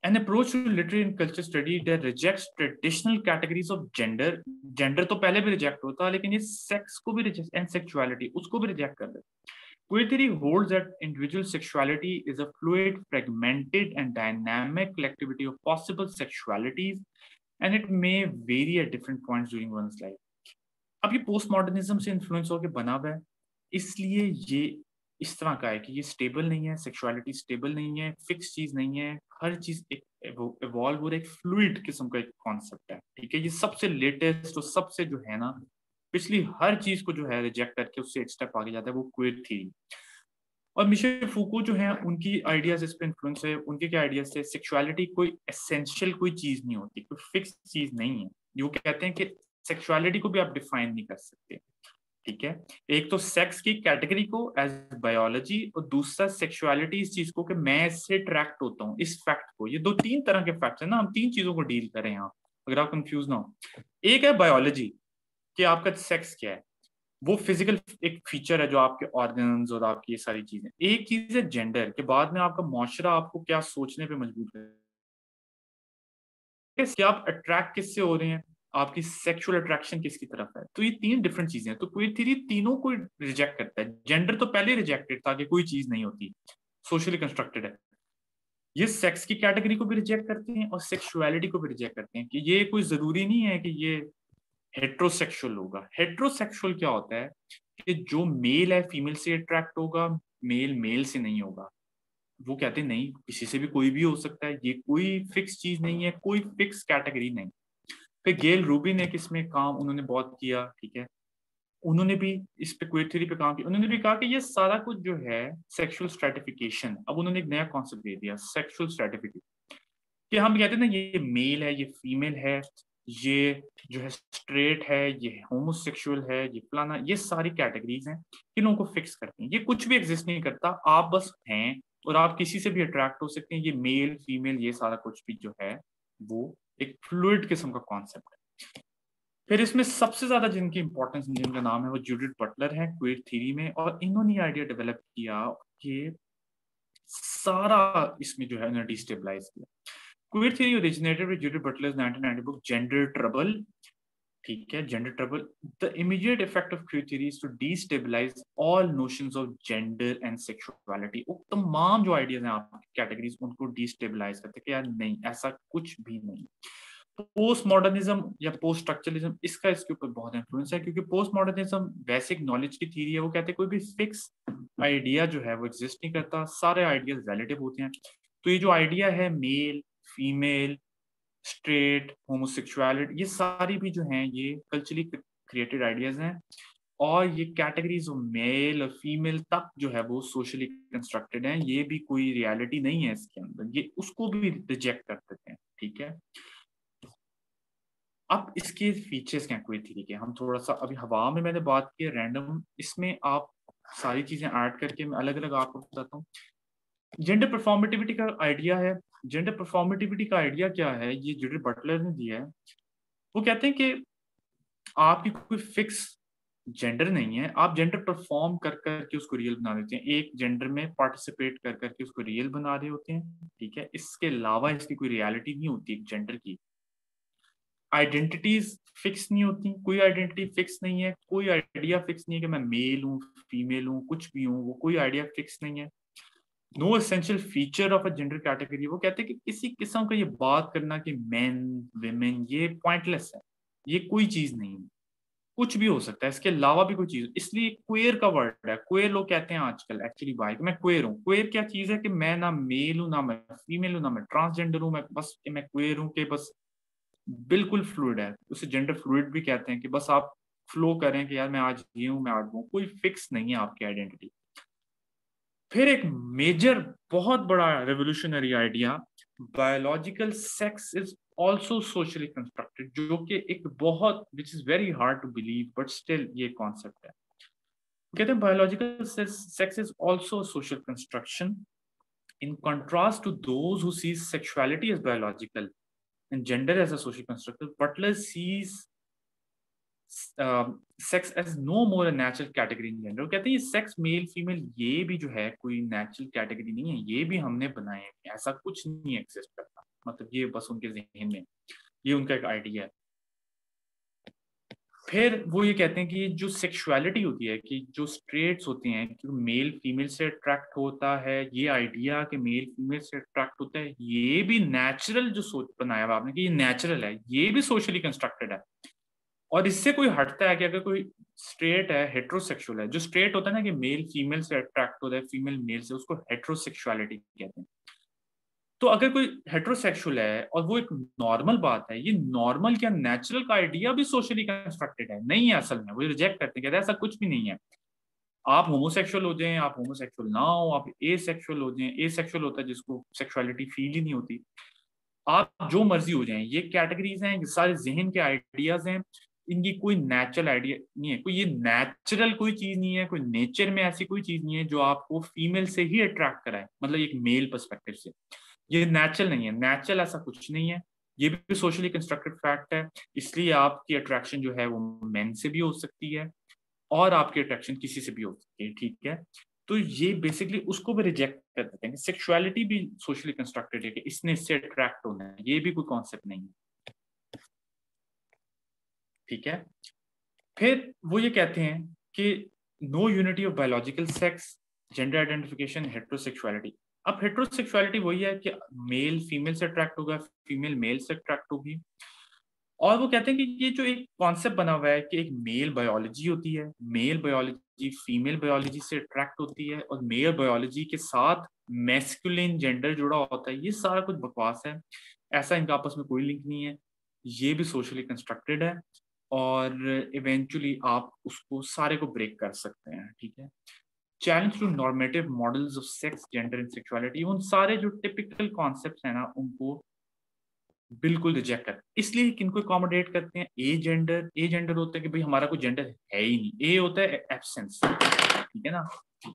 An approach to literary and culture study that rejects traditional categories of gender, gender तो पहले भी रिजेक्ट होता है, लेकिन ये सेक्स को भी रिजेक्ट एंड सेक्सुअलिटी उसको भी रिजेक्ट कर देता है. Queer theory holds that individual sexuality is a fluid, fragmented, and dynamic collectivity of possible sexualities, and it may vary at different points during one's life. अब ये post modernism से influence होकर बना हुआ है, इसलिए ये इस तरह का है कि ये स्टेबल नहीं है, सेक्सुअलिटी स्टेबल नहीं है, फिक्स चीज नहीं है, हर चीज एक इवॉल्व हो रहा है, एक फ्लूइड किस्म का एक कॉन्सेप्ट है. ठीक है, ये सबसे लेटेस्ट और सबसे जो है ना पिछली हर चीज को जो है रिजेक्ट करके उससे एक स्टेप आगे जाता है, वो क्वेयर थ्योरी. और मिशेल फूको जो है उनकी आइडियाज इस पे इन्फ्लुएंस है. उनके क्या आइडियाज थे? सेक्सुअलिटी कोई एसेंशियल कोई चीज नहीं होती, कोई फिक्स चीज नहीं है. वो कहते हैं कि सेक्सुअलिटी को भी आप डिफाइन नहीं कर सकते. ठीक है, एक तो सेक्स की कैटेगरी को एज बायोलॉजी, और दूसरा सेक्सुअलिटी इस चीज को कि मैं इससे अट्रैक्ट होता हूँ, इस फैक्ट को. ये दो तीन तरह के फैक्ट्स है ना, हम तीन चीजों को डील करें यहाँ, अगर आप कंफ्यूज ना हो. एक है बायोलॉजी कि आपका सेक्स क्या है, वो फिजिकल एक फीचर है जो आपके ऑर्गन्स और आपकी ये सारी चीजें. एक चीज है जेंडर के बाद में आपका मुआशरा आपको क्या सोचने पे मजबूर करे कि आप अट्रैक्ट किससे हो रहे हैं, आपकी सेक्सुअल अट्रैक्शन किसकी तरफ है. तो ये तीन डिफरेंट चीजें हैं. तो क्वेयर थ्योरी तीनों को रिजेक्ट करता है. जेंडर तो पहले रिजेक्टेड था कि कोई चीज नहीं होती, सोशली कंस्ट्रक्टेड है. ये सेक्स की कैटेगरी को भी रिजेक्ट करते हैं और सेक्सुअलिटी को भी रिजेक्ट करते हैं कि ये कोई जरूरी नहीं है कि ये हेट्रोसेक्सुअल होगा. हेट्रोसेक्सुअल क्या होता है कि जो मेल है फीमेल से अट्रैक्ट होगा, मेल मेल से नहीं होगा. वो कहते हैं नहीं, किसी से भी कोई भी हो सकता है, ये कोई फिक्स चीज नहीं है, कोई फिक्स कैटेगरी नहीं. फिर गेल रूबिन ने किसमें काम उन्होंने बहुत किया. ठीक है, उन्होंने भी इस पे क्वेयर थ्योरी पे काम किया. उन्होंने भी कहा कि ये सारा कुछ जो है सेक्सुअल स्ट्रेटिफिकेशन. अब उन्होंने एक नया कॉन्सेप्ट दे दिया, सेक्सुअल स्ट्रेटिफिकेशन, कि हम कहते हैं ना ये मेल है, ये फीमेल है, ये जो है स्ट्रेट है, ये होमोसेक्सुअल है, ये फलाना, ये सारी कैटेगरीज हैं जिन को फिक्स करती हैं. ये कुछ भी एग्जिस्ट नहीं करता, आप बस हैं और आप किसी से भी अट्रैक्ट हो सकते हैं. ये मेल फीमेल ये सारा कुछ भी जो है वो एक फ्लूइड किस्म का कॉन्सेप्ट है. फिर इसमें सबसे ज्यादा जिनकी इंपॉर्टेंस, जिनका नाम है वो जूडिथ बटलर है क्वेयर थ्योरी में, और इन्होंने आइडिया डेवलप किया कि सारा इसमें जो है उन्होंने डिस्टेबलाइज किया. Queer theory originated with Judith Butler's nineteen ninety book gender trouble. ठीक है, gender trouble. The immediate effect of queer theory is to destabilize all notions of gender and sexuality. वो तमाम जो आइडियाज हैं आपकी कैटेगरीज उनको destabilise करते हैं कि यार नहीं, ऐसा कुछ भी नहीं. पोस्ट मॉडर्निज्म या पोस्ट स्ट्रक्चरलिज्म, इसका इसके ऊपर बहुत इंफ्लुएंस है, क्योंकि पोस्ट मॉडर्निज्म बेसिक नॉलेज की थ्योरी है. वो कहते हैं कोई भी फिक्स आइडिया जो है वो एग्जिस्ट नहीं करता, सारे आइडियाज रिलेटिव होते हैं. तो ये जो आइडिया है मेल फीमेल स्ट्रेट होमोसेक्सुअलिटी, ये सारी भी जो हैं ये कल्चरली क्रिएटेड आइडियाज हैं, और ये कैटेगरीज मेल और फीमेल तक जो है वो सोशली कंस्ट्रक्टेड हैं. ये भी कोई रियलिटी नहीं है इसके अंदर, ये उसको भी रिजेक्ट कर देते हैं. ठीक है, अब इसके फीचर्स क्या क्वेयर थ्योरी के, हम थोड़ा सा अभी हवा में मैंने बात की रैंडम, इसमें आप सारी चीजें ऐड करके मैं अलग अलग आपको बताता हूँ. जेंडर परफॉर्मेटिविटी का आइडिया है. जेंडर परफॉर्मेटिविटी का आइडिया क्या है, ये जूडिथ बटलर ने दिया है. वो कहते हैं कि आपकी कोई फिक्स जेंडर नहीं है, आप जेंडर परफॉर्म कर करके उसको रियल बना देते हैं, एक जेंडर में पार्टिसिपेट कर करके उसको रियल बना रहे होते हैं. ठीक है, इसके अलावा इसकी कोई रियलिटी नहीं होती एक जेंडर की. आइडेंटिटीज फिक्स नहीं होती, कोई आइडेंटिटी फिक्स नहीं है, कोई आइडिया फिक्स नहीं है कि मैं मेल हूँ फीमेल हूँ कुछ भी हूँ, वो कोई आइडिया फिक्स नहीं है. No essential feature of a gender category. वो कहते हैं कि किसी किस्म का ये बात करना कि मेन विमेन ये पॉइंटलेस है, ये कोई चीज नहीं है, कुछ भी हो सकता है इसके अलावा भी कोई चीज. इसलिए क्वेयर का वर्ड है. क्वेयर लोग कहते हैं आजकल एक्चुअली बाय मैं क्वेयर हूँ. क्वेयर क्या चीज है कि मैं ना मेल हूँ ना मैं फीमेल हूँ ना मैं ट्रांसजेंडर हूँ, मैं बस मैं क्वेयर हूँ कि बस बिल्कुल फ्लूइड है. उसे जेंडर फ्लूइड भी कहते हैं कि बस आप फ्लो करें कि यार मैं आज ये हूं मैं आज हूं, कोई फिक्स नहीं है आपकी आइडेंटिटी. फिर एक मेजर बहुत बड़ा revolutionary idea, biological sex is also socially constructed, जो कि एक बहुत which is very hard to believe but still ये कॉन्सेप्ट है. कहते हैं biological sex is also social construction. In contrast to those who see sexuality as biological and gender as a social construct, Butler sees sex as no more a natural category in gender. कहते हैं ये sex mail female ये भी जो है कोई natural category नहीं है, ये भी हमने बनाए हैं, ऐसा कुछ नहीं एग्जिस्ट करता. मतलब ये बस उनके जहन में, ये उनका एक आइडिया है। फिर वो ये कहते हैं कि जो सेक्सुअलिटी होती है, कि जो स्ट्रेट्स होते हैं कि मेल फीमेल से अट्रैक्ट होता है, ये आइडिया कि मेल फीमेल से अट्रैक्ट होता है, ये भी नेचुरल जो सोच बनाया हुआ आपने कि ये नेचुरल है, ये भी सोशली कंस्ट्रक्टेड है। और इससे कोई हटता है कि अगर कोई स्ट्रेट है, हेट्रोसेक्सुअल है, जो स्ट्रेट होता है ना कि मेल फीमेल से अट्रैक्ट होता है, फीमेल मेल से, उसको हेट्रोसेक्सुअलिटी कहते हैं। तो अगर कोई हेट्रोसेक्सुअल है और वो एक नॉर्मल बात है, ये नॉर्मल क्या नेचुरल का आइडिया भी सोशली कंस्ट्रक्टेड है, नहीं है असल में, वो रिजेक्ट करते हैं, कहते हैं ऐसा कुछ भी नहीं है। आप होमोसेक्सुअल हो जाएं, आप होमोसेक्सुअल ना हो, आप ए सेक्सुअल हो जाएं, ए सेक्सुअल होता है जिसको सेक्सुअलिटी फील ही नहीं होती, आप जो मर्जी हो जाएं, ये कैटेगरीज हैं, ये सारे जहन के आइडियाज हैं, इनकी कोई नेचुरल आइडिया नहीं है, कोई ये नेचुरल कोई चीज नहीं है, कोई नेचर में ऐसी कोई चीज नहीं है जो आपको फीमेल से ही अट्रैक्ट कराए, मतलब एक मेल पर्सपेक्टिव से, ये नेचुरल नहीं है, नेचुरल ऐसा कुछ नहीं है, ये भी सोशली कंस्ट्रक्टेड फैक्ट है। इसलिए आपकी अट्रैक्शन जो है वो मेन से भी हो सकती है और आपकी अट्रैक्शन किसी से भी हो सकती है, ठीक है। तो ये बेसिकली उसको भी रिजेक्ट कर देते हैं, सेक्सुअलिटी भी सोशली कंस्ट्रक्टेड है कि इसने इससे अट्रैक्ट होना है, ये भी कोई कॉन्सेप्ट नहीं है, ठीक है। फिर वो ये कहते हैं कि no unity of biological sex, gender identification, heterosexuality. अब हेट्रोसेक्सुअलिटी वही है कि मेल फीमेल से अट्रैक्ट होगा, फीमेल मेल से अट्रैक्ट होगी। और वो कहते हैं कि ये जो एक कॉन्सेप्ट बना हुआ है कि एक मेल बायोलॉजी होती है, मेल बायोलॉजी फीमेल बायोलॉजी से अट्रैक्ट होती है, और मेल बायोलॉजी के साथ मैस्कुलिन जेंडर जुड़ा होता है, ये सारा कुछ बकवास है, ऐसा इनका आपस में कोई लिंक नहीं है, ये भी सोशली कंस्ट्रक्टेड है, और इवेंचुअली आप उसको सारे को ब्रेक कर सकते हैं, ठीक है। Challenge to normative models of sex, gender and sexuality, उन सारे जो टिपिकल कॉन्सेप्ट्स हैं ना, उनको बिल्कुल रिजेक्ट करते हैं। इसलिए किनको अकोमोडेट करते हैं, ए जेंडर, ए जेंडर होता है कि भाई हमारा कोई जेंडर है ही नहीं, ए होता है एब्सेंस, ठीक है ना,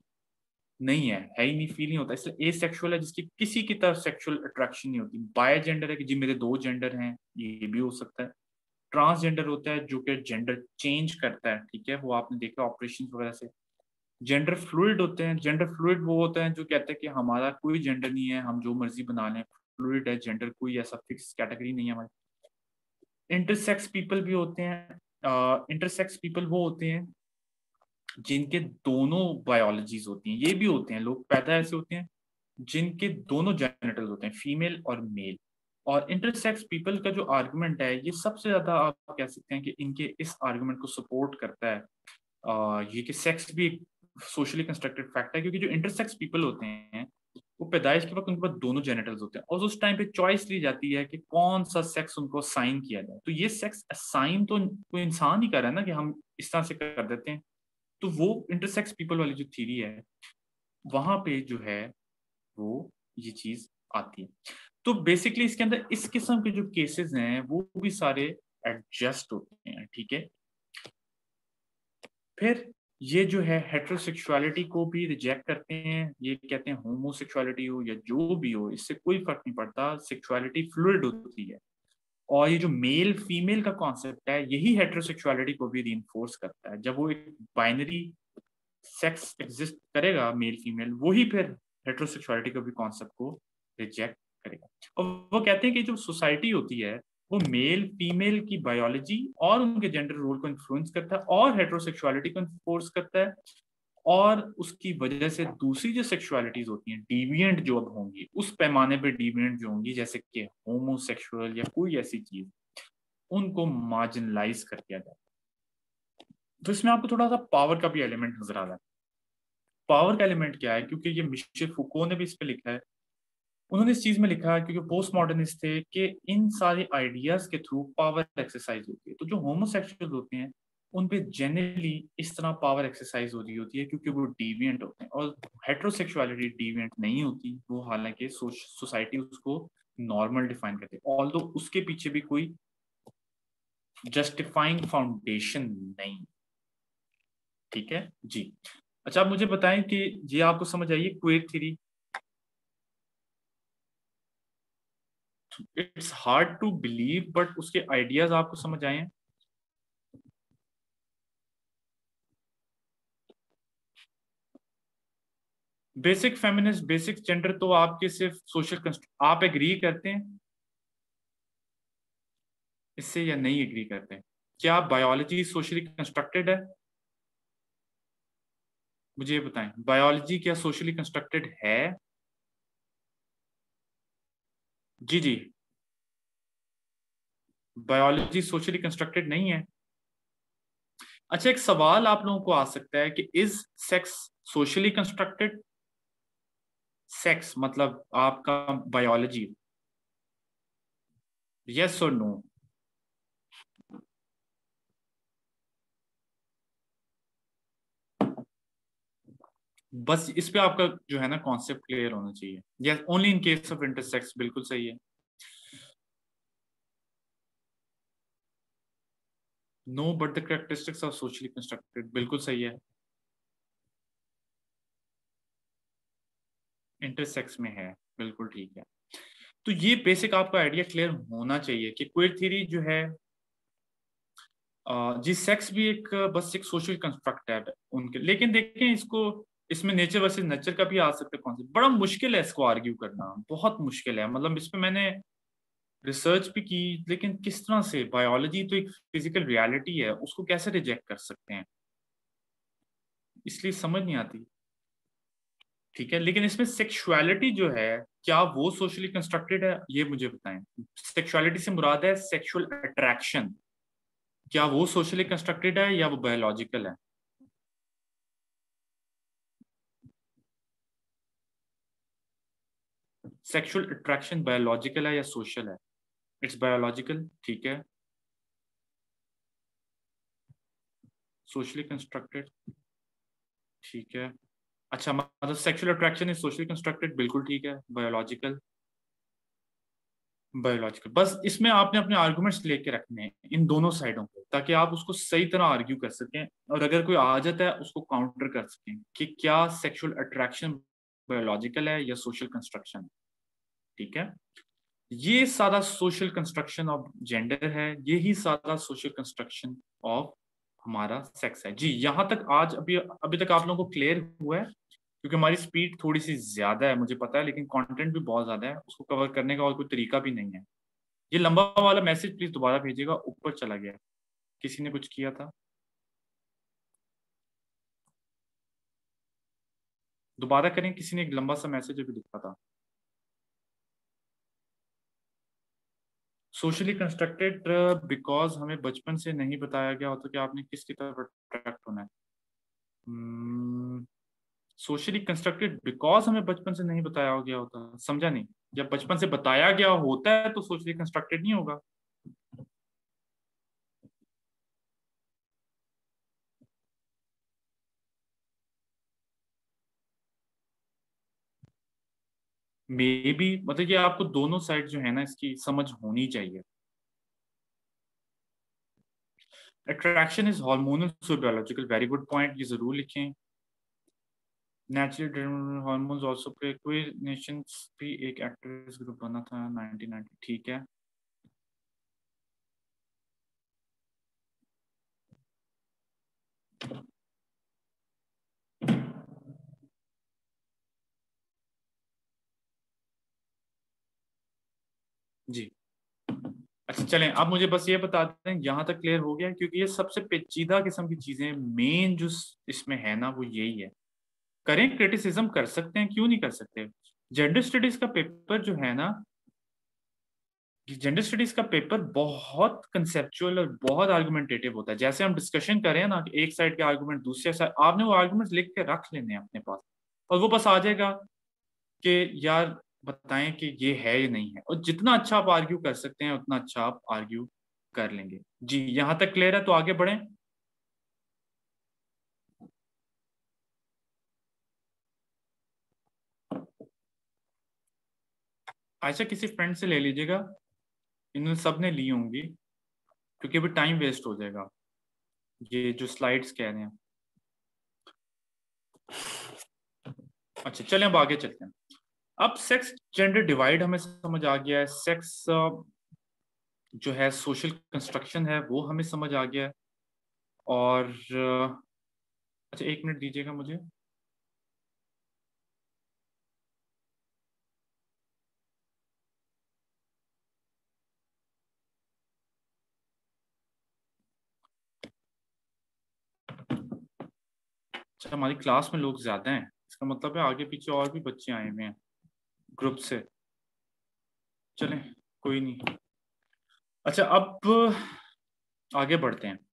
नहीं है, है ही नहीं, फील नहीं होता, इसलिए ए सेक्सुअल है जिसकी किसी की तरफ सेक्सुअल अट्रैक्शन नहीं होती। बाय जेंडर है कि जी मेरे दो जेंडर हैं, ये भी हो सकता है। ट्रांसजेंडर होता है जो कि जेंडर चेंज करता है, ठीक है, वो आपने देखा ऑपरेशन वगैरह से। जेंडर फ्लूइड होते हैं, जेंडर फ्लूइड वो होता है जो कहते हैं कि हमारा कोई जेंडर नहीं है, हम जो मर्जी बना लें, फ्लूइड है जेंडर, कोई ऐसा फिक्स कैटेगरी नहीं है हमारी। इंटरसेक्स पीपल भी होते हैं, इंटरसेक्स uh, पीपल वो होते हैं जिनके दोनों बायोलॉजीज होती हैं, ये भी होते हैं लोग पैदा ऐसे होते हैं जिनके दोनों जेनिटल्स होते हैं, फीमेल और मेल। और इंटरसेक्स पीपल का जो आर्गुमेंट है, ये सबसे ज्यादा आप कह सकते हैं कि इनके इस आर्गुमेंट को सपोर्ट करता है, uh, ये कि सेक्स भी एक सोशली कंस्ट्रक्टेड फैक्ट है, क्योंकि जो इंटरसेक्स पीपल होते हैं वो पैदाइश के वक्त उनके पास दोनों जेनिटल्स होते हैं, और उस टाइम पे चॉइस ली जाती है कि कौन सा सेक्स उनको असाइन किया जाए। तो ये सेक्स असाइन तो कोई इंसान ही कर रहा है ना, कि हम इस तरह से कर देते हैं। तो वो इंटरसेक्स पीपल वाली जो थीरी है, वहां पे जो है वो ये चीज आती है। तो बेसिकली इसके अंदर इस किस्म के जो केसेस हैं वो भी सारे एडजस्ट होते हैं, ठीक है। फिर ये जो है हेट्रोसेक्सुअलिटी को भी रिजेक्ट करते हैं, ये कहते हैं होमोसेक्सुअलिटी हो या जो भी हो, इससे कोई फर्क नहीं पड़ता, सेक्सुअलिटी फ्लूइड होती है। और ये जो मेल फीमेल का कॉन्सेप्ट है, यही हेट्रोसेक्सुअलिटी को भी रीइंफोर्स करता है। जब वो एक बाइनरी सेक्स एग्जिस्ट करेगा मेल फीमेल, वही फिर हेट्रोसेक्सुअलिटी के भी कॉन्सेप्ट को रिजेक्ट करेगा। और वो कहते हैं कि जो सोसाइटी होती है वो मेल फीमेल की बायोलॉजी और उनके जेंडर रोल को इन्फ्लुएंस करता है और हेट्रोसेक्सुअलिटी को इन्फोर्स करता है, और उसकी वजह से दूसरी जो सेक्सुअलिटीज होती हैं डिविएंट जो अब होंगी, उस पैमाने पे डिविएंट जो होंगी जैसे कि होमोसेक्सुअल या कोई ऐसी चीज, उनको मार्जिनलाइज कर दिया जाता है। तो इसमें आपको थोड़ा सा पावर का भी एलिमेंट नजर आ रहा है। पावर का एलिमेंट क्या है, क्योंकि ये मिशेल फुको ने भी इस पे लिखा है, उन्होंने इस चीज में लिखा है क्योंकि पोस्ट मॉडर्निस्ट थे कि इन सारे आइडियाज के थ्रू पावर एक्सरसाइज होती है। तो जो होमोसेक्सुअल होते हैं उन पे जनरली इस तरह पावर एक्सरसाइज हो रही होती है क्योंकि वो डिविएंट होते हैं, और हेट्रोसेक्सुअलिटी डिविएंट नहीं होती, वो हालांकि सोसाइटी उसको नॉर्मल डिफाइन करती है, ऑल्दो उसके पीछे भी कोई जस्टिफाइंग फाउंडेशन नहीं, ठीक है जी। अच्छा, आप मुझे बताएं कि ये आपको समझ आइए queer theory. It's hard to believe but उसके आइडियाज आपको समझ आए हैं। बेसिक फेमिनिस्ट, बेसिक जेंडर तो आपके सिर्फ सोशल, आप एग्री करते हैं इससे या नहीं एग्री करते हैं? क्या बायोलॉजी सोशली कंस्ट्रक्टेड है? मुझे ये बताएं, बायोलॉजी क्या सोशली कंस्ट्रक्टेड है? जी जी, बायोलॉजी सोशली कंस्ट्रक्टेड नहीं है। अच्छा, एक सवाल आप लोगों को आ सकता है कि is sex socially constructed? Sex मतलब आपका बायोलॉजी, यस और नो? बस इस पे आपका जो है ना कॉन्सेप्ट क्लियर होना चाहिए। Yes, only in case of intersex, बिल्कुल सही है। No but the characteristics are socially constructed, बिल्कुल सही है। इंटरसेक्स में है, बिल्कुल ठीक है। तो ये बेसिक आपका आइडिया क्लियर होना चाहिए कि क्वेयर थ्योरी जो है, अ, जी सेक्स भी एक अ, बस एक सोशल कंस्ट्रक्ट है उनके। लेकिन देखें इसको, इसमें नेचर वर्सेस नर्चर का भी आ सकता है कॉन्सेप्ट। बड़ा मुश्किल है इसको आर्ग्यू करना, बहुत मुश्किल है। मतलब इस पे मैंने रिसर्च भी की, लेकिन किस तरह से, बायोलॉजी तो एक फिजिकल रियलिटी है, उसको कैसे रिजेक्ट कर सकते हैं, इसलिए समझ नहीं आती। ठीक है, लेकिन इसमें सेक्सुअलिटी जो है, क्या वो सोशली कंस्ट्रक्टेड है, ये मुझे बताएं। सेक्सुअलिटी से मुराद है सेक्सुअल अट्रैक्शन, क्या वो सोशली कंस्ट्रक्टेड है या वो बायोलॉजिकल है? सेक्सुअल अट्रैक्शन बायोलॉजिकल है या सोशल है? इट्स बायोलॉजिकल, ठीक है। सोशली कंस्ट्रक्टेड, ठीक है। अच्छा, मतलब sexual attraction is socially constructed, बिल्कुल ठीक है। Biological, biological. बस इसमें आपने अपने आर्गुमेंट्स लेके रखने हैं इन दोनों साइडों पे, ताकि आप उसको सही तरह आर्ग्यू कर सकें, और अगर कोई आ जाता है उसको काउंटर कर सकें कि क्या सेक्सुअल अट्रैक्शन बायोलॉजिकल है या सोशल कंस्ट्रक्शन है। ठीक है, ये सादा सोशल कंस्ट्रक्शन ऑफ जेंडर है, यही सादा सोशल कंस्ट्रक्शन ऑफ हमारा सेक्स है। जी, यहां तक आज अभी अभी तक आप लोगों को क्लियर हुआ है? क्योंकि हमारी स्पीड थोड़ी सी ज्यादा है मुझे पता है, लेकिन कंटेंट भी बहुत ज्यादा है, उसको कवर करने का और कोई तरीका भी नहीं है। ये लंबा वाला मैसेज प्लीज दोबारा भेजिएगा, ऊपर चला गया, किसी ने कुछ किया था। दोबारा करें, किसी ने एक लंबा सा मैसेज अभी लिखा था। सोशली कंस्ट्रक्टेड बिकॉज हमें बचपन से नहीं बताया गया होता कि आपने किसकी तरफ अट्रैक्ट होना है। सोशली कंस्ट्रक्टेड बिकॉज हमें बचपन से नहीं बताया गया होता, समझा नहीं। जब बचपन से बताया गया होता है तो सोशली कंस्ट्रक्टेड नहीं होगा। मे बी, मतलब ये आपको दोनों साइड जो है ना इसकी समझ होनी चाहिए। Attraction is hormonal so biological, very good point, ये जरूर लिखें। नेचुरल हार्मोन्स आल्सो प्ले, कोई नेशंस भी एक एक्ट्रेस ग्रुप बना था नाइनटीन नाइंटी, ठीक है। जी, अच्छा चलें, आप मुझे बस ये बता दें, यहाँ तक क्लियर हो गया? क्योंकि ये सबसे पेचीदा किस्म की चीजें, मेन जो इसमें है ना वो यही है। करें, क्रिटिसिज्म कर सकते हैं, क्यों नहीं कर सकते। जेंडर स्टडीज का पेपर जो है ना, जेंडर स्टडीज का पेपर बहुत कंसेप्चुअल और बहुत आर्गुमेंटेटिव होता है। जैसे हम डिस्कशन करें ना कि एक साइड के आर्गुमेंट दूसरे साइड, आपने वो आर्गुमेंट्स लिख के रख लेने हैं अपने पास, और वो बस आ जाएगा कि यार बताएं कि ये है या नहीं है। और जितना अच्छा आप आर्ग्यू कर सकते हैं उतना अच्छा आप आर्ग्यू कर लेंगे। जी, यहां तक क्लियर है, तो आगे बढ़ें। अच्छा, किसी फ्रेंड से ले लीजिएगा, इन्होंने सब ने ली होंगी, क्योंकि अभी टाइम वेस्ट हो जाएगा, ये जो स्लाइड्स कह रहे हैं। अच्छा चलें, अब आगे चलते हैं। अब सेक्स जेंडर डिवाइड हमें समझ आ गया है, सेक्स जो है सोशल कंस्ट्रक्शन है वो हमें समझ आ गया है। और अ, अच्छा, एक मिनट दीजिएगा मुझे। अच्छा, हमारी क्लास में लोग ज्यादा हैं, इसका मतलब है आगे पीछे और भी बच्चे आए हुए हैं ग्रुप से। चलें, कोई नहीं। अच्छा, अब आगे बढ़ते हैं।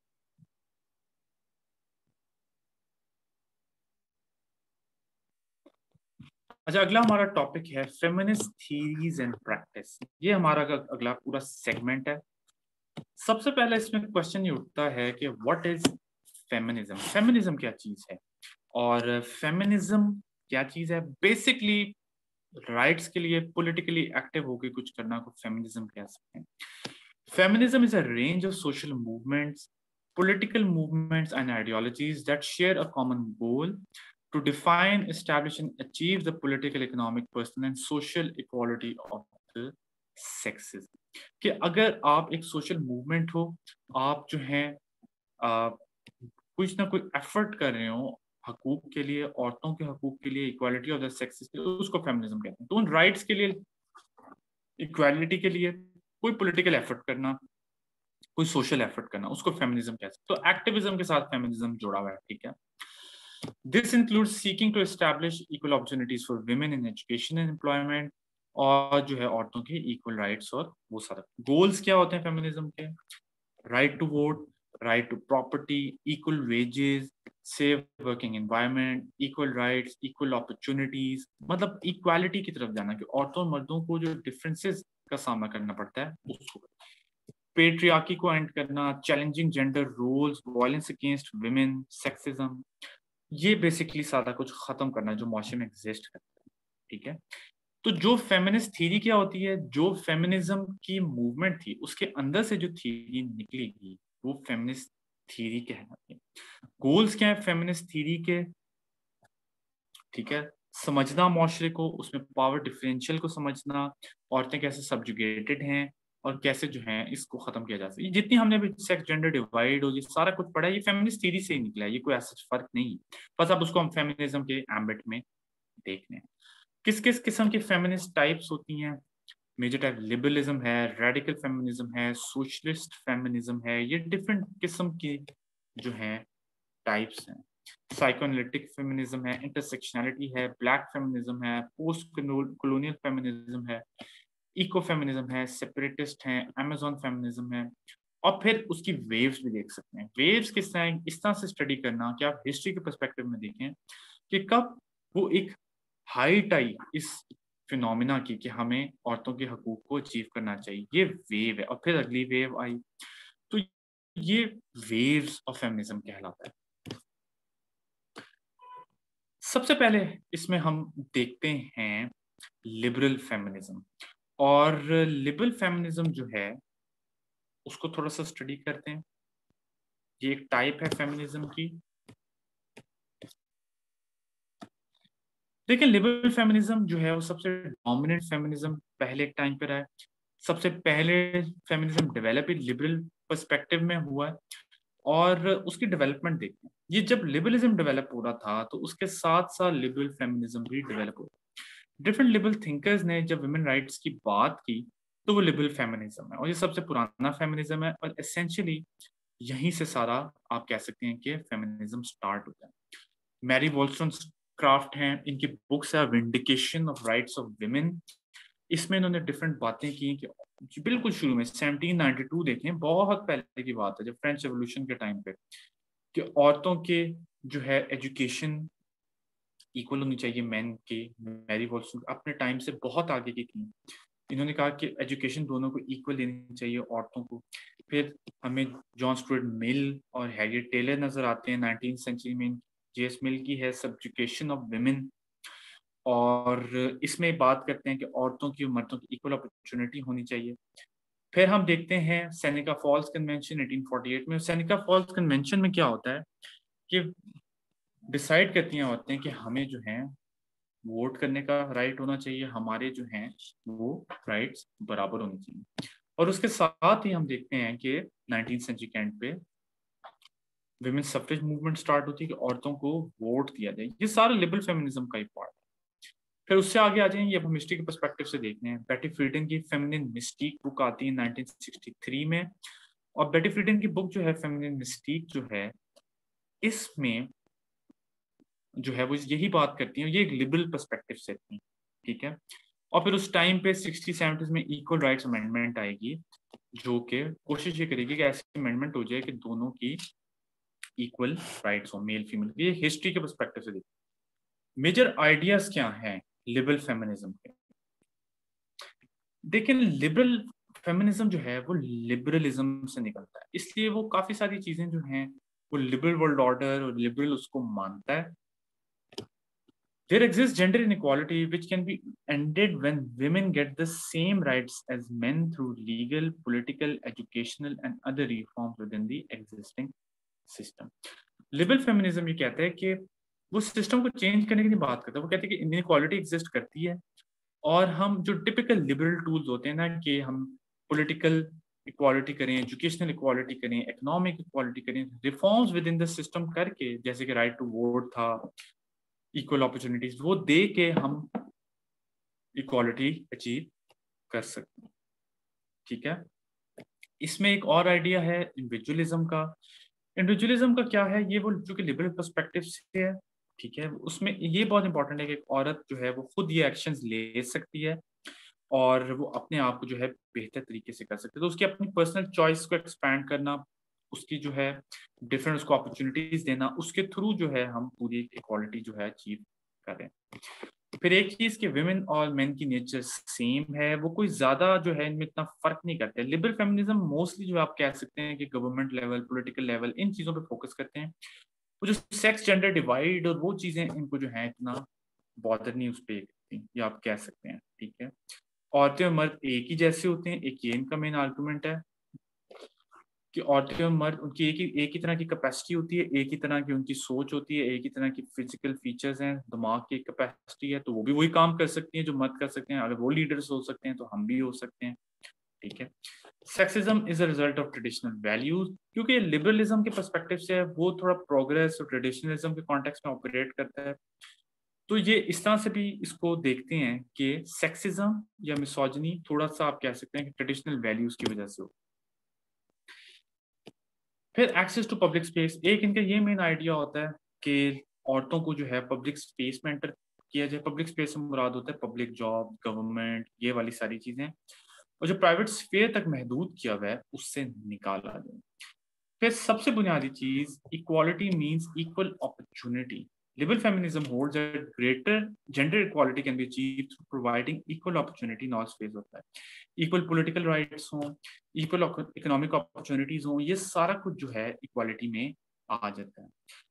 अच्छा, अगला हमारा टॉपिक है फेमिनिस्ट थीरीज एंड प्रैक्टिस। ये हमारा अग- अगला पूरा सेगमेंट है। सबसे पहले इसमें क्वेश्चन ये उठता है कि व्हाट इज फेमिनिज्म। फेमिनिज्म क्या चीज है, और फेमिनिज्म क्या चीज है? बेसिकली राइट्स के लिए पॉलिटिकली एक्टिव होकर कुछ करना को फेमिनिज्म कह सकते हैं। Feminism is a range of social movements, political movements and ideologies that share a common goal to define, establish and achieve the political, economic, personal and social equality of the sexes। कि अगर आप एक social movement हो, आप जो हैं कुछ ना कोई एफर्ट कर रहे हो हकूक के लिए, औरतों के हकूक के लिए, इक्वालिटी ऑफ द सेक्सेस के लिए, उसको फेमिनिज्म कहते हैं। तो उन राइट्स के लिए, इक्वालिटी के लिए कोई पॉलिटिकल एफर्ट करना, कोई सोशल एफर्ट करना, उसको फेमिनिज्म कहते हैं। तो एक्टिविज्म के साथ फेमिनिज्म जुड़ा हुआ है, ठीक है। This includes seeking to establish equal opportunities for women in education and employment, और जो है औरतों के इक्वल राइट्स और वो सारा। गोल्स क्या होते हैं फेमिनिज्म के? Right to vote, right to property, equal wages, safe working environment, equal rights, equal opportunities, मतलब इक्वालिटी की तरफ जाना कि औरतों और मर्दों को जो डिफरेंसेस का सामना करना पड़ता है उसको। पेट्रियार्की को एंड करना, challenging gender roles, violence against women, sexism, ये बेसिकली सारा कुछ खत्म करना जो माशरे में एग्जिस्ट करता है, ठीक है। तो जो फेमिनिस्ट थ्योरी क्या होती है, जो फेमिनिज्म की मूवमेंट थी उसके अंदर से जो थ्योरी निकलेगी वो फेमिनिस्ट थ्योरी कहलाती है। गोल्स क्या है फेमिनिस्ट थ्योरी के? ठीक है, समझना माशरे को, उसमें पावर डिफरेंशियल को समझना, औरतें कैसे सब्जुगेटेड हैं और कैसे जो है इसको खत्म किया जा सकता है। जितनी हमने अभी सेक्स जेंडर डिवाइड और ये सारा कुछ पढ़ा है, ये फेमिनिस्ट थ्योरी से ही निकला है, ये कोई ऐसा फर्क नहीं है। बस अब उसको हम फेमिनिज्म के एम्बिट में देख रहे हैं। किस किस किस्म की फेमिनिस्ट टाइप्स होती हैं? मेजर टाइप लिबरलिज्म है, रेडिकल फेमिनिज्म है, सोशलिस्ट फेमिनिज्म है, ये डिफरेंट किस्म की जो है टाइप्स हैं। साइकोएनालिटिक फेमिनिज्म है, इंटरसेक्शनैलिटी है, ब्लैक फेमिनिज्म है, पोस्ट कॉलोनियल फेमिनिज्म है, इको फेमिनिज्म है, सेपरेटिस्ट है, अमेजोन फेमिनिज्म है। और फिर उसकी वेव्स भी देख सकते हैं। वेव्स किस तरह, इस तरह से स्टडी करना कि आप हिस्ट्री के पर्सपेक्टिव में देखें कि कब वो एक हाइट आई इस फिनोमिना की कि हमें औरतों के हकूक को अचीव करना चाहिए, ये वेव है। और फिर अगली वेव आई, तो ये वेव्स ऑफ फेमिनिज्म कहलाता है। सबसे पहले इसमें हम देखते हैं लिबरल फेमिनिज्म। और लिबरल फेमिनिज्म जो है उसको थोड़ा सा स्टडी करते हैं। ये एक टाइप है फेमिनिज्म की। देखिए, लिबरल फेमिनिज्म जो है वो सबसे डोमिनेंट फेमिनिज्म पहले एक टाइम पर है। सबसे पहले फेमिनिज्म डेवलप लिबरल पर्सपेक्टिव में हुआ है, और उसकी डेवलपमेंट देखते हैं। ये जब लिबरलिज्म डेवलप हो रहा था तो उसके साथ साथ लिबरल फेमिनिज्म भी डेवलप हो रहा। डिफरेंट लिबरल थिंकर्स ने जब वुमेन राइट्स की बात की तो वो लिबरल फेमिनिज्म है, और ये सबसे पुराना फेमिनिज्म है। और एसेंशियली यहीं से सारा आप कह सकते हैं कि फेमिनिज्म स्टार्ट होता है। मैरी वॉलस्टोनक्राफ्ट हैं, इनकी बुक्स है vindication of rights of women. इसमें इन्होंने डिफरेंट बातें की कि बिल्कुल शुरू में सेवनटीन नाइंटी टू देखें, बहुत पहले की बात है, जब फ्रेंच रेवोल्यूशन के टाइम पे, कि औरतों के जो है एजुकेशन इक्वल होनी चाहिए मेन के। मैरी वॉलस्टोन अपने टाइम से बहुत आगे की थी। इन्होंने कहा कि एजुकेशन दोनों को इक्वल देनी चाहिए औरतों को। फिर हमें जॉन स्टुअर्ट मिल और हैरियट टेलर नजर आते हैं नाइनटीन सेंचुरी में। जेएस मिल की है सब्जुकेशन ऑफ वुमेन, और इसमें बात करते हैं कि औरतों की और मर्दों की इक्वल अपॉर्चुनिटी होनी चाहिए। फिर हम देखते हैं Seneca Falls convention eighteen forty eight में। सेनेका फॉल्स कन्वेंशन में क्या होता है कि डिसाइड करती हैं औरतें कि हमें जो है वोट करने का राइट होना चाहिए, हमारे जो हैं वो राइट्स बराबर होने चाहिए। और उसके साथ ही हम देखते हैं कि नाइनटीन सेंचुरी के एंड पे विमेन सफ्रेज मूवमेंट स्टार्ट होती है कि औरतों को वोट दिया जाए। ये सारा लिबरल फेमिनिज्म का ही पार्ट। फिर उससे आगे आ जाएंगे, अब हम हिस्ट्री के पर्सपेक्टिव से देखते हैं। बेटी फ्रीडन की फेमिनिन मिस्टीक बुक आती है नाइनटीन सिक्सटी थ्री में। और बेटी फ्रीडन की बुक जो है फेमिनिन मिस्टीक जो है, इसमें जो है वो यही बात करती हैं, ये एक लिबरल पर्सपेक्टिव से थी, ठीक है। और फिर उस टाइम पे सिक्सटी सेवेंटीज़ में इक्वल राइट्स अमेंडमेंट आएगी, जो कि कोशिश ये करेगी कि ऐसी अमेंडमेंट हो जाए कि दोनों की इक्वल राइट्स हो, मेल फीमेल। ये हिस्ट्री के पर्सपेक्टिव से देखिए मेजर आइडियाज क्या हैं लिबरल फेमिनिज्म के। देखिए लिबरल फेमिनिज्म जो है वो लिबरलिज्म से निकलता है, इसलिए वो काफी सारी चीजें जो हैं वो लिबरल वर्ल्ड ऑर्डर और लिबरल उसको मानता है। There exists gender inequality which can be ended when women get the same rights as men through legal, political, educational and other reforms within the existing system. Liberal feminism ये कहता है कि वो system को change करने की नहीं बात करता, वो कहते हैं कि इनइक्वालिटी एग्जिस्ट करती है और हम जो टिपिकल लिबरल टूल्स होते हैं ना कि हम पॉलिटिकल इक्वालिटी करें, एजुकेशनल इक्वालिटी करें, इकोनॉमिक इक्वालिटी करें, reforms within the system करके, जैसे कि राइट टू वोट था, इक्वल अपॉर्चुनिटीज, वो दे के हम इक्वालिटी अचीव कर सकते हैं, ठीक है। इसमें एक और आइडिया है इंडिविजुअलिज्म का। इंडिविजुअलिज्म का क्या है, ये वो जो कि लिबरल पर्सपेक्टिव से है, ठीक है। उसमें ये बहुत इंपॉर्टेंट है कि एक औरत जो है वो खुद ये एक्शंस ले सकती है और वो अपने आप को जो है बेहतर तरीके से कर सकते हैं। तो उसकी अपनी पर्सनल चॉइस को एक्सपैंड करना, उसकी जो है डिफरेंट उसको अपॉर्चुनिटीज देना, उसके थ्रू जो है हम पूरी इक्वालिटी जो है अचीव करें। फिर एक चीज कि विमेन और मेन की नेचर सेम है, वो कोई ज्यादा जो है इनमें इतना फर्क नहीं करते। लिबरल फेमिनिज्म मोस्टली जो आप कह सकते हैं कि गवर्नमेंट लेवल, पॉलिटिकल लेवल, इन चीजों पे फोकस करते हैं। वो जो सेक्स जेंडर डिवाइड और वो चीजें इनको जो है इतना बॉदर नहीं उस पर, ये आप कह सकते हैं, ठीक है। औरतें और मर्द एक ही जैसे होते हैं, एक ये इनका मेन आर्गुमेंट है कि औरतें और मर्द उनकी एक ही एक ही तरह की कैपेसिटी होती है, एक ही तरह की उनकी सोच होती है, एक ही तरह की फिजिकल फीचर्स हैं, दिमाग की कैपेसिटी है, तो वो भी वही काम कर सकती हैं जो मर्द कर सकते हैं। अगर वो लीडर्स हो सकते हैं तो हम भी हो सकते हैं, ठीक है। Sexism is a result of traditional values, क्योंकि लिबरलिज्म के पर्सपेक्टिव से वो थोड़ा प्रोग्रेस और ट्रेडिशनलिज्म के कॉन्टेक्स्ट में ऑपरेट करता है। तो ये इस तरह से भी इसको देखते हैं कि सेक्सिज्म या मिसोजिनी थोड़ा सा आप कह सकते हैं कि ट्रेडिशनल वैल्यूज की वजह से हो। फिर एक्सेस टू पब्लिक स्पेस, एक इनका ये मेन आइडिया होता है कि औरतों को जो है पब्लिक स्पेस में एंटर किया जाए। पब्लिक स्पेस से मुराद होता है पब्लिक जॉब, गवर्नमेंट, ये वाली सारी चीजें, और जो प्राइवेट स्फीयर तक महदूद किया हुआ है उससे निकाला जाए। फिर सबसे बुनियादी चीज, equality means equal opportunity. Liberal feminism holds that greater gender equality can be achieved through providing equal opportunity in all space होता है। इक्वल पॉलिटिकल राइट्स हों, इक्वल इकोनॉमिक अपॉर्चुनिटीज हों, ये सारा कुछ जो है इक्वालिटी में आ जाता है।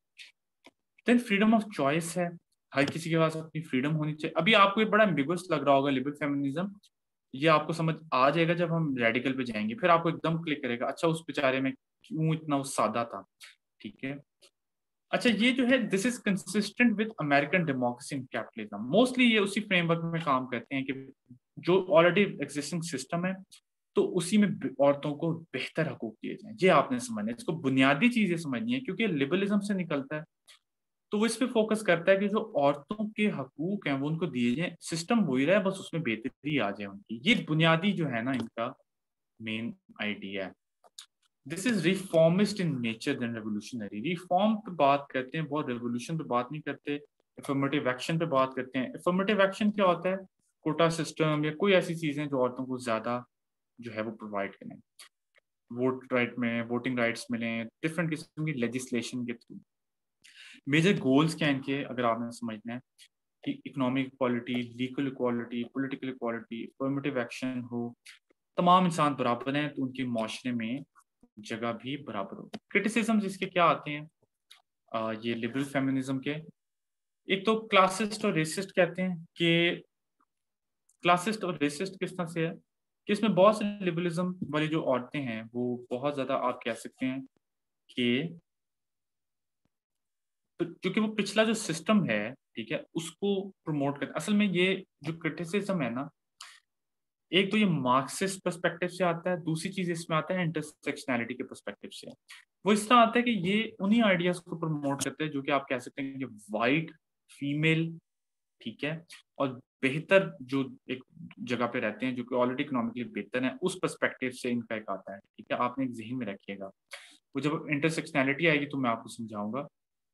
देन फ्रीडम ऑफ चॉइस है, हर किसी के पास अपनी फ्रीडम होनी चाहिए। अभी आपको ये बड़ा एम्बिगुअस लग रहा होगा लिबरल फेमिनिज्म, ये आपको समझ आ जाएगा जब हम रेडिकल पे जाएंगे, फिर आपको एकदम क्लिक करेगा, अच्छा उस बेचारे में क्यों इतना वो सादा था, ठीक है। अच्छा ये जो है this is consistent with American democracy and capitalism, mostly ये उसी फ्रेमवर्क में काम करते हैं कि जो ऑलरेडी एग्जिस्टिंग सिस्टम है तो उसी में औरतों को बेहतर हकूक दिए जाएं। ये आपने समझना है, इसको बुनियादी चीजें समझनी है, क्योंकि लिबरलिज्म से निकलता है। तो वो इस पे फोकस करता है कि जो औरतों के हकूक हैं वो उनको दिए जाएं, सिस्टम वही रहा है, बस उसमें बेहतरी आ जाए उनकी। ये बुनियादी जो है ना इनका मेन आइडिया है। This is reformist in nature than revolutionary. Reform पे बात करते हैं बहुत, रेवोल्यूशन पे बात नहीं करते। अफर्मेटिव एक्शन पे बात करते हैं। अफर्मेटिव एक्शन क्या होता है, कोटा सिस्टम या कोई ऐसी चीजें जो औरतों को ज्यादा जो है वो प्रोवाइड करें, वोट राइट में वोटिंग राइट्स मिलें, डिफरेंट किस्म की लेजिस्लेशन के थ्रू। मेजर गोल्स क्या इनके अगर आपने समझना है कि economic equality, legal equality, political equality, affirmative action हो, तमाम इंसान बराबर हैं तो उनके माशरे में जगह भी बराबर हो। क्रिटिसिज्म इसके क्या आते हैं आ, ये लिबरल फेमिनिज्म के, एक तो क्लासिस्ट और रेसिस्ट कहते हैं कि क्लासिस्ट और रेसिस्ट किस तरह से है कि इसमें बहुत से लिबरलिज्म वाली जो औरतें हैं वो बहुत ज्यादा आप कह सकते हैं कि तो क्योंकि वो पिछला जो सिस्टम है, ठीक है, उसको प्रमोट कर, असल में ये जो क्रिटिसिज्म है ना, एक तो ये मार्क्सिस्ट पर्सपेक्टिव से आता है, दूसरी चीज इसमें आता है इंटरसेक्शनैलिटी के पर्सपेक्टिव से। वो इस तरह आता है कि ये उन्हीं आइडियाज को प्रमोट करते हैं जो कि आप कह सकते हैं कि वाइट फीमेल, ठीक है, और बेहतर जो एक जगह पे रहते हैं जो कि ऑलरेडी इकोनॉमिकली बेहतर है, उस पर्सपेक्टिव से इनका एक आता है, ठीक है। आपने एक जहन में रखिएगा, वो जब इंटरसेक्शनैलिटी आएगी तो मैं आपको समझाऊंगा।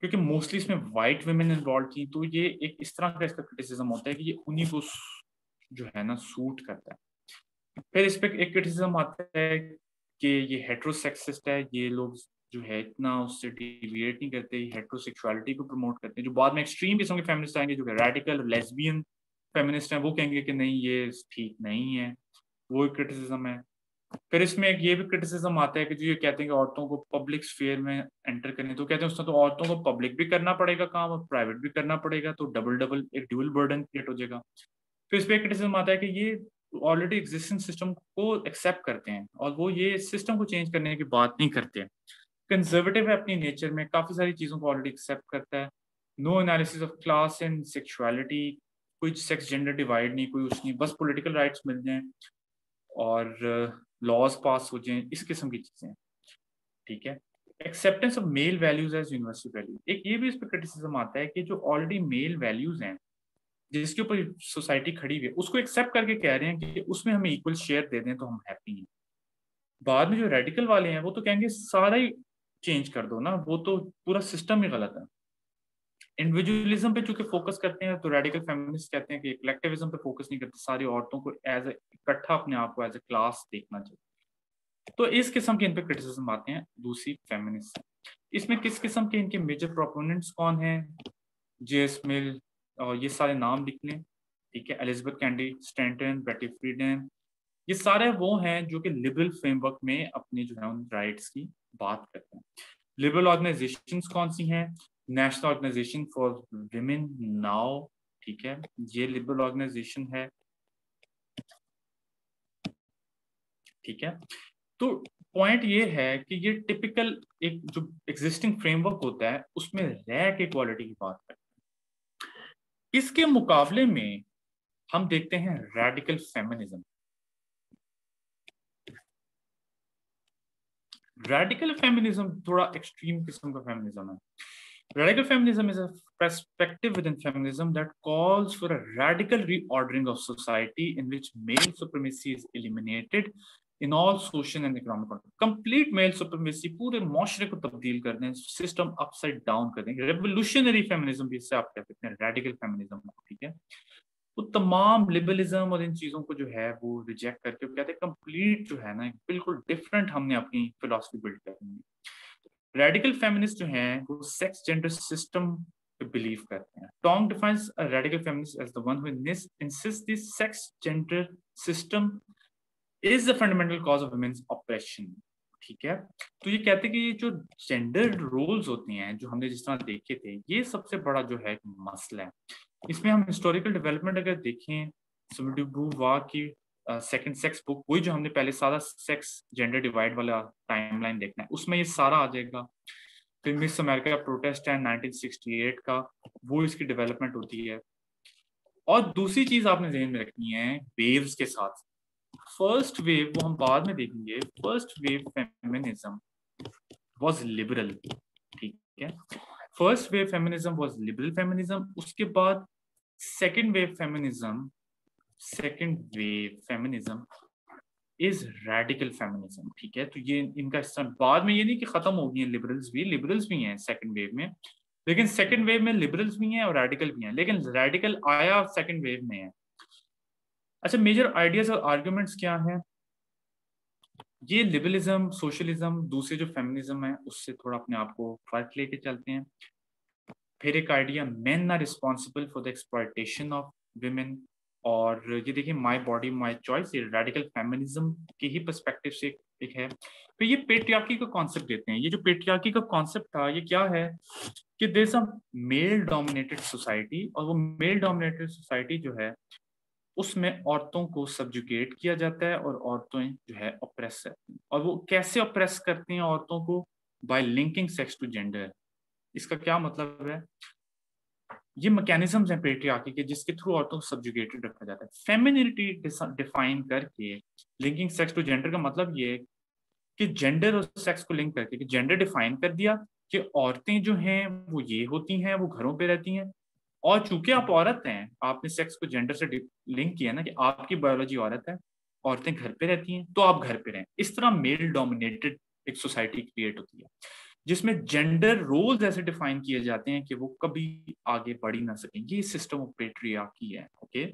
क्योंकि मोस्टली इसमें वाइट वुमेन इन्वॉल्व थी, तो ये एक इस तरह का इसका क्रिटिसिज्म होता है कि ये उन्हीं को जो है ना सूट करता है। फिर इस पे एक क्रिटिसिज्म आता है कि ये हेट्रोसेक्सिस्ट है, ये लोग जो है इतना उससे डिविएट नहीं करते, हेट्रोसेक्सुअलिटी को प्रमोट करते हैं। जो बाद में एक्सट्रीम किस्म के फेमिनिस्ट आएंगे, जो रेडिकल लेस्बियन फेमिनिस्ट हैं, वो कहेंगे कि नहीं ये ठीक नहीं है, वो एक क्रिटिसिज्म है। फिर इसमें एक ये भी क्रिटिसिज्म आता है कि जो ये कहते हैं कि औरतों को पब्लिक स्फीयर में एंटर करने, तो कहते हैं उसमें तो औरतों को पब्लिक भी करना पड़ेगा काम और प्राइवेट भी करना पड़ेगा, तो डबल डबल एक ड्यूअल बर्डन क्रिएट हो जाएगा। फिर इस पर क्रिटिसिज्म आता है कि ये ऑलरेडी एग्जिस्टिंग सिस्टम को एक्सेप्ट करते हैं और वो ये सिस्टम को चेंज करने की बात नहीं करते। कंजर्वेटिव है अपनी नेचर में, काफी सारी चीजों को ऑलरेडी एक्सेप्ट करता है। No analysis of class and sexuality, कोई सेक्स जेंडर डिवाइड नहीं, कोई उसकी बस पॉलिटिकल राइट्स मिल जाएं और लॉज uh, पास हो जाएं, इस किस्म की चीजें। ठीक है। Acceptance of male values as universal value, एक ये भी इस पर क्रिटिसिज्म आता है कि जो ऑलरेडी मेल वैल्यूज हैं जिसके ऊपर सोसाइटी खड़ी हुई है, उसको एक्सेप्ट करके कह रहे हैं कि उसमें हमें इक्वल शेयर दे दें तो हम हैप्पी हैं। बाद में जो रेडिकल वाले हैं वो तो कहेंगे सारा ही चेंज कर दो ना, वो तो पूरा सिस्टम ही गलत है। इंडिविजुअलिज्म पे चूंकि फोकस करते हैं तो रेडिकल फेमिनिस्ट कहते हैं कि कलेक्टिविज्म पे फोकस नहीं करते, सारी औरतों को एज ए इकट्ठा अपने आप को एज ए क्लास देखना चाहिए। तो इस किस्म के इन पे क्रिटिसिज्म आते हैं दूसरी फेमिनिस्ट। इसमें किस किस्म के इनके मेजर प्रोपोनेंट्स कौन हैं? जेएस मिल, और ये सारे नाम लिख लें। ठीक है। एलिजाबेथ कैंडी स्टैंटन, बेटी फ्रीडन, ये सारे वो हैं जो कि लिबरल फ्रेमवर्क में अपने जो है उन राइट्स की बात करते हैं। लिबरल ऑर्गेनाइजेशंस कौन सी हैं? National organisation for women now, ठीक है, ये लिबरल ऑर्गेनाइजेशन है। ठीक है। तो पॉइंट ये है कि ये टिपिकल एक जो एग्जिस्टिंग फ्रेमवर्क होता है उसमें रह के इक्वालिटी की बात करते हैं। इसके मुकाबले में हम देखते हैं रेडिकल फेमिनिज्म। रेडिकल फेमिनिज्म थोड़ा एक्सट्रीम किस्म का फेमिनिज्म है। Radical feminism is a perspective within feminism that calls for a radical reordering of society in which male supremacy is eliminated in all social and economic contexts. Complete male supremacy पूरे माशरे को तब्दील कर दें, system upside down कर दें। Revolutionary feminism भी इससे आप कह सकते हैं, रेडिकल फेमिनिज्म। ठीक है। वो तमाम लिबरलिज्म और इन चीजों को जो है वो रिजेक्ट करके वो कहते हैं कंप्लीट जो है ना बिल्कुल डिफरेंट हमने अपनी फिलॉसफी बिल्ड करनी है। रेडिकल फेमिनिस्ट जो हैं वो सेक्स जेंडर सिस्टम पे बिलीव करते हैं। Tong defines a radical feminist as the one who insists the sex gender system is the fundamental cause of women's oppression। ठीक है। तो ये कहते हैं कि ये जो जेंडर रोल्स होती हैं जो हमने जिस तरह देखे थे, ये सबसे बड़ा जो है मसला है। इसमें हम हिस्टोरिकल डेवलपमेंट अगर देखें, सिमोन डे beauvoir की सेकंड सेक्स बुक, वही जो हमने पहले सारा सेक्स जेंडर डिवाइड वाला टाइमलाइन देखना है, उसमें ये सारा आ जाएगा। फिर मिस अमेरिका प्रोटेस्ट है नाइनटीन सिक्सटी एट का, वो इसकी डेवलपमेंट होती है। और दूसरी चीज आपने ध्यान में रखनी है वेव्स के साथ। फर्स्ट वेव वो हम बाद में देखेंगे, first wave feminism was liberal. ठीक है। First wave feminism was liberal feminism. उसके बाद second wave feminism second wave feminism is radical feminism. ठीक है। तो ये इनका हिस्सा बाद में, ये नहीं कि खत्म हो गई है, लिबरल्स भी लिबरल्स भी हैं सेकंड वेव में, लेकिन सेकंड वेव में लिबरल्स भी हैं और रेडिकल भी हैं, लेकिन रेडिकल आया सेकंड वेव में है। अच्छा, मेजर आइडियाज और आर्ग्यूमेंट्स क्या हैं? ये लिबरलिज्म, सोशलिज्म, दूसरे जो फेमिनिज्म है उससे थोड़ा अपने आप को फर्क लेके चलते हैं। फिर एक idea, men are responsible for the exploitation of women, और ये देखिए माय बॉडी माय चॉइस, ये रेडिकल फेमिनिज्म के ही पर्सपेक्टिव से एक है। फिर ये पेट्रियार्की का कॉन्सेप्ट देते हैं। ये जो पेट्रियार्की का कॉन्सेप्ट था ये क्या है कि there is a male dominated society, और वो मेल डोमिनेटेड सोसाइटी जो है उसमें औरतों को सब्जुगेट किया जाता है और औरतें जो है ऑप्रेस करती हैं। और वो कैसे ऑप्रेस करती हैं औरतों को? By linking sex to gender. इसका क्या मतलब है? ये मैकेनिज्म्स हैं पेट्रियार्की के जिसके थ्रू औरतों को सब्जुगेटेड रखा जाता है। फेमिनिटी डिफाइन करके लिंकिंग सेक्स टू जेंडर का मतलब ये है कि जेंडर और सेक्स को लिंक करके, कि जेंडर डिफाइन कर दिया कि औरतें जो हैं वो ये होती हैं, वो घरों पे रहती हैं, और चूंकि आप औरत हैं, आपने सेक्स को जेंडर से लिंक किया ना कि आपकी बायोलॉजी औरत है, औरतें घर पे रहती हैं, तो आप घर पे रहें। इस तरह मेल डोमिनेटेड एक सोसाइटी क्रिएट होती है। जिसमें जेंडर रोल्स ऐसे डिफाइन किए जाते हैं कि वो कभी आगे बढ़ ही ना सकें। ये सिस्टम ऑफ पेट्रियार्की है। Okay,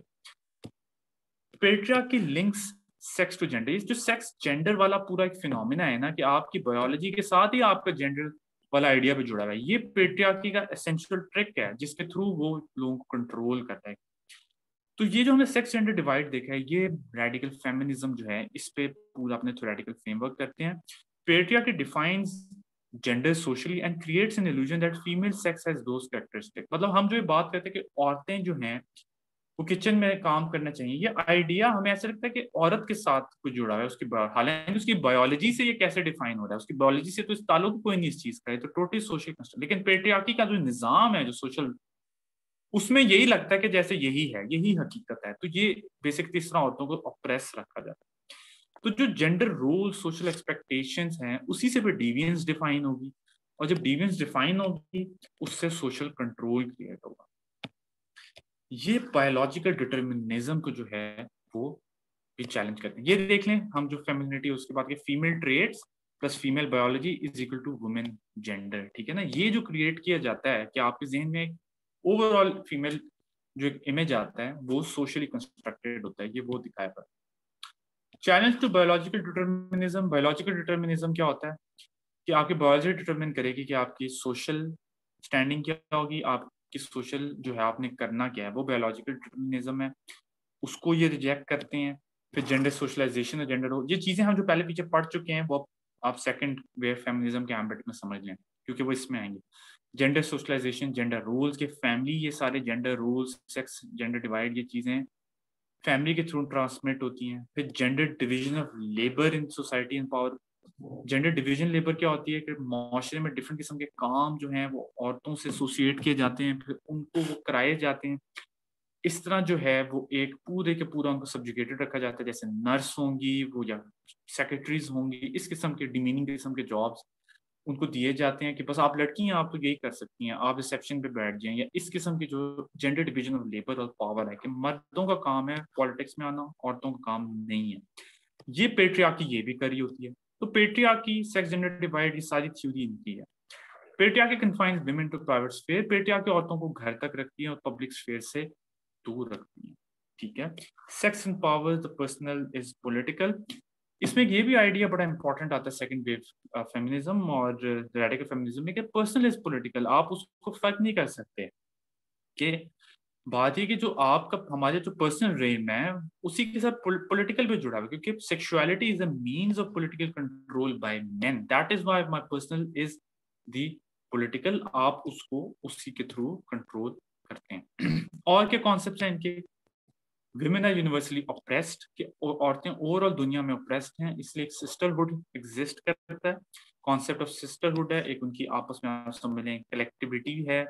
patriarchy links sex to gender. ये जो सेक्स जेंडर वाला पूरा एक फिनोमिना है ना, कि आपकी बायोलॉजी के साथ ही आपका जेंडर वाला आइडिया भी जुड़ा हुआ है, ये पेट्रियार्की का एसेंशियल ट्रिक है जिसके थ्रू वो लोगों को कंट्रोल करता है। तो ये जो हमने सेक्स जेंडर डिवाइड देखा है, ये रेडिकल फेमिनिज्म जो है इस पे पूरा अपने थ्योरेटिकल फ्रेमवर्क करते हैं। Patriarchy defines gender socially and creates an illusion that female sex has those characteristic. मतलब हम जो ये बात करते हैं कि औरतें जो हैं वो किचन में काम करना चाहिए, ये आइडिया हमें ऐसा लगता है कि औरत के साथ कुछ जुड़ा हुआ है उसकी, हालांकि उसकी बायोलॉजी से ये कैसे डिफाइन हो रहा है, उसकी बायोलॉजी से तो इस ताल्लुक कोई नहीं इस चीज का है, तो टोटली सोशल कंस्ट्रक्ट। लेकिन पेट्रियार्की का जो निजाम है जो सोशल, उसमें यही लगता है कि जैसे यही है, यही हकीकत है, तो ये बेसिकली इस तरह औरतों को ऑप्रेस रखा जाता है। तो जो जेंडर रोल सोशल एक्सपेक्टेशंस हैं उसी से फिर डिविएंस डिफाइन होगी, और जब डिविएंस डिफाइन होगी उससे सोशल कंट्रोल क्रिएट होगा। ये बायोलॉजिकल डिटर्मिनिज्म को जो है वो भी चैलेंज करते हैं। ये देख लें हम जो फेमिनिटी, उसके बाद के female traits plus female biology is equal to women gender, ठीक है ना। ये जो क्रिएट किया जाता है कि आपके जहन में ओवरऑल फीमेल जो एक इमेज आता है वो सोशली कंस्ट्रक्टेड होता है, ये वो दिखाया था। Challenge to biological determinism. Biological determinism क्या होता है कि आपकी बायोलॉजी डिटर्मिन करेगी कि आपकी सोशल स्टैंडिंग क्या होगी, आपकी सोशल जो है आपने करना क्या है, वो बायोलॉजिकल डिटर्मिनिज्म है, उसको ये रिजेक्ट करते हैं। फिर जेंडर सोशलाइजेशन और जेंडर रोल, ये चीजें हम जो पहले पीछे पढ़ चुके हैं वो आप सेकंड वेव फेमिनिज्म के एम्बिट में समझ लें, क्योंकि वो इसमें आएंगे। जेंडर सोशलाइजेशन, जेंडर रोल्स के फैमिली, ये सारे gender roles, sex gender divide, ये चीजें फैमिली के थ्रू ट्रांसमिट होती हैं। फिर gender division of labour in society and power. Gender division labour क्या होती है कि माशरे में डिफरेंट किस्म के काम जो हैं वो औरतों से एसोसिएट किए जाते हैं, फिर उनको वो कराए जाते हैं। इस तरह जो है वो एक पूरे के पूरा उनको सब्जुकेटेड रखा जाता है, जैसे नर्स होंगी वो या सेक्रेटरीज होंगी, इस किस्म के डिमीनिंग किस्म के जॉब्स उनको दिए जाते हैं कि बस आप लड़की हैं, आप तो यही कर सकती हैं, आप रिसेप्शन पे बैठ जाएं, या इस किस्म की जो जेंडर डिवीजन ऑफ लेबर और पावर है कि मर्दों का काम है पॉलिटिक्स में आना, औरतों का काम नहीं है। ये पेट्रियार्की ये भी करी होती है। तो पेट्रियार्की, सेक्स जेंडर डिवाइड, ये सारी थ्योरी इनकी है। Patriarchy confines women to private sphere. Patriarchy औरतों को घर तक रखती है और पब्लिक स्फीयर से दूर रखती है, ठीक है। Sex and power the personal is political. इसमें ये भी आइडिया बड़ा इंपॉर्टेंट आता है सेकंड वेव फेमिनिज्म और रेडिकल फेमिनिज्म में कि पर्सनल इज पॉलिटिकल। आप उसको फर्क नहीं कर सकते कि बात ये कि जो आपका हमारे जो पर्सनल रेम है उसी के साथ पॉलिटिकल भी जुड़ा हुआ है, क्योंकि sexuality is a means of political control by men. That is why my personal is the political. आप उसको उसी के थ्रू कंट्रोल करते हैं। और क्या कॉन्सेप्ट है इनके? विमेन आर यूनिवर्सली ऑप्रेस्ड, कि औरतें ओवरऑल दुनिया में ऑप्रेस्ड हैं, इसलिए एक सिस्टरहुड एग्जिस्ट करता है। कॉन्सेप्ट ऑफ सिस्टरहुड है, एक उनकी आपस में आप समझें कलेक्टिविटी है।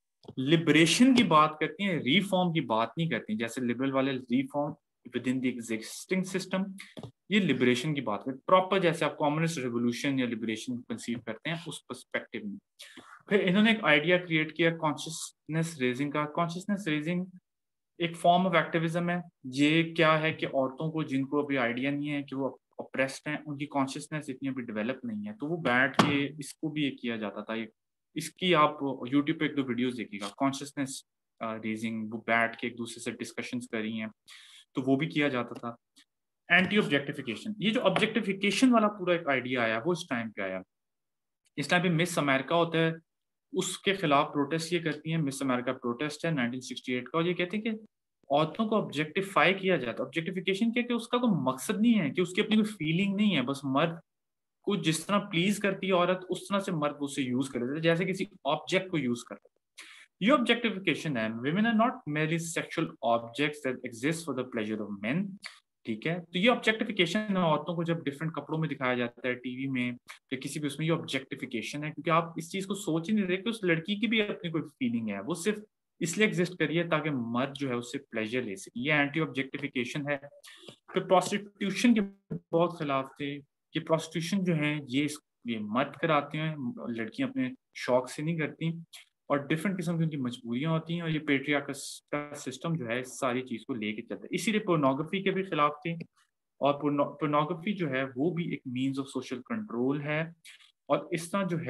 लिबरेशन की बात करती हैं, रिफॉर्म की बात नहीं करती, जैसे लिबरल वाले reform within the existing system, ये लिबरेशन की बात करते प्रॉपर, जैसे आप कम्युनिस्ट रेवोल्यूशन या लिबरेशन कंसीव करते हैं उस पर्सपेक्टिव में। फिर इन्होंने एक आइडिया क्रिएट किया कॉन्शियसनेस रेजिंग का। कॉन्शियसनेस रेजिंग एक फॉर्म ऑफ एक्टिविज्म है। ये क्या है कि औरतों को जिनको अभी आइडिया नहीं है कि वो ऑप्रेस्ड हैं, उनकी कॉन्शियसनेस इतनी अभी डेवलप नहीं है, तो वो बैठ के इसको भी ये किया जाता था। इसकी आप यूट्यूब पे एक दो वीडियोस देखिएगा, कॉन्शियसनेस रेजिंग, वो बैठ के एक दूसरे से डिस्कशंस कर रही हैं, तो वो भी किया जाता था। एंटी ऑब्जेक्टिफिकेशन, ये जो ऑब्जेक्टिफिकेशन वाला पूरा एक आइडिया आया वो इस टाइम पे आया। इस टाइम पे मिस अमेरिका होता है, उसके खिलाफ प्रोटेस्ट ये करती हैं, मिस अमेरिका प्रोटेस्ट है नाइनटीन सिक्सटी एट का, और ये कहते हैं कि औरतों को ऑब्जेक्टिफाई किया जाता है। ऑब्जेक्टिफिकेशन क्या कि उसका कोई मकसद नहीं है, कि उसकी अपनी कोई फीलिंग नहीं है, बस मर्द को जिस तरह प्लीज करती है औरत उस तरह से मर्द उसे यूज कर देते हैं, जैसे किसी ऑब्जेक्ट को यूज करते हैं। ये ऑब्जेक्टिफिकेशन है। women are not merely sexual objects that exist for the pleasure of men, ठीक है। तो ये ऑब्जेक्टिफिकेशन है, औरतों को जब डिफरेंट कपड़ों में दिखाया जाता है टीवी में या किसी भी उसमें, ये ऑब्जेक्टिफिकेशन है, क्योंकि आप इस चीज को सोच ही नहीं रहे कि उस लड़की की भी अपनी कोई फीलिंग है, वो सिर्फ इसलिए एग्जिस्ट करी है ताकि मर्द जो है उससे प्लेजर ले सके। ये एंटी ऑब्जेक्टिफिकेशन है। फिर प्रोस्टिट्यूशन के बहुत खिलाफ थे कि प्रोस्टिट्यूशन जो है ये ये मर्द कराते हैं, लड़कियां अपने शौक से नहीं करती, और डिफरेंट किस्म की उनकी मजबूरियां होती हैं, और ये पेट्रियार्कल का सिस्टम जो है इस सारी चीज को लेके चलता है। इसीलिए पोर्नोग्राफी के भी खिलाफ थे, और पोर्नोग्राफी जो है वो भी एक मीन्स ऑफ सोशल कंट्रोल है। और इस तरह जो है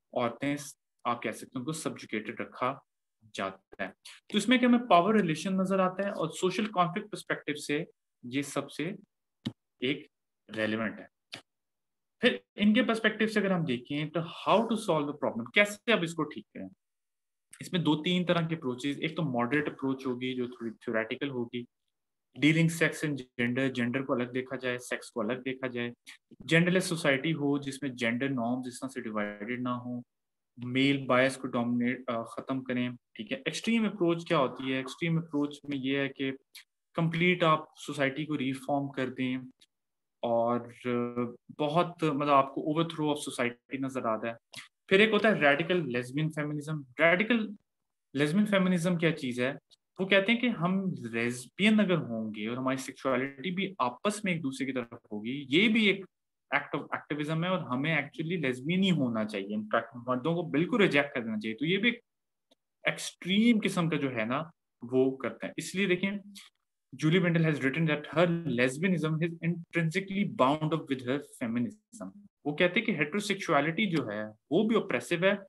औरतें, आप कह सकते हैं उनको सब्जुकेटेड रखा जाता है। तो इसमें क्या हमें पावर रिलेशन नजर आता है और सोशल कॉन्फ्लिक्ट पर्सपेक्टिव से ये सबसे एक रेलेवेंट है। फिर इनके पर्सपेक्टिव से अगर हम देखें तो how to solve the problem, कैसे अब इसको ठीक करें। इसमें दो तीन तरह के अप्रोचेस, एक तो मॉडरेट अप्रोच होगी जो थोड़ी थ्योरेटिकल होगी, dealing sex and gender, gender को अलग देखा जाए, सेक्स को अलग देखा जाए, जेंडरलेस सोसाइटी हो जिसमें जेंडर नॉर्म्स इस तरह से डिवाइडेड ना हो, मेल बायस को डोमिनेट खत्म करें, ठीक है। एक्सट्रीम अप्रोच क्या होती है, एक्सट्रीम अप्रोच में ये है कि कंप्लीट आप सोसाइटी को रिफॉर्म कर दें और बहुत मतलब आपको ओवरथ्रो ऑफ सोसाइटी नजर आता है। फिर एक होता है radical lesbian feminism. Radical lesbian feminism क्या चीज है, वो कहते हैं कि हम लेस्बियन अगर होंगे और हमारी सेक्सुअलिटी भी आपस में एक दूसरे की तरफ होगी, ये भी एक एक्ट ऑफ एक्टिविज्म है और हमें एक्चुअली लेस्बियन ही होना चाहिए, इनफैक्ट मर्दों को बिल्कुल रिजेक्ट कर देना चाहिए। तो ये भी एक एक्सट्रीम किस्म का जो है ना वो करते हैं। इसलिए देखें, Julie Bendel has written that her lesbianism is intrinsically bound up with her feminism. वो कहते हैं कि हेट्रोसेक्सुअलिटी जो है वो भी ऑप्रेसिव है,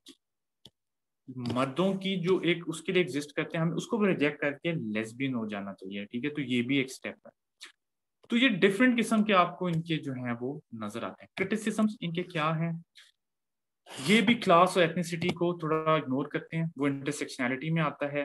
मर्दों की जो एक उसके लिए एग्जिस्ट करते हैं, हमें उसको भी रिजेक्ट करके लेस्बियन हो जाना चाहिए, ठीक है। तो ये भी एक स्टेप है। तो ये डिफरेंट किस्म के आपको इनके जो हैं वो नजर आते हैं। क्रिटिसिज्म्स इनके क्या हैं, ये भी क्लास और एथनिसिटी को थोड़ा इग्नोर करते हैं, वो इंटरसेक्शनैलिटी में आता है।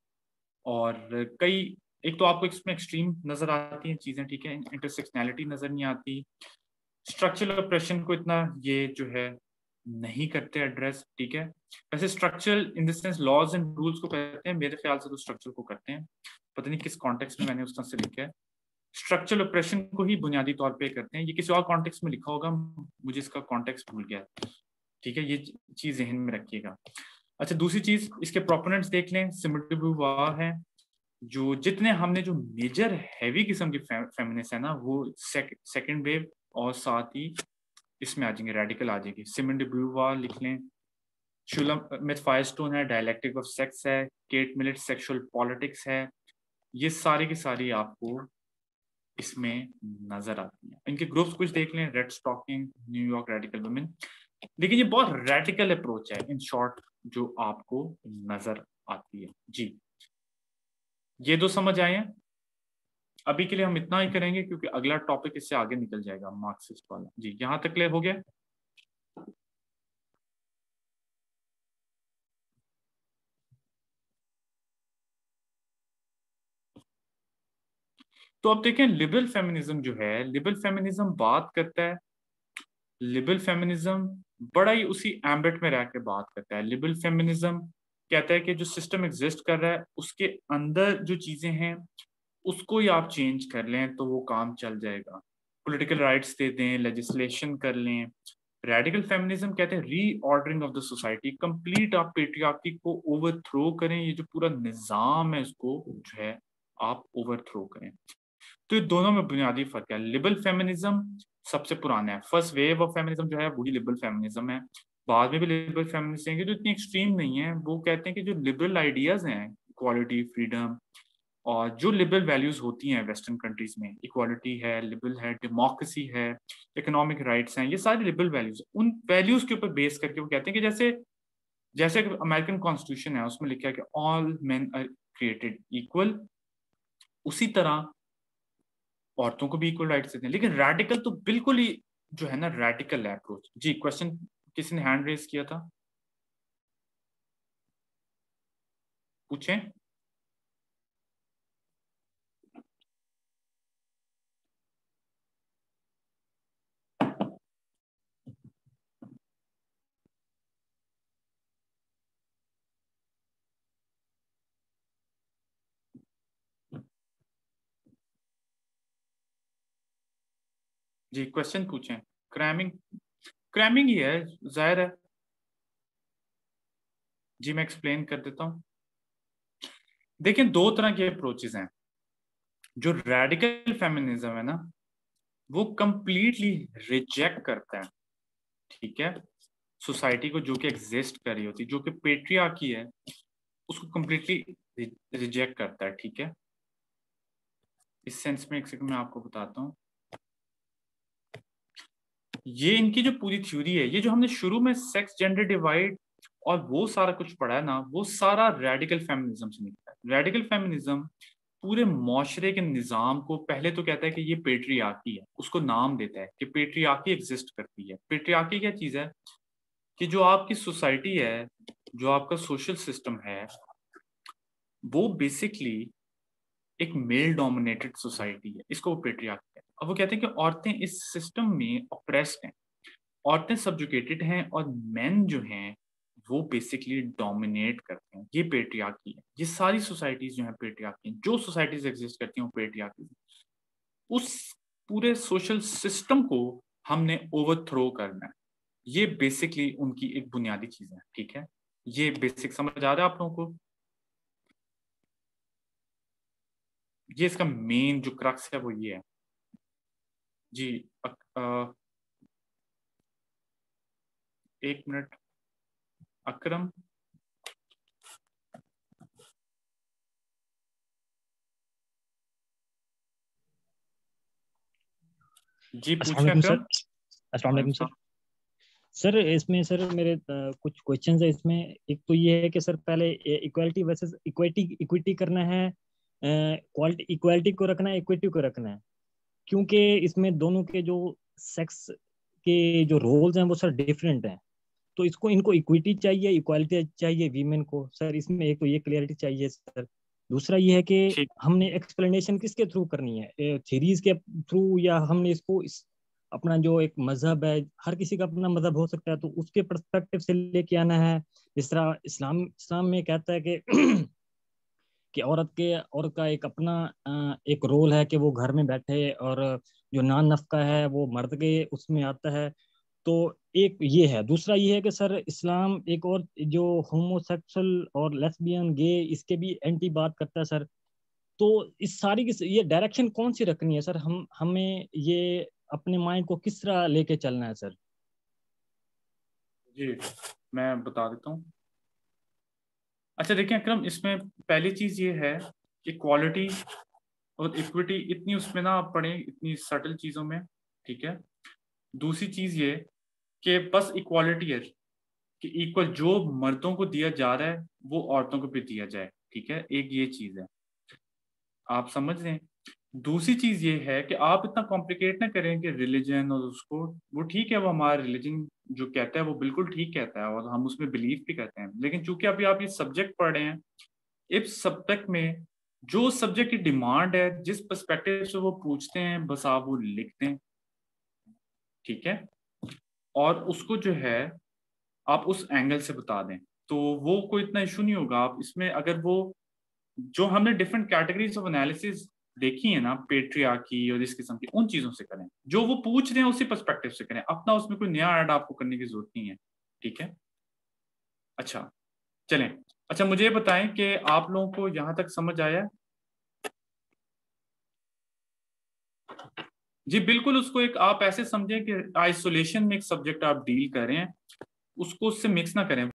और कई, एक तो आपको इसमें एक्सट्रीम नजर आती हैं चीजें, ठीक है, इंटरसेक्शनैलिटी नजर नहीं आती। स्ट्रक्चरल ऑपरेशन को इतना ये जो है नहीं करते एड्रेस, ठीक है। वैसे structural in the sense laws and rules को कहते हैं, मेरे ख्याल से तो स्ट्रक्चर को करते हैं, पता नहीं किस कॉन्टेक्स्ट में मैंने उस तरह से लिखा है। स्ट्रक्चरल ऑपरेशन को ही बुनियादी तौर पे करते हैं, ये किसी और कॉन्टेक्स्ट में लिखा होगा, मुझे इसका कॉन्टेक्स्ट भूल गया, ठीक है, ये चीज जहन में रखिएगा। अच्छा, दूसरी चीज, इसके प्रोपोनेंट्स देख लें, सिमोन de Beauvoir है, जो जितने हमने जो मेजर हैवी किस्म की फेमिनिस्ट है ना वो सेकंड वेव और साथ ही इसमें आ जाएंगे, रेडिकल आ जाएगी। सिमोन de Beauvoir लिख लें, शुलम मिथ फायरस्टोन है, डायलेक्टिक ऑफ सेक्स है, केट मिलेट सेक्सुअल पॉलिटिक्स है, ये सारी की सारी आपको इसमें नजर आती है। इनके ग्रुप्स कुछ देख लें, red stocking, New York radical women. लेकिन ये बहुत रेडिकल अप्रोच है इन शॉर्ट जो आपको नजर आती है। जी, ये दो समझ आए हैं। अभी के लिए हम इतना ही करेंगे क्योंकि अगला टॉपिक इससे आगे निकल जाएगा, मार्क्सिस्ट वाला। जी, यहां तक क्लियर हो गया। तो अब देखें, लिबरल फेमिनिज्म जो है, लिबरल फेमिनिज्म बात करता है, लिबरल फेमिनिज्म बड़ा ही उसी एम्बिट में रह के बात करता है। लिबरल फेमिनिज्म कहता है कि जो सिस्टम एग्जिस्ट कर रहा है उसके अंदर जो चीजें हैं उसको ही आप चेंज कर लें तो वो काम चल जाएगा, पॉलिटिकल राइट्स दे दें, लेजिस्लेशन कर लें। रेडिकल फेमिनिज्म कहते हैं reordering of the society, complete आप पेट्रियार्की को ओवरथ्रो करें, ये जो पूरा निजाम है उसको जो है आप ओवरथ्रो करें। तो ये दोनों में बुनियादी फर्क है। लिबरल फेमिनिज्म सबसे पुराना है, फर्स्ट वेव ऑफ फेमिनिज्म जो है वही लिबरल फेमिनिज्म है। बाद में भी लिबरल फेमिनिस्ट हैं जो इतनी एक्सट्रीम नहीं है, वो कहते हैं कि जो लिबरल आइडियाज हैं, इक्वालिटी, फ्रीडम और जो लिबरल वैल्यूज होती हैं वेस्टर्न कंट्रीज में, इक्वालिटी है, लिबरल है, डेमोक्रेसी है, इकोनॉमिक राइट्स हैं, ये सारी लिबरल वैल्यूज, उन वैल्यूज के ऊपर बेस करके वो कहते हैं कि जैसे जैसे अमेरिकन कॉन्स्टिट्यूशन है उसमें लिखा है कि all men are created equal, उसी तरह औरतों को भी इक्वल राइट्स देते हैं। लेकिन रेडिकल तो बिल्कुल ही जो है ना रेडिकल है अप्रोच। जी, क्वेश्चन किसी ने हैंड रेज किया था, पूछें। जी, क्वेश्चन पूछें। क्रैमिंग, क्रैमिंग ही है, जाहिर है। जी, मैं एक्सप्लेन कर देता हूँ। देखिए, दो तरह के अप्रोचेस हैं। जो रेडिकल फेमिनिज्म है ना वो कंप्लीटली रिजेक्ट करता है, ठीक है, सोसाइटी को जो कि एग्जिस्ट कर रही होती, जो कि पेट्रियार्की है, उसको कंप्लीटली रिजेक्ट करता है, ठीक है। इस सेंस में एक सेकंड मैं आपको बताता हूँ। ये इनकी जो पूरी थ्योरी है, ये जो हमने शुरू में सेक्स जेंडर डिवाइड और वो सारा कुछ पढ़ा है ना, वो सारा रेडिकल फेमिनिज्म से निकला है। रेडिकल फेमिनिज्म पूरे मुआशरे के निज़ाम को पहले तो कहता है कि ये पेट्रियार्की है, उसको नाम देता है कि पेट्रियार्की एग्जिस्ट करती है। पेट्रियार्की क्या चीज़ है कि जो आपकी सोसाइटी है, जो आपका सोशल सिस्टम है, वो बेसिकली एक मेल डोमिनेटेड सोसाइटी है, इसको वो पेट्रियार्की है। अब वो कहते हैं कि औरतें इस सिस्टम में ऑप्रेस्ड हैं, औरतें सब्जुकेटेड हैं और मेन जो हैं वो बेसिकली डोमिनेट करते हैं। ये पेट्रियार्की है। ये सारी सोसाइटीज जो हैं पेट्रियार्की हैं। जो सोसाइटीज एग्जिस्ट करती हैं वो पेट्रियार्की। उस पूरे सोशल सिस्टम को हमने ओवरथ्रो करना है। ये बेसिकली उनकी एक बुनियादी चीज है। ठीक है, ये बेसिक समझ आ रहा है आप लोगों को? ये इसका मेन जो क्रक्स है वो ये है जी। अ, अ, एक मिनट अकरम। जी अस्सलाम पूछें वालेकुम सर। अकरम। अस्सलाम वालेकुम वालेकुम सर। सलाम। सर इसमें सर मेरे अ, कुछ क्वेश्चंस है इसमें। एक तो ये है कि सर पहले इक्वालिटी वर्सेस इक्विटी इक्विटी करना है, क्वालिटी इक्वालिटी को रखना है, इक्विटी को रखना है, क्योंकि इसमें दोनों के जो सेक्स के जो रोल्स हैं वो सर डिफरेंट हैं। तो इसको इनको इक्विटी चाहिए, इक्वालिटी चाहिए वीमेन को सर। इसमें एक तो ये क्लियरिटी चाहिए सर। दूसरा ये है कि ठीक। हमने एक्सप्लेनेशन किसके थ्रू करनी है, थ्योरीज के थ्रू, या हमने इसको इस अपना जो एक मजहब है, हर किसी का अपना मजहब हो सकता है, तो उसके पर्सपेक्टिव से लेके आना है। जिस तरह इस्लाम इस्लाम में कहता है कि कि औरत के औरत का एक अपना अ, एक रोल है कि वो घर में बैठे, और जो नान नफका है वो मर्द के उसमें आता है। तो एक ये है। दूसरा ये है कि सर इस्लाम एक और जो होमोसेक्सुअल और लेस्बियन गे इसके भी एंटी बात करता है सर। तो इस सारी की ये डायरेक्शन कौन सी रखनी है सर? हम हमें ये अपने माइंड को किस तरह लेके चलना है सर? जी मैं बता देता हूँ। अच्छा देखिए अकरम, इसमें पहली चीज ये है कि क्वालिटी और इक्विटी इतनी उसमें ना आप पढ़ें, इतनी सटल चीजों में। ठीक है। दूसरी चीज ये कि बस इक्वालिटी है कि इक्वल जो मर्दों को दिया जा रहा है वो औरतों को भी दिया जाए। ठीक है, एक ये चीज है, आप समझ रहे हैं। दूसरी चीज ये है कि आप इतना कॉम्प्लिकेट ना करें कि रिलीजन और उसको, वो ठीक है, वो हमारा रिलीजन जो कहता है वो बिल्कुल ठीक कहता है और हम उसमें बिलीव भी करते हैं, लेकिन चूंकि अभी आप ये सब्जेक्ट पढ़ रहे हैं, इस सब्जेक्ट में जो सब्जेक्ट की डिमांड है, जिस पर्सपेक्टिव से वो पूछते हैं, बस आप वो लिखते हैं। ठीक है, और उसको जो है आप उस एंगल से बता दें, तो वो कोई इतना इशू नहीं होगा। आप इसमें अगर वो जो हमने डिफरेंट कैटेगरीज ऑफ एनालिसिस देखी है ना, पेट्रियार्की और इस किस्म की, उन चीजों से करें। जो वो पूछ रहे हैं उसी पर्सपेक्टिव से करें, अपना उसमें कोई नया ऐड आपको करने की जरूरत नहीं है। ठीक है। अच्छा चलें। अच्छा मुझे ये बताएं कि आप लोगों को यहाँ तक समझ आया? जी बिल्कुल, उसको एक आप ऐसे समझें कि आइसोलेशन में एक सब्जेक्ट आप डील कर रहे हैं, उसको उससे मिक्स ना करें।